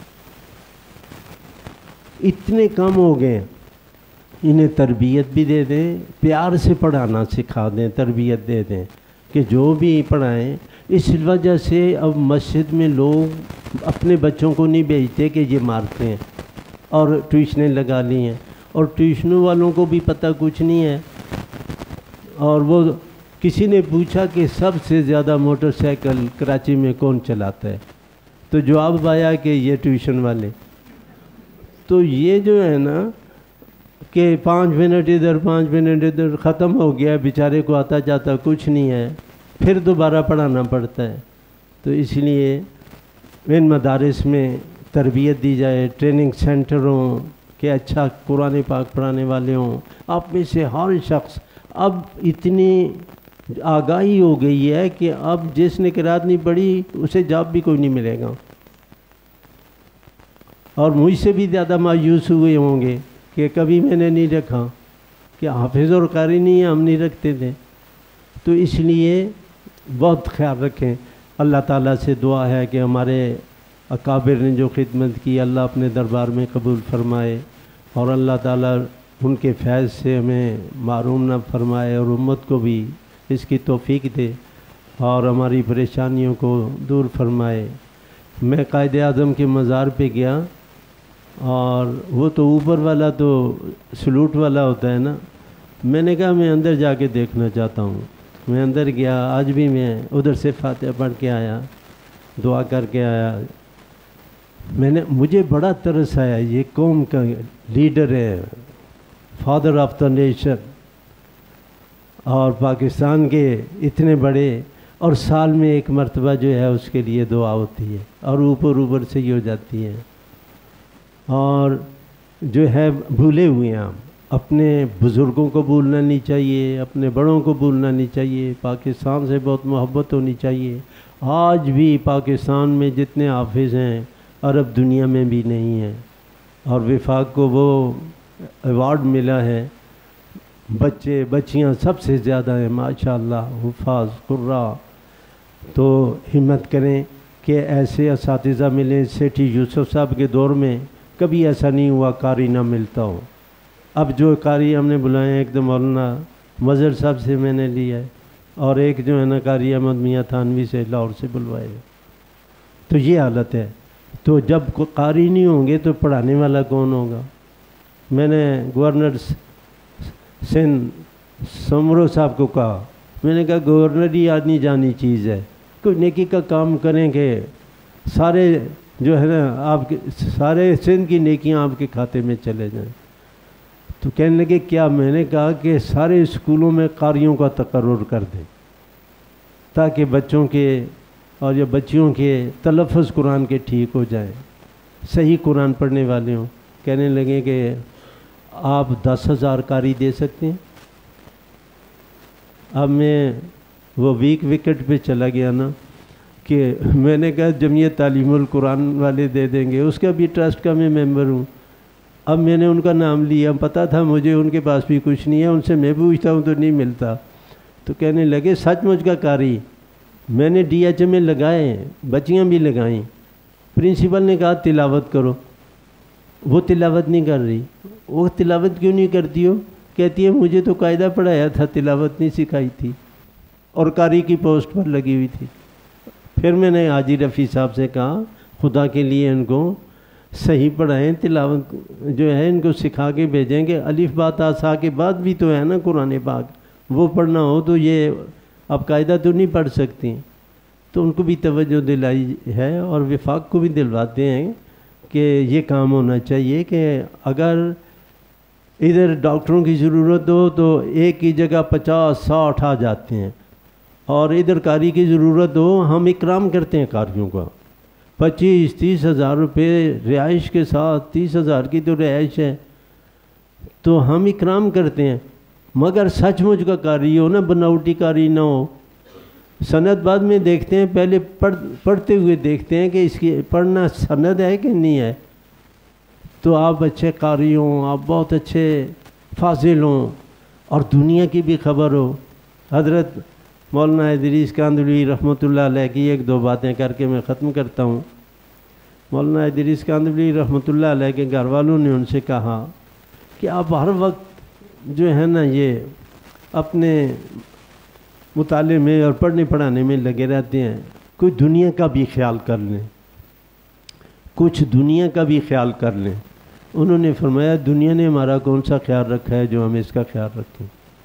اتنے کم ہو گئے. انہیں تربیت بھی دے دیں، پیار سے پڑھانا سکھا دیں، تربیت دے دیں کہ جو بھی پڑھائیں. اس وجہ سے اب مسجد میں لوگ اپنے بچوں کو نہیں بھیجتے کہ یہ مارتے ہیں، اور ٹیوشنیں لگا لی ہیں. اور ٹیوشنوں والوں کو بھی پتہ کچھ نہیں ہے. اور وہ کسی نے پوچھا کہ سب سے زیادہ موٹر سائیکل کراچی میں کون چلاتا ہے؟ تو جواب آیا کہ یہ ٹیوشن والے. تو یہ جو ہے نا کہ 5 منٹ ادھر 5 منٹ ادھر ختم ہو گیا، بیچارے کو آتا جاتا کچھ نہیں ہے، پھر دوبارہ پڑھانا پڑتا ہے. تو اس لیے ان مدارس میں تربیت دی جائے، ٹریننگ سینٹر ہوں کہ اچھا قرآن پاک پڑھانے والے ہوں. آپ میں سے ہر شخص اب اتنی آگاہی ہو گئی ہے کہ اب جس نے قرات نہیں پڑھی اسے جاب بھی کوئی نہیں ملے گا. اور مجھ سے بھی زیادہ مایوس ہوئے ہوں گے کہ کبھی میں نے نہیں رکھا، کہ حافظ اور قاری نہیں ہے، ہم نہیں رکھتے تھے. تو اس لیے بہت خیال رکھیں. اللہ تعالیٰ سے دعا ہے کہ ہمارے اکابر نے جو خدمت کی اللہ اپنے دربار میں قبول فرمائے، اور اللہ تعالیٰ ان کے فیض سے ہمیں محروم نہ فرمائے، اور امت کو بھی اس کی توفیق دے اور ہماری پریشانیوں کو دور فرمائے. میں قائد اعظم کے مزار پہ گیا، اور وہ تو اوپر والا تو سلوٹ والا ہوتا ہے نا. میں نے کہا میں اندر جا کے دیکھنا چاہتا ہوں. میں اندر گیا، آج بھی میں ادھر سے فاتحہ پڑھ کے آیا، دعا کر کے آیا. مجھے بڑا ترس آیا، یہ قوم کا لیڈر ہے، فادر آف دا نیشن، اور پاکستان کے اتنے بڑے، اور سال میں ایک مرتبہ جو ہے اس کے لیے دعا ہوتی ہے، اور اوپر سے ہی ہو جاتی ہے. اور جو ہے بھولے ہوئے ہیں ہم. اپنے بزرگوں کو بھولنا نہیں چاہیے، اپنے بڑوں کو بھولنا نہیں چاہیے. پاکستان سے بہت محبت ہونی چاہیے. آج بھی پاکستان میں جتنے حافظ ہیں عرب دنیا میں بھی نہیں ہیں. اور وفاق کو وہ ایوارڈ ملا ہے. بچے بچیاں سب سے زیادہ ہیں ماشاءاللہ، حفاظ قراء. تو ہمت کریں کہ ایسے اساتذہ ملیں. سیٹھی یوسف صاحب کے دور میں کبھی ایسا نہیں ہوا قاری نہ ملتا ہو. اب جو قاری ہم نے بلائے ہیں، ایک تو مولانا مظہر صاحب سے میں نے لیا ہے، اور ایک جو ہے نا قاری احمد میاں تھانوی سے لاہور سے بلوائے. تو یہ حالت ہے. تو جب قاری نہیں ہوں گے تو پڑھانے والا کون ہوگا؟ میں نے گورنر سندھ سمرو صاحب کو کہا، میں نے کہا گورنر ہی آدمی جانی چیز ہے، کوئی نیکی کا کام کریں کہ سارے جو ہے نا آپ کے سارے سندھ کی نیکیاں آپ کے کھاتے میں چلے جائیں. تو کہنے لگے کیا؟ میں نے کہا کہ سارے اسکولوں میں قاریوں کا تقرر کر دیں تاکہ بچوں کے اور یا بچیوں کے تلفظ قرآن کے ٹھیک ہو جائیں، صحیح قرآن پڑھنے والے ہوں. کہنے لگے کہ آپ 10,000 قاری دے سکتے ہیں. اب میں وہ وکٹ پہ چلا گیا نا کہ میں نے کہا جمعیت تعلیم القرآن والے دے دیں گے، اس کا بھی ٹرسٹ کا میں ممبر ہوں. اب میں نے ان کا نام لیا، پتہ تھا مجھے ان کے پاس بھی کچھ نہیں ہے، ان سے میں پوچھتا ہوں تو نہیں ملتا. تو کہنے لگے سچ مجھ کا قاری. میں نے ڈی ایچ میں لگائے، بچیاں بھی لگائیں. پرنسپل نے کہا تلاوت کرو. وہ تلاوت نہیں کر رہی. وہ تلاوت کیوں نہیں کرتی ہو؟ کہتی ہے مجھے تو قاعدہ پڑھایا تھا، تلاوت نہیں سکھائی تھی، اور قاری کی پوسٹ پر لگی ہوئی تھی. پھر میں نے حاجی رفیع صاحب سے کہا خدا کے لیے ان کو صحیح پڑھائیں، تلاوت جو ہے ان کو سکھا کے بھیجیں کہ الف با تا سا کے بعد بھی تو ہے نا قرآن پاک، وہ پڑھنا ہو تو یہ اب قاعدہ تو نہیں پڑھ سکتی. تو ان کو بھی توجہ دلائی ہے، اور وفاق کو بھی دلواتے ہیں کہ یہ کام ہونا چاہیے کہ اگر ادھر ڈاکٹروں کی ضرورت ہو تو ایک کی جگہ 50-60 آ جاتے ہیں، اور ادھر قاری کی ضرورت ہو ہم اکرام کرتے ہیں قاریوں کا. 25-30 ہزار روپے رہائش کے ساتھ، 30 ہزار کی تو رہائش ہے، تو ہم اکرام کرتے ہیں. مگر سچ مچ کا قاری ہو نا، بناوٹی قاری نہ ہو. سند بعد میں دیکھتے ہیں، پہلے پڑھتے ہوئے دیکھتے ہیں کہ اس کی پڑھنا سند ہے کہ نہیں ہے. تو آپ اچھے قاری ہوں، آپ بہت اچھے فاضل ہوں، اور دنیا کی بھی خبر ہو. حضرت مولانا ادریس کاندھلوی رحمۃ اللہ علیہ کی 1-2 باتیں کر کے میں ختم کرتا ہوں. مولانا ادریس کاندھلوی رحمۃ اللہ علیہ کے گھر والوں نے ان سے کہا کہ آپ ہر وقت جو ہے نا یہ اپنے مطالعے میں اور پڑھنے پڑھانے میں لگے رہتے ہیں، کوئی دنیا کا بھی خیال کر لیں، کچھ دنیا کا بھی خیال کر لیں. انہوں نے فرمایا دنیا نے ہمارا کون سا خیال رکھا ہے جو ہم اس کا خیال رکھیں.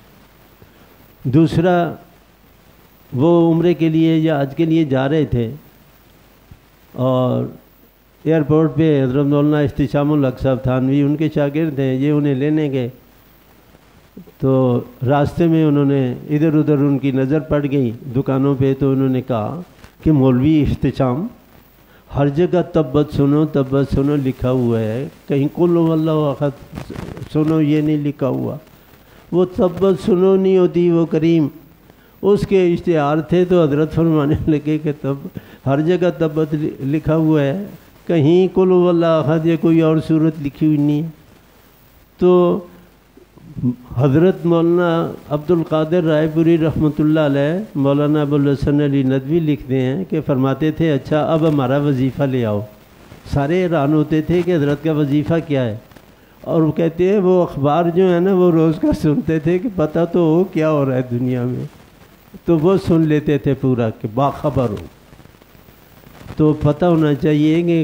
دوسرا، وہ عمرے کے لیے یا حج کے لیے جا رہے تھے، اور ایئرپورٹ پہ حضرت مولانا احتشام الحق صاحب تھانوی ان کے شاگرد ہیں، یہ انہیں لینے گئے. تو راستے میں انہوں نے ادھر ادھر ان کی نظر پڑ گئی دکانوں پہ، تو انہوں نے کہا کہ مولوی احتشام ہر جگہ تبت سنو لکھا ہوا ہے، کہیں قل هو اللہ احد سنو یہ نہیں لکھا ہوا. وہ تبت سنو نہیں ہوتی، وہ کریم اس کے اشتہار تھے تو حضرت فرمانے لگے کہ تب ہر جگہ تبت لکھا ہوا ہے، کہیں قل هو اللہ احد یا کوئی اور صورت لکھی ہوئی نہیں ہے. تو حضرت مولانا عبد القادر رائے پوری رحمۃ اللہ علیہ مولانا ابو الحسن علی ندوی لکھتے ہیں کہ فرماتے تھے اچھا اب ہمارا وظیفہ لے آؤ. سارے حیران ہوتے تھے کہ حضرت کا وظیفہ کیا ہے، اور وہ کہتے ہیں وہ اخبار جو ہے نا وہ روز کا سنتے تھے کہ پتہ تو ہو کیا ہو رہا ہے دنیا میں، تو وہ سن لیتے تھے پورا کہ باخبر ہو. تو پتہ ہونا چاہیے کہ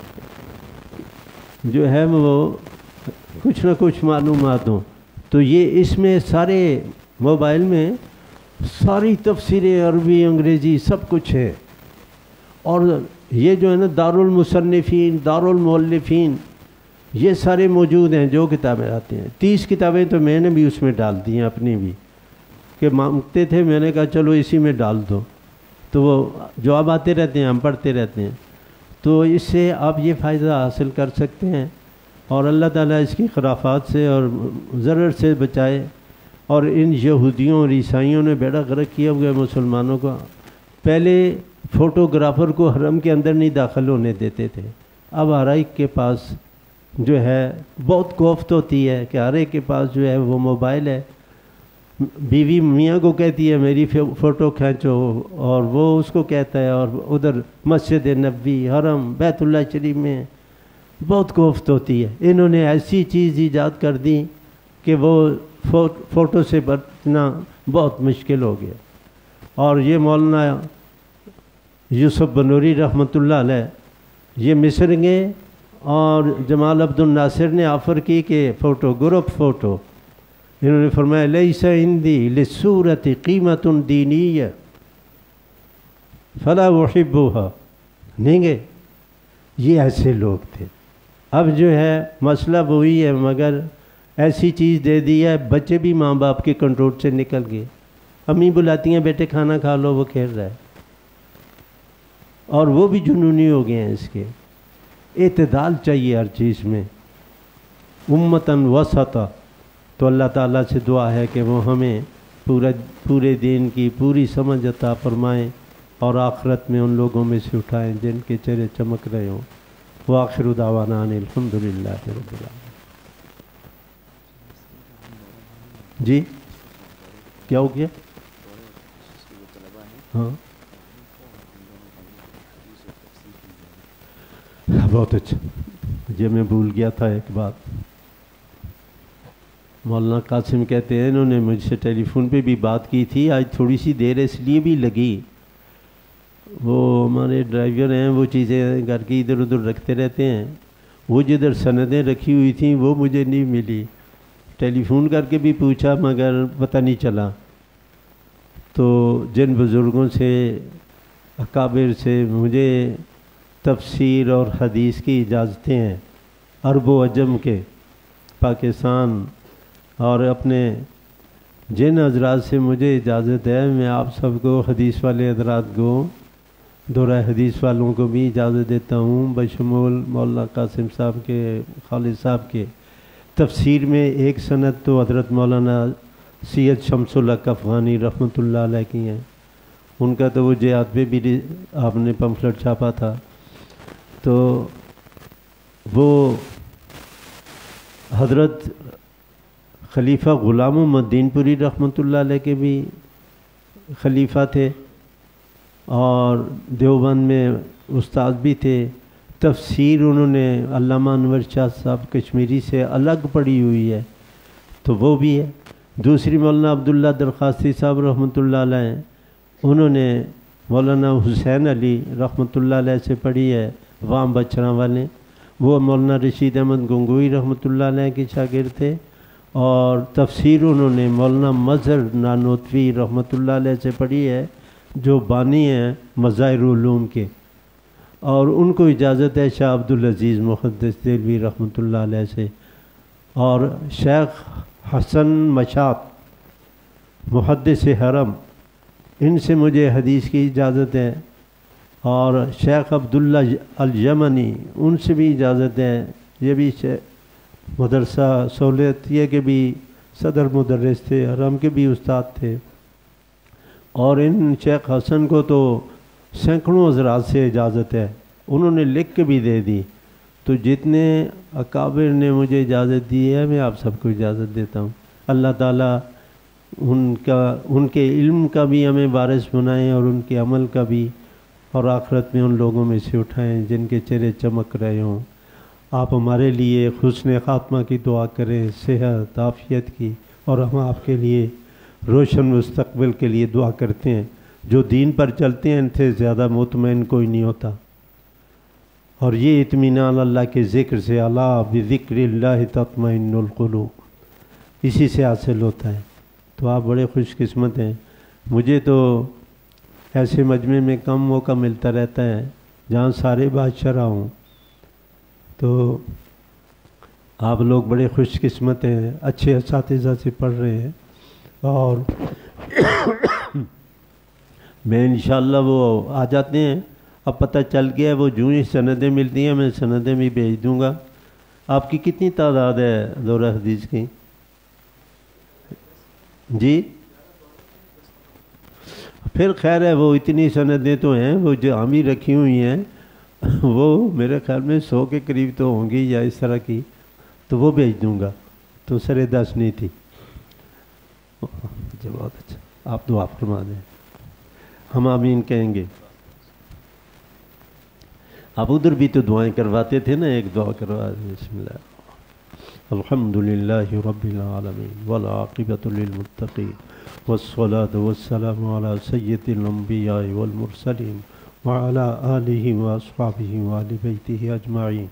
جو ہے وہ کچھ نہ کچھ معلومات ہوں. تو یہ اس میں سارے موبائل میں ساری تفسیریں عربی انگریزی سب کچھ ہے. اور یہ جو ہے نا دارالمصنفین دارالمؤلفین یہ سارے موجود ہیں جو کتابیں آتی ہیں. 30 کتابیں تو میں نے بھی اس میں ڈال دی ہیں اپنی بھی، کہ مانگتے تھے میں نے کہا چلو اسی میں ڈال دو، تو وہ جواب آتے رہتے ہیں، ہم پڑھتے رہتے ہیں. تو اس سے آپ یہ فائدہ حاصل کر سکتے ہیں، اور اللہ تعالیٰ اس کی خرافات سے اور ضرر سے بچائے. اور ان یہودیوں اور عیسائیوں نے بیڑا غرق کیا ہوا ہے مسلمانوں کا. پہلے فوٹوگرافر کو حرم کے اندر نہیں داخل ہونے دیتے تھے، اب ہر ایک کے پاس جو ہے بہت کوفت ہوتی ہے کہ ہر ایک کے پاس جو ہے وہ موبائل ہے. بیوی میاں کو کہتی ہے میری فوٹو کھینچو، اور وہ اس کو کہتا ہے، اور ادھر مسجد نبوی حرم بیت اللہ شریف میں بہت کوفت ہوتی ہے. انہوں نے ایسی چیز ایجاد کر دی کہ وہ فوٹو سے بچنا بہت مشکل ہو گیا. اور یہ مولانا یوسف بنوری رحمۃ اللہ علیہ یہ مصر گئے، اور جمال عبد الناصر نے آفر کی کہ فوٹو گروپ فوٹو، انہوں نے فرمایا لیس عندی للصورت قیمت دینیہ فلا احبها، نہیں گے. یہ ایسے لوگ تھے. اب جو ہے مسئلہ وہی ہے، مگر ایسی چیز دے دی ہے بچے بھی ماں باپ کے کنٹرول سے نکل گئے. امی بلاتی ہیں بیٹے کھانا کھا لو، وہ کھیل رہا ہے، اور وہ بھی جنونی ہو گئے ہیں. اس کے اعتدال چاہیے ہر چیز میں، امتاً وسطا. تو اللہ تعالیٰ سے دعا ہے کہ وہ ہمیں پورے دین کی پوری سمجھ عطا فرمائیں، اور آخرت میں ان لوگوں میں سے اٹھائیں جن کے چہرے چمک رہے ہوں. وآخر دعوانا ان الحمدللہ رب العالمین. جی کیا ہو گیا؟ ہاں بہت اچھا. یہ میں بھول گیا تھا ایک بات. مولانا قاسم کہتے ہیں انہوں نے مجھ سے ٹیلی فون پہ بھی بات کی تھی، آج تھوڑی سی دیر اس لیے بھی لگی. وہ ہمارے ڈرائیور ہیں، وہ چیزیں گھر کی ادھر ادھر رکھتے رہتے ہیں. وہ جدھر سندیں رکھی ہوئی تھیں وہ مجھے نہیں ملی. ٹیلی فون کر کے بھی پوچھا مگر پتہ نہیں چلا. تو جن بزرگوں سے اکابر سے مجھے تفسیر اور حدیث کی اجازتیں ہیں عرب و عجم کے، پاکستان اور اپنے جن حضرات سے مجھے اجازت ہے، میں آپ سب کو حدیث والے حضرات کو دورہ حدیث والوں کو بھی اجازت دیتا ہوں، بشمول مولانا قاسم صاحب کے، خالد صاحب کے. تفسیر میں ایک سند تو حضرت مولانا سید شمس الحق افغانی رحمۃ اللہ علیہ کی ہیں. ان کا تو وہ جہاد پہ بھی آپ نے پمفلٹ چھاپا تھا. تو وہ حضرت خلیفہ غلام محمد دین پوری رحمۃ اللہ علیہ کے بھی خلیفہ تھے، اور دیوبند میں استاد بھی تھے. تفسیر انہوں نے علامہ انور شاہ صاحب کشمیری سے الگ پڑھی ہوئی ہے، تو وہ بھی ہے. دوسری مولانا عبداللہ درخواستی صاحب رحمۃ اللہ علیہ، انہوں نے مولانا حسین علی رحمۃ اللہ علیہ سے پڑھی ہے، وام بچراں والے. وہ مولانا رشید احمد گنگوئی رحمۃ اللہ علیہ کے شاگرد تھے. اور تفسیر انہوں نے مولانا مظہر نانوتوی رحمۃ اللہ علیہ سے پڑھی ہے، جو بانی ہیں مظاہر علوم کے. اور ان کو اجازت ہے شاہ عبدالعزیز محدث دہلوی رحمۃ اللہ علیہ سے، اور شیخ حسن مشاط محدث حرم، ان سے مجھے حدیث کی اجازت ہے. اور شیخ عبداللہ الیمنی ان سے بھی اجازت ہے، یہ بھی مدرسہ سہولت یہ کہ بھی صدر مدرس تھے، حرم کے بھی استاد تھے، اور ان شیخ حسن کو تو سینکڑوں حضرات سے اجازت ہے، انہوں نے لکھ کے بھی دے دی۔ تو جتنے اکابر نے مجھے اجازت دی ہے میں آپ سب کو اجازت دیتا ہوں۔ اللہ تعالیٰ ان کے علم کا بھی ہمیں وارث بنائیں اور ان کے عمل کا بھی، اور آخرت میں ان لوگوں میں سے اٹھائیں جن کے چہرے چمک رہے ہوں۔ آپ ہمارے لیے حسن خاتمہ کی دعا کریں، صحت عافیت کی، اور ہم آپ کے لیے روشن مستقبل کے لیے دعا کرتے ہیں۔ جو دین پر چلتے ہیں ان سے زیادہ مطمئن کوئی نہیں ہوتا، اور یہ اطمینان اللہ کے ذکر سے، الا بذکر اللہ تطمئن القلوب، اسی سے حاصل ہوتا ہے۔ تو آپ بڑے خوش قسمت ہیں۔ مجھے تو ایسے مجمع میں کم موقع ملتا رہتا ہے جہاں سارے بادشاہ ہوں، تو آپ لوگ بڑے خوش قسمت ہیں، اچھے اساتذہ سے پڑھ رہے ہیں، اور میں انشاءاللہ وہ آ جاتے ہیں۔ اب پتہ چل گیا ہے وہ جو ہی سندیں ملتی ہیں میں سندیں بھی بھیج دوں گا۔ آپ کی کتنی تعداد ہے دورہ حدیث کی؟ جی پھر خیر ہے، وہ اتنی سندیں تو ہیں، وہ جو ہم ہی رکھی ہوئی ہیں وہ میرے خیال میں 100 کے قریب تو ہوں گی یا اس طرح کی، تو وہ بھیج دوں گا۔ تو سر 10 نہیں تھی۔ جی بہت اچھا، آپ دعا فرما دیں، ہم آمین کہیں گے۔ آپ ادھر بھی تو دعائیں کرواتے تھے نا، ایک دعا کروا دیں۔ بسم اللہ الحمدللہ رب العالمین والعاقبۃ للمتقین والصلاة والسلام علی سید الانبیاء والمرسلین وعلی آلہ واصحابہ وآل بیتہ اجمعین۔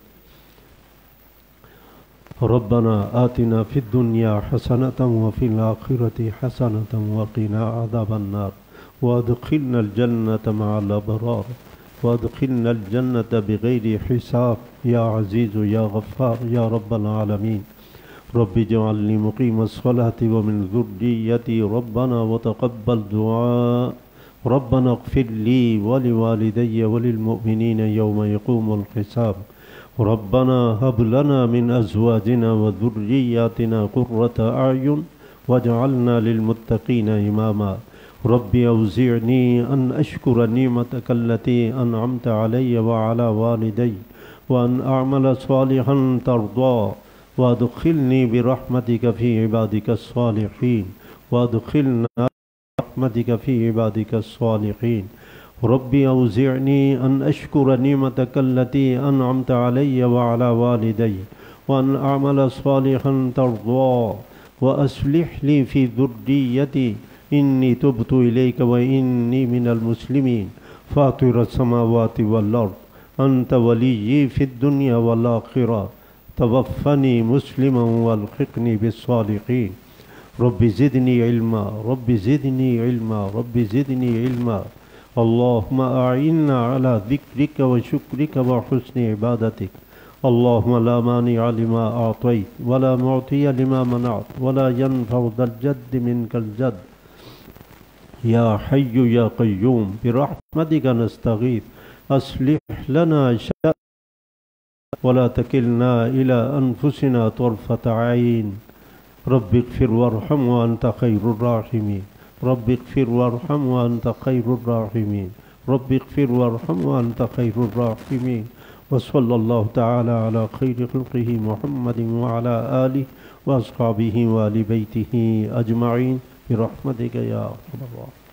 ربنا آتنا فی الدنیا حسنة وفی الآخرة حسنة وقنا عذاب النار وادخلنا الجنة مع الأبرار وادخلنا الجنة بغیر حساب یا عزیز یا غفار یا رب العالمین۔ رب اجعلنی مقیم الصلاة ومن ذریتی ربنا وتقبل دعاء ربنا اغفر لی ولوالدی وللمؤمنین یوم یقوم الحساب۔ ربنا هب لنا من ازواجنا وذریاتنا قرة اعین واجعلنا للمتقین اماما۔ رب اوزعنی ان اشکر نعمتک التي انعمت علی وعلى والدی وان اعمل صالحا ترضى وادخلنی برحمتک فی عبادک الصالحین وادخلنا برحمتک فی عبادک الصالحین۔ رب اوزعنی ان اشکر نعمتک التي انعمت علی وعلى والدی وان اعمل صالحا ترضى واصلح لی فی ذریتی انی تبت الیک وانی من المسلمین فاطر السماوات والارض انت ولی فی الدنیا والآخرہ توفنی مسلما والحقنی بالصالحین۔ رب زدنی علما رب زدنی علما رب زدنی علما۔ اللہم اعنا علی ذکرک وشکرک وحسن عبادتک۔ اللہم لا مانع لما اعطیت ولا معطی لما منعت ولا ينفع ذا الجد منک الجد۔ یا حی یا قیوم برحمتک نستغیث اصلح لنا شأننا ولا تکلنا الی انفسنا طرفۃ عین۔ رب اغفر وارحم وانت خیر الراحمین۔ رب اغفر وارحم وانت خیر الراحمین۔ رب اغفر وارحم وانت خیر الراحمین۔ وصلی اللہ تعالی علی خیر خلقہ محمد وعلی آلہ واصحابہ وآل بیتہ اجمعین برحمتک یا ارحم الراحمین۔